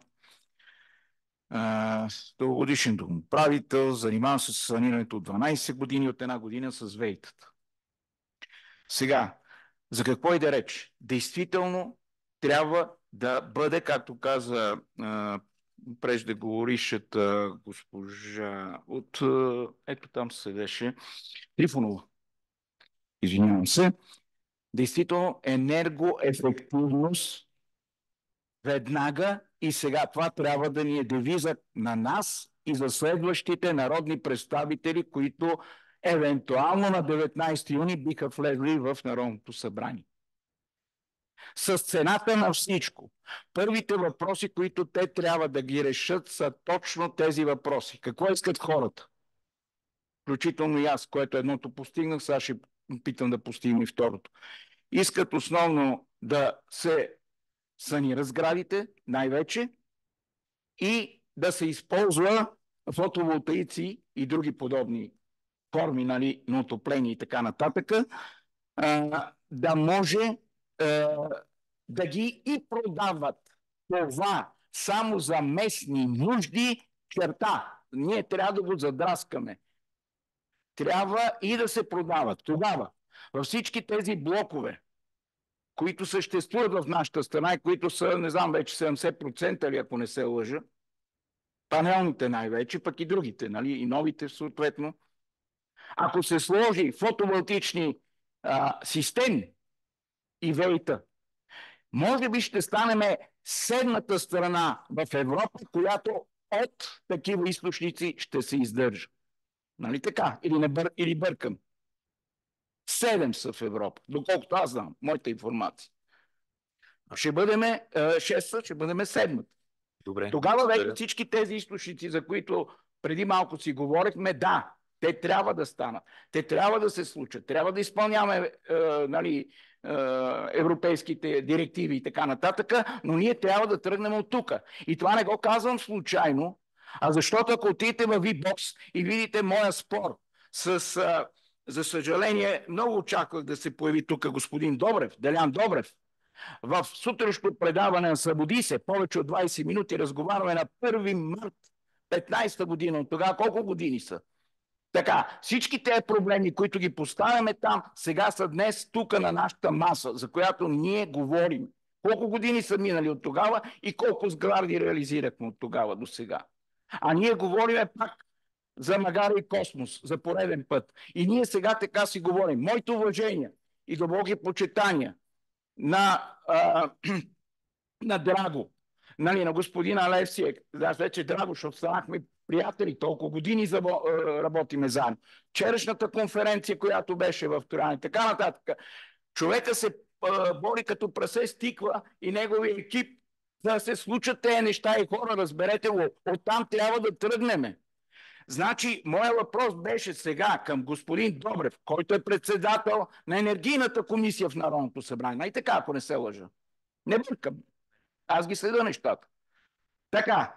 Дългогодишен домоправител, занимавам се с санирането от дванадесет години, от една година с вейтата. Сега, за какво иде реч? Действително трябва да бъде, както каза преждеговорившата госпожа от, ето там седеше, Трифонова. Извинявам се. Действително енергоефективност веднага и сега. Това трябва да ни е девизът на нас и за следващите народни представители, които евентуално на деветнадесети юни биха влезли в Народното събрание. С цената на всичко. Първите въпроси, които те трябва да ги решат, са точно тези въпроси. Какво искат хората? Включително и аз, което едното постигнах, сега ще питам да постигна и второто. Искат основно да се санира сградите, най-вече, и да се използва фотоволтаици и други подобни форми, нали, на отопление и така нататък, а, да може а, да ги и продават. Това само за местни нужди черта. Ние трябва да го задраскаме. Трябва и да се продават. Тогава във всички тези блокове, които съществуват в нашата страна и които са, не знам, вече седемдесет процента или ако не се лъжа, панелните най-вече, пък и другите, нали, и новите съответно. Ако се сложи фотоволтични а, системи и ВЕИ-та. Може би ще станем седмата страна в Европа, която от такива източници ще се издържа. Нали така? Или, не бър... Или бъркам? Седем са в Европа, доколкото аз знам, моята информация. Ще бъдем шеста, ще бъдем седмата. Добре. Тогава вече всички тези източници, за които преди малко си говорихме, да, те трябва да станат. Те трябва да се случат. Трябва да изпълняваме е, нали, е, европейските директиви и така нататък, но ние трябва да тръгнем от тук. И това не го казвам случайно, а защото ако отидете в V-Box и видите моя спор с, е, за съжаление, много очаквах да се появи тук господин Добрев, Делян Добрев. В сутрешното предаване на Събуди се, повече от двайсет минути разговаряме на първи март петнайсета година. От тогава колко години са? Така, всички тези проблеми, които ги поставяме там, сега са днес тук на нашата маса, за която ние говорим. Колко години са минали от тогава и колко сгради реализирахме от тогава до сега. А ние говориме пак за Магара и Космос, за пореден път. И ние сега така си говорим. Моите уважения и дълбоки почитания на, а, на Драго, нали, на господина Алевсия, аз вече Драго, защото станахме приятели, толкова години за, работиме заедно. Вчерашната конференция, която беше в Туран и така нататък. Човека се а, бори като прасе с тиква и неговия екип, за да се случат тези неща и хора, разберете го, оттам трябва да тръгнем. Значи, моя въпрос беше сега към господин Добрев, който е председател на енергийната комисия в Народното събрание. Най така, ако не се лъжа. Не бъркам. Аз ги следа нещата. Така.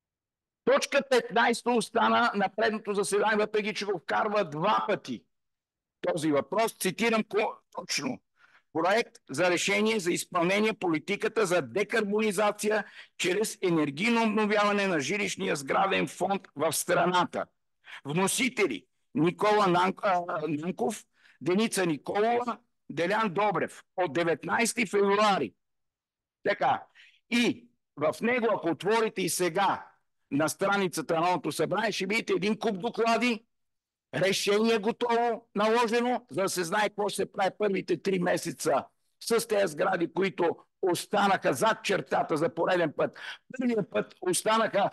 Точка петнайсета остана на предното заседание, въпреки че го вкарва два пъти. Този въпрос, цитирам точно. Проект за решение за изпълнение политиката за декарбонизация чрез енергийно обновяване на жилищния сграден фонд в страната. Вносители Никола Нанков, Деница Николова, Делян Добрев от деветнайсети февруари. Така. И в него, ако отворите и сега на страницата на Народното събрание, ще видите един куп доклади, решение готово, наложено, за да се знае какво ще се прави първите три месеца с тези сгради, които останаха зад чертата за пореден път. Първият път останаха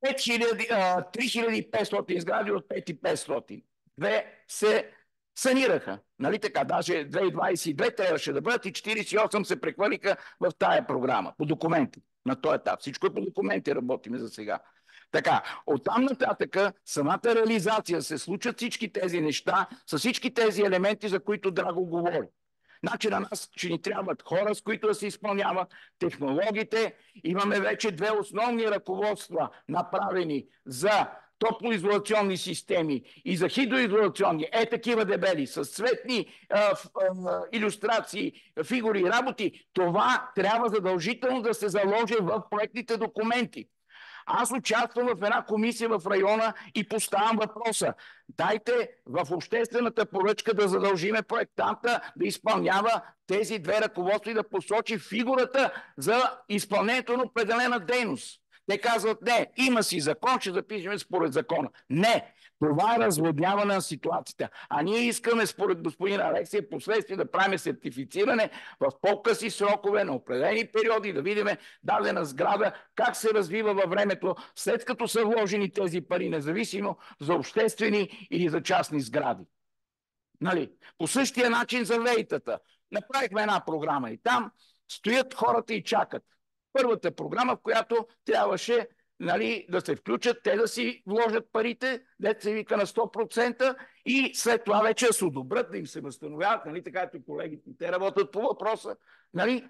три хиляди и петстотин сгради от пет хиляди и петстотин. Две се санираха. Нали така? Даже две хиляди двайсет и две трябваше да бъдат и четирийсет и осем се прехвърлиха в тая програма. По документи. На този етап. Всичко е по документи, работиме за сега. Така, оттам нататък самата реализация се случат всички тези неща с всички тези елементи, за които Драго говори. Значи на нас ще ни трябват хора, с които да се изпълняват технологиите. Имаме вече две основни ръководства, направени за топлоизолационни системи и за хидроизолационни. Е такива дебели, с цветни а, а, илюстрации, фигури и работи. Това трябва задължително да се заложи в проектните документи. Аз участвам в една комисия в района и поставям въпроса. Дайте в обществената поръчка да задължиме проектанта да изпълнява тези две ръководства и да посочи фигурата за изпълнението на определена дейност. Те казват, не, има си закон, ще запишем според закона. Не, това е разводняване на ситуацията. А ние искаме, според господин Алексия, последствие да правим сертифициране в по-къси срокове, на определени периоди, да видим дадена сграда, как се развива във времето, след като са вложени тези пари, независимо за обществени или за частни сгради. Нали? По същия начин за вейтата. Направихме една програма и там стоят хората и чакат. Първата програма, в която трябваше, нали, да се включат, те да си вложат парите, дето се вика на сто процента и след това вече да се одобрят, да им се възстановяват, нали, така като колегите, те работят по въпроса, нали.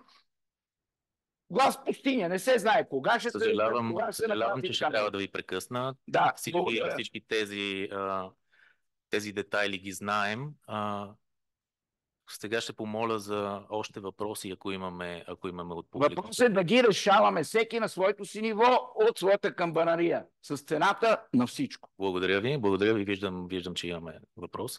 Глас пустиня, не се знае кога ще съжалявам, се... Кога ще съжалявам, че ще трябва да ви прекъсна. Да, всички, всички тези, а, тези детайли ги знаем. А, Сега ще помоля за още въпроси, ако имаме, ако имаме от публика. Въпросът е да ги решаваме всеки на своето си ниво от своята камбанария, с цената на всичко. Благодаря ви. Благодаря ви. Виждам, виждам, че имаме въпрос.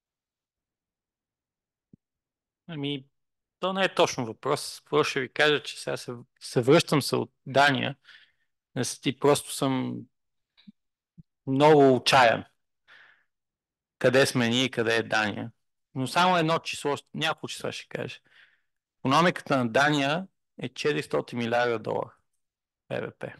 Ами, то не е точно въпрос. Просто ще ви кажа, че сега се, се връщам се от Дания и просто съм много отчаян. Къде сме ние и къде е Дания. Но само едно число, няколко числа ще кажа. Икономиката на Дания е четиристотин милиарда долара Б В П.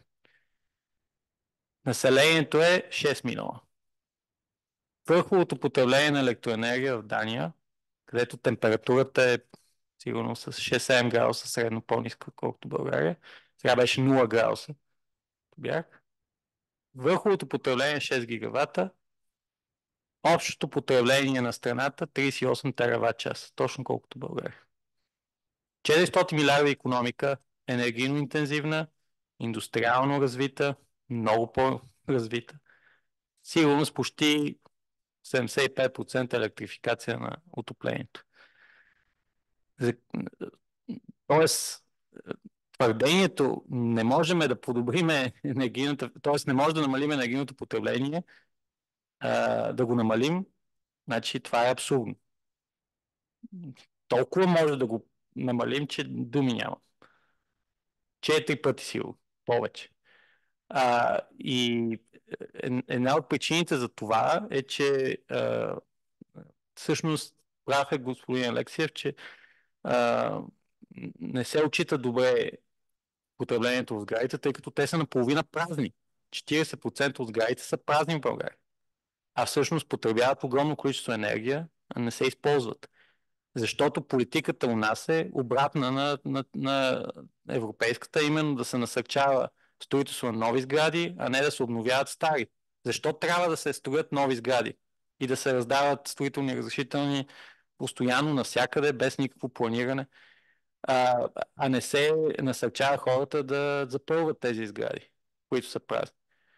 Населението е шест милиона. Върховото потребление на електроенергия в Дания, където температурата е сигурно с шест-седем градуса средно по-ниска, колкото България, сега беше нула градуса. Бях. Върховото потребление е шест гигавата, общото потребление на страната тридесет и осем терават часа, точно колкото България. четиристотин милиарда икономика, енергийно интензивна, индустриално развита, много по-развита. Сигурно с почти седемдесет и пет процента електрификация на отоплението. Тоест, твърдението не можем да подобрим енергийната, т.е. не може да намалим енергийното потребление, а, да го намалим, значи това е абсурдно. Толкова може да го намалим, че думи няма. Четири пъти силно, повече. А, и една от причините за това е, че а, всъщност прав е господин Алексиев, че а, не се отчита добре потреблението в сградите, тъй като те са наполовина празни. четиридесет процента от сградите са празни в България. А всъщност потребяват огромно количество енергия, а не се използват. Защото политиката у нас е обратна на, на, на европейската, именно да се насърчава строителство на нови сгради, а не да се обновяват стари. Защо трябва да се строят нови сгради и да се раздават строителни разрешителни постоянно навсякъде, без никакво планиране, а, а не се насърчава хората да запълват тези сгради, които са празни.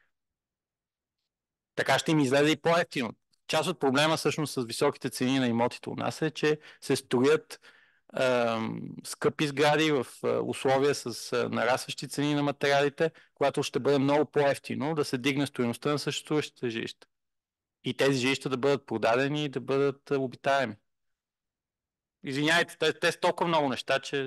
Така ще им излезе и по-евтино. Част от проблема всъщност с високите цени на имотите у нас е, че се строят е, скъпи сгради в е, условия с е, нарастващи цени на материалите, когато ще бъде много по-евтино да се дигне стойността на съществуващите жилища. И тези жилища да бъдат продадени и да бъдат е, обитаеми. Извинявайте, те, те са толкова много неща, че...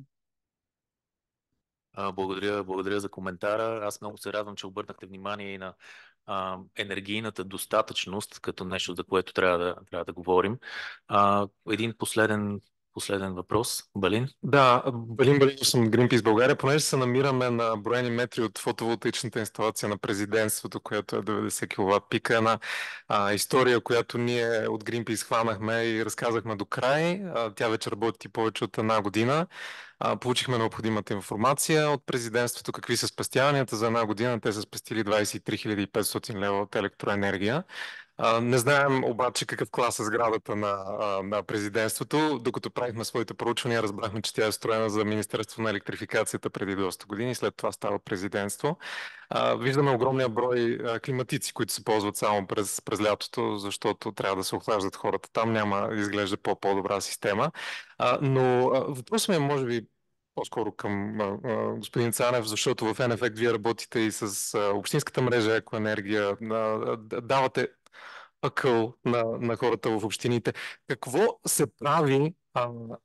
А, благодаря, благодаря за коментара. Аз много се радвам, че обърнахте внимание и на а, енергийната достатъчност като нещо, за което трябва да, трябва да говорим. А, един последен, последен въпрос. Балин? Да, Балин Балинов съм от Greenpeace България. Понеже се намираме на броени метри от фотоволтаичната инсталация на президентството, която е деветдесет киловат пика, една а, история, която ние от Greenpeace хванахме и разказахме до край. А, тя вече работи повече от една година. А, получихме необходимата информация от президентството, какви са спестяванията. За една година те са спестили двадесет и три хиляди и петстотин лева от електроенергия. А, не знаем обаче какъв клас е сградата на, а, на президентството. Докато правихме своите проучвания, разбрахме, че тя е строена за Министерство на електрификацията преди доста години, след това става президентство. А, виждаме огромния брой а, климатици, които се ползват само през, през лятото, защото трябва да се охлаждат хората. Там няма, изглежда по-по-добра система. А, но а, въпросът ми е, може би, по-скоро към а, а, господин Цанев, защото в N-Effect вие работите и с а, общинската мрежа Екоенергия, а, а, давате акъл на, на хората в общините. Какво се прави, а,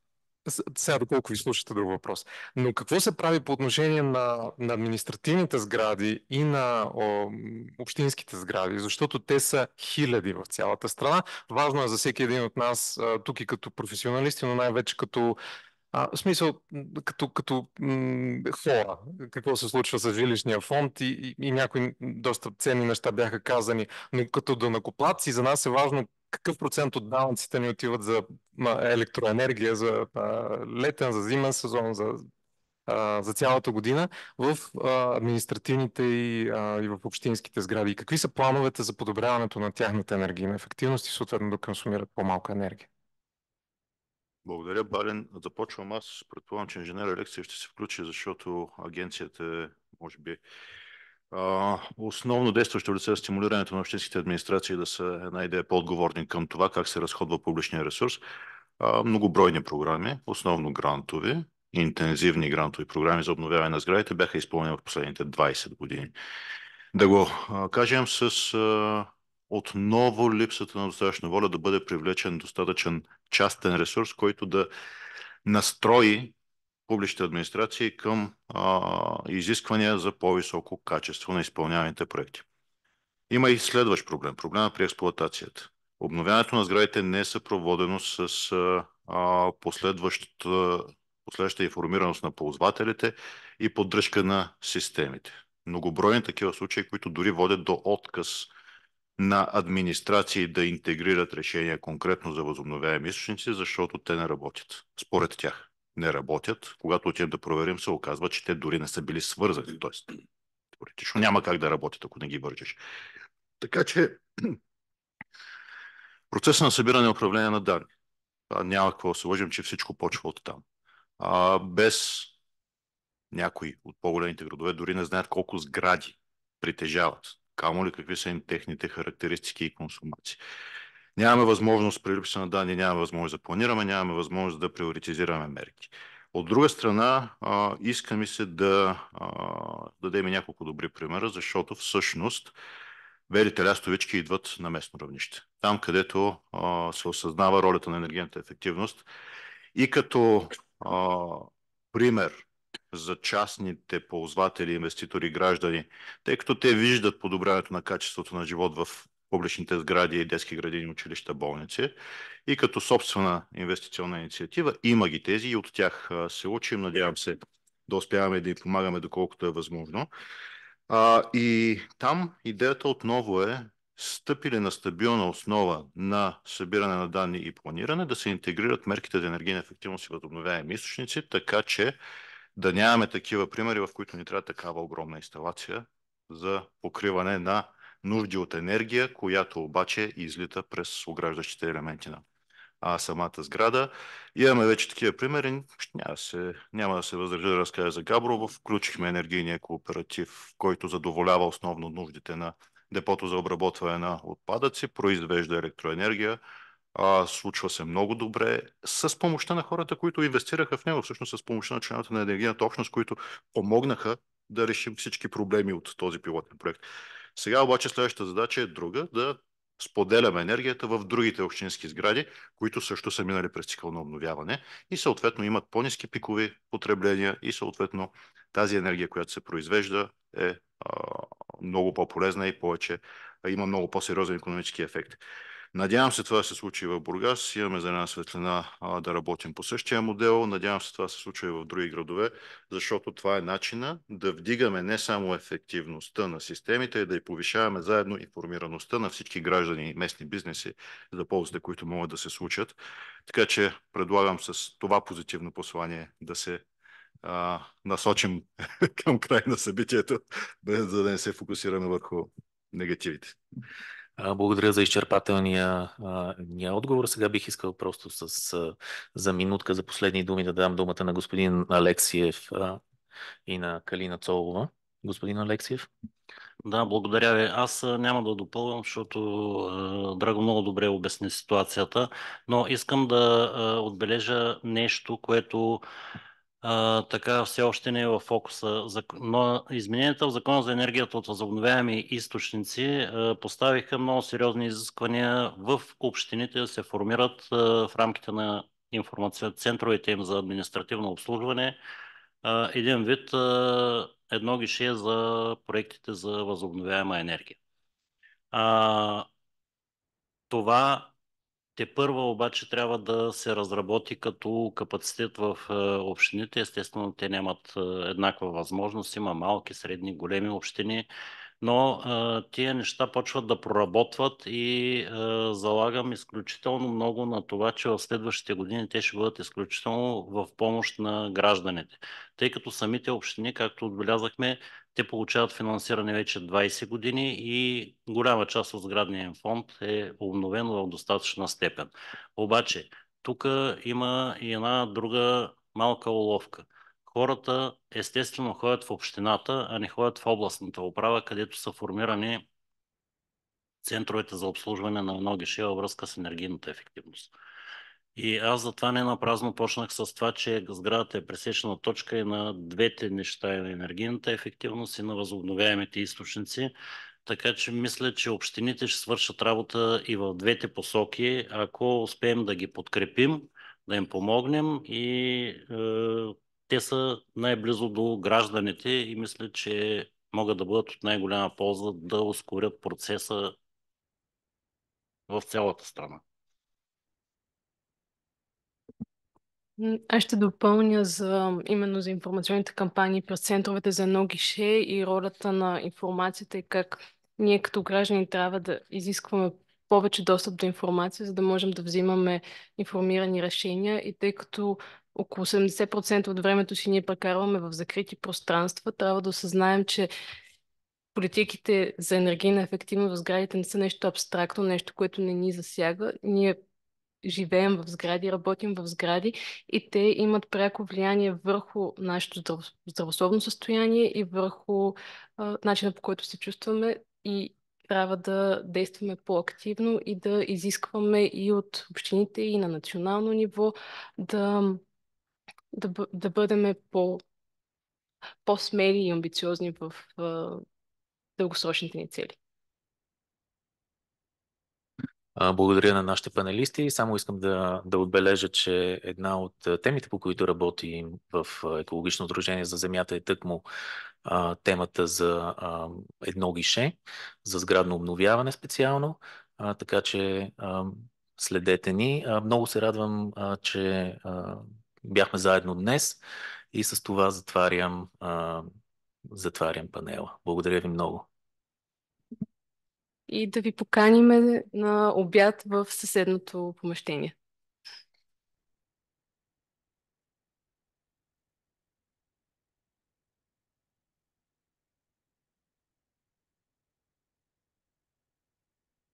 сега доколко ви слушате, друг въпрос, но какво се прави по отношение на, на административните сгради и на о, общинските сгради, защото те са хиляди в цялата страна. Важно е за всеки един от нас, а, тук и като професионалисти, но най-вече като А, в смисъл, като, като м- хора, какво се случва с жилищния фонд и, и, и някои доста ценни неща бяха казани, но като данъкоплатци за нас е важно какъв процент от данъците ни отиват за а, електроенергия, за а, летен, за зимен сезон, за, а, за цялата година в а, административните и, а, и в общинските сгради. И какви са плановете за подобряването на тяхната енергийна ефективност и съответно да консумират по-малко енергия? Благодаря, Бален. Започвам аз. Предполагам, че инженер Алексиев ще се включи, защото агенцията е, може би, а, основно действащо лице за стимулирането на общинските администрации да са една идея по-отговорни към това как се разходва публичния ресурс. А, многобройни програми, основно грантови, интензивни грантови програми за обновяване на сградите бяха изпълнени в последните двадесет години. Да го а, кажем с а, отново липсата на достатъчна воля да бъде привлечен достатъчен частен ресурс, който да настрои публичните администрации към а, изисквания за по-високо качество на изпълняваните проекти. Има и следващ проблем. Проблема при експлоатацията. Обновяването на сградите не е съпроводено с а, последващата, последваща информираност на ползвателите и поддръжка на системите. Многобройни такива случаи, които дори водят до отказ на администрации да интегрират решения конкретно за възобновяеми източници, защото те не работят. Според тях не работят. Когато отидем да проверим, се оказва, че те дори не са били свързани. Тоест, теоретично няма как да работят, ако не ги вържеш. Така че процесът на събиране и управление на данни. А, няма какво да се лъжим, че всичко почва от там. А, без някои от по-големите градове дори не знаят колко сгради притежават. Камо ли какви са им техните характеристики и консумации. Нямаме възможност при липса на данни, нямаме възможност да планираме, нямаме възможност да приоритизираме мерки. От друга страна, а, иска ми се да а, дадем и няколко добри примера, защото всъщност белите лястовички идват на местно равнище. Там, където а, се осъзнава ролята на енергийната ефективност и като а, пример за частните ползватели, инвеститори, граждани, тъй като те виждат подобряването на качеството на живот в публичните сгради, детски градини, училища, болници и като собствена инвестиционна инициатива има ги тези и от тях а, се учим. Надявам се да успяваме да им помагаме доколкото е възможно. А, и там идеята отново е, стъпили на стабилна основа на събиране на данни и планиране, да се интегрират мерките за енергийна ефективност и възобновяеми източници, така че да нямаме такива примери, в които ни трябва такава огромна инсталация за покриване на нужди от енергия, която обаче излита през ограждащите елементи на а, самата сграда. Имаме вече такива примери. Няма да се, няма да се въздържа да разкажа за Габрово. Включихме енергийния кооператив, който задоволява основно нуждите на депото за обработване на отпадъци, произвежда електроенергия. А, случва се много добре с помощта на хората, които инвестираха в него, всъщност с помощта на членовете на енергийната общност, които помогнаха да решим всички проблеми от този пилотен проект. Сега обаче следващата задача е друга, да споделяме енергията в другите общински сгради, които също са минали през цикъл на обновяване и съответно имат по-ниски пикови потребления и съответно тази енергия, която се произвежда, е а, много по-полезна и повече а, има много по-сериозен икономически ефект. Надявам се това да се случи в Бургас. Имаме за една светлина а, да работим по същия модел. Надявам се това да се случва и в други градове, защото това е начина да вдигаме не само ефективността на системите, и да и повишаваме заедно информираността на всички граждани и местни бизнеси за ползите, които могат да се случат. Така че предлагам с това позитивно послание да се а, насочим към край на събитието, за да не се фокусираме върху негативите. Благодаря за изчерпателния а, ния отговор. Сега бих искал просто с, а, за минутка за последни думи да дам думата на господин Алексиев а, и на Калина Цолова. Господин Алексиев. Да, благодаря ви. Аз а, няма да допълвам, защото а, Драго много добре обясни ситуацията, но искам да а, отбележа нещо, което а, така все още не е в фокуса. Но измененията в Закона за енергията от възобновяеми източници а, поставиха много сериозни изисквания в общините да се формират а, в рамките на информация, центровете им за административно обслужване а, един вид а, едно гише за проектите за възобновяема енергия. А, това тепърва обаче трябва да се разработи като капацитет в е, общините. Естествено, те нямат е, еднаква възможност. Има малки, средни, големи общини, но а, тия неща почват да проработват и а, залагам изключително много на това, че в следващите години те ще бъдат изключително в помощ на гражданите. Тъй като самите общини, както отбелязахме, те получават финансиране вече двайсет години и голяма част от сградния им фонд е обновен в достатъчна степен. Обаче, тук има и една друга малка уловка. Хората естествено ходят в общината, а не ходят в областната управа, където са формирани центровете за обслужване на едно гише във връзка с енергийната ефективност. И аз затова не напразно почнах с това, че сградата е пресечна точка и на двете неща, и на енергийната ефективност, и на възобновяемите източници. Така че мисля, че общините ще свършат работа и в двете посоки, ако успеем да ги подкрепим, да им помогнем и е, те са най-близо до гражданите и мисля, че могат да бъдат от най-голяма полза да ускорят процеса в цялата страна. Аз ще допълня за, именно за информационните кампании през центровете за едно гише и ролята на информацията и как ние като граждани трябва да изискваме повече достъп до информация, за да можем да взимаме информирани решения. И тъй като около седемдесет процента от времето си ние прекарваме в закрити пространства, трябва да осъзнаем, че политиките за енергийна ефективност в сградите не са нещо абстрактно, нещо, което не ни засяга. Ние живеем в сгради, работим в сгради и те имат пряко влияние върху нашето здраво, здравословно състояние и върху а, начина, по който се чувстваме, и трябва да действаме по-активно и да изискваме и от общините, и на национално ниво да, да, бъ- да бъдем по, по-смели и амбициозни в а, дългосрочните ни цели. А, Благодаря на нашите панелисти. Само искам да, да отбележа, че една от а, темите, по които работим в а, Екологично сдружение за земята, е тъкмо а, темата за а, едно гише, за сградно обновяване специално. А, така че а, следете ни. А, много се радвам, а, че а, бяхме заедно днес и с това затварям, а, затварям панела. Благодаря ви много. И да ви поканиме на обяд в съседното помещение.